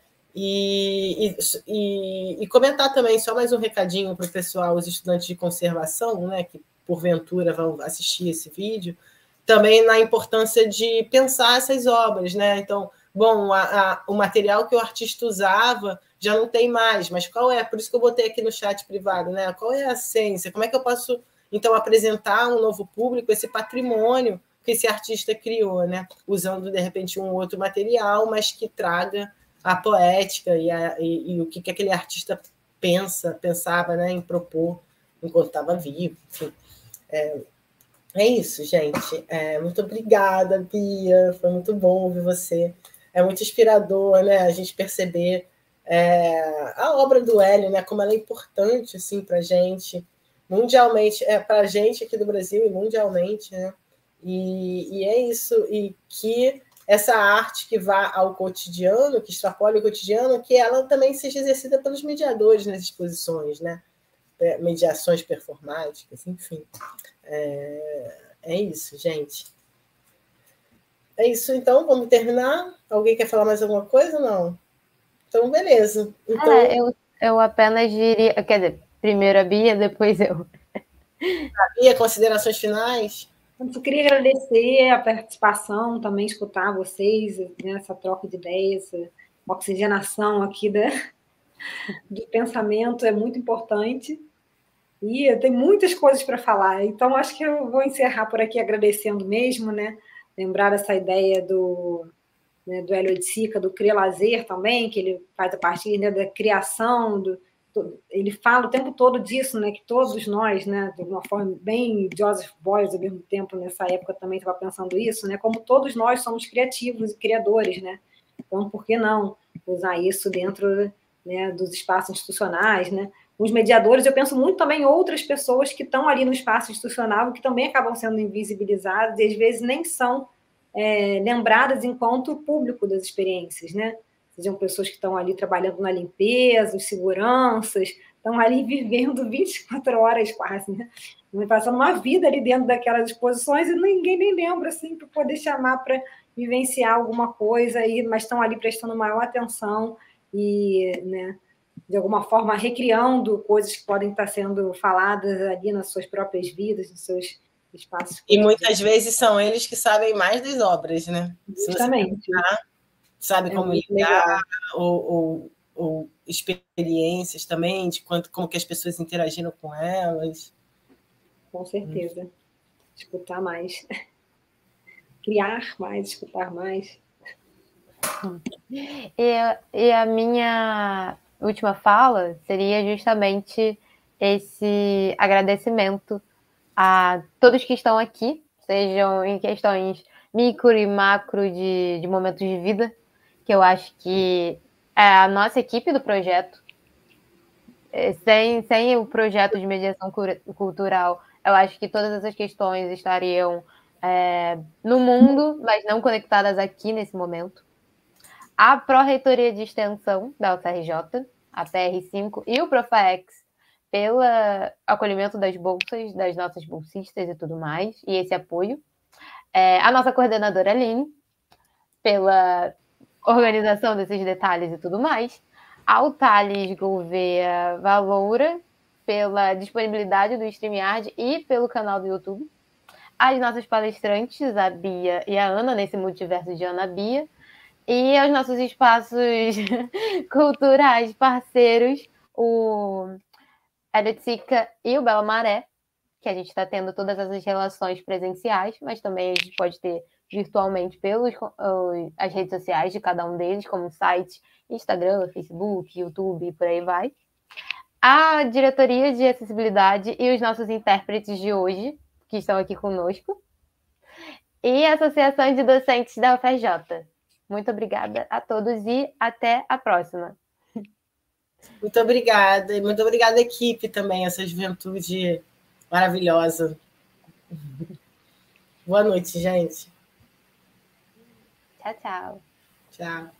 E, e, e comentar também, só mais um recadinho para o pessoal, os estudantes de conservação, né, que porventura vão assistir esse vídeo, também na importância de pensar essas obras, né? Então, bom, a, a, o material que o artista usava já não tem mais, mas qual é? Por isso que eu botei aqui no chat privado, né? Qual é a essência? Como é que eu posso... Então, apresentar a um novo público esse patrimônio que esse artista criou, né? Usando, de repente, um outro material, mas que traga a poética e, a, e, e o que, que aquele artista pensa, pensava, né, em propor enquanto estava vivo. Enfim, é, é isso, gente. É, muito obrigada, Bia. Foi muito bom ouvir você. É muito inspirador, né, a gente perceber é, a obra do Hélio, né, como ela é importante assim, para a gente, mundialmente, é, para a gente aqui do Brasil e mundialmente, né? E, e é isso, e que essa arte que vá ao cotidiano, que extrapole o cotidiano, que ela também seja exercida pelos mediadores nas exposições, né? Mediações performáticas, enfim. É, é isso, gente. É isso, então, vamos terminar? Alguém quer falar mais alguma coisa? Não? Então, beleza. Então... É, eu, eu apenas diria... Quer dizer, primeiro a Bia, depois eu. A Bia, considerações finais? Eu queria agradecer a participação, também escutar vocês, né, essa troca de ideias, essa oxigenação aqui da, do pensamento é muito importante. E tem muitas coisas para falar, então acho que eu vou encerrar por aqui agradecendo mesmo, né? Lembrar essa ideia do, né, do Hélio de Sica, do Cria Lazer também, que ele faz a partir, né, da criação, do, do, ele fala o tempo todo disso, né, que todos nós, né, de uma forma bem Joseph Beuys, ao mesmo tempo, nessa época também estava pensando isso, né, como todos nós somos criativos e criadores, né? Então, por que não usar isso dentro, né, dos espaços institucionais, né? Os mediadores, eu penso muito também em outras pessoas que estão ali no espaço institucional, que também acabam sendo invisibilizadas e, às vezes, nem são é, lembradas enquanto público das experiências, né? Sejam pessoas que estão ali trabalhando na limpeza, os seguranças, estão ali vivendo vinte e quatro horas quase, né? Passando uma vida ali dentro daquelas exposições e ninguém nem lembra, assim, para poder chamar para vivenciar alguma coisa, aí, mas estão ali prestando maior atenção e, né, de alguma forma, recriando coisas que podem estar sendo faladas ali nas suas próprias vidas, nos seus espaços. E muitas vezes são eles que sabem mais das obras, né? Justamente. Se você sabe é como lidar, ou, ou, ou experiências também, de quanto, como que as pessoas interagiram com elas. Com certeza. Hum. Escutar mais. Criar mais, escutar mais. E, e a minha última fala seria justamente esse agradecimento a todos que estão aqui, sejam em questões micro e macro de, de momentos de vida, que eu acho que é a nossa equipe do projeto. Sem, sem o projeto de mediação cultural, eu acho que todas essas questões estariam é, no mundo, mas não conectadas aqui nesse momento. A Pró-Reitoria de Extensão da U F R J, a P R cinco, e o Profaex, pelo acolhimento das bolsas, das nossas bolsistas e tudo mais, e esse apoio. É, a nossa coordenadora Aline, pela organização desses detalhes e tudo mais. Ao Thales Gouveia Valoura, pela disponibilidade do StreamYard e pelo canal do YouTube. As nossas palestrantes, a Bia e a Ana, nesse multiverso de Ana Bia. E aos nossos espaços culturais parceiros, o Eletsica e o Bela Maré, que a gente está tendo todas essas relações presenciais, mas também a gente pode ter virtualmente pelas as redes sociais de cada um deles, como site, Instagram, Facebook, YouTube e por aí vai. A diretoria de acessibilidade e os nossos intérpretes de hoje, que estão aqui conosco, e a Associação de Docentes da U F R J. Muito obrigada a todos e até a próxima. Muito obrigada. E muito obrigada, equipe, também, essa juventude maravilhosa. Boa noite, gente. Tchau, tchau. Tchau.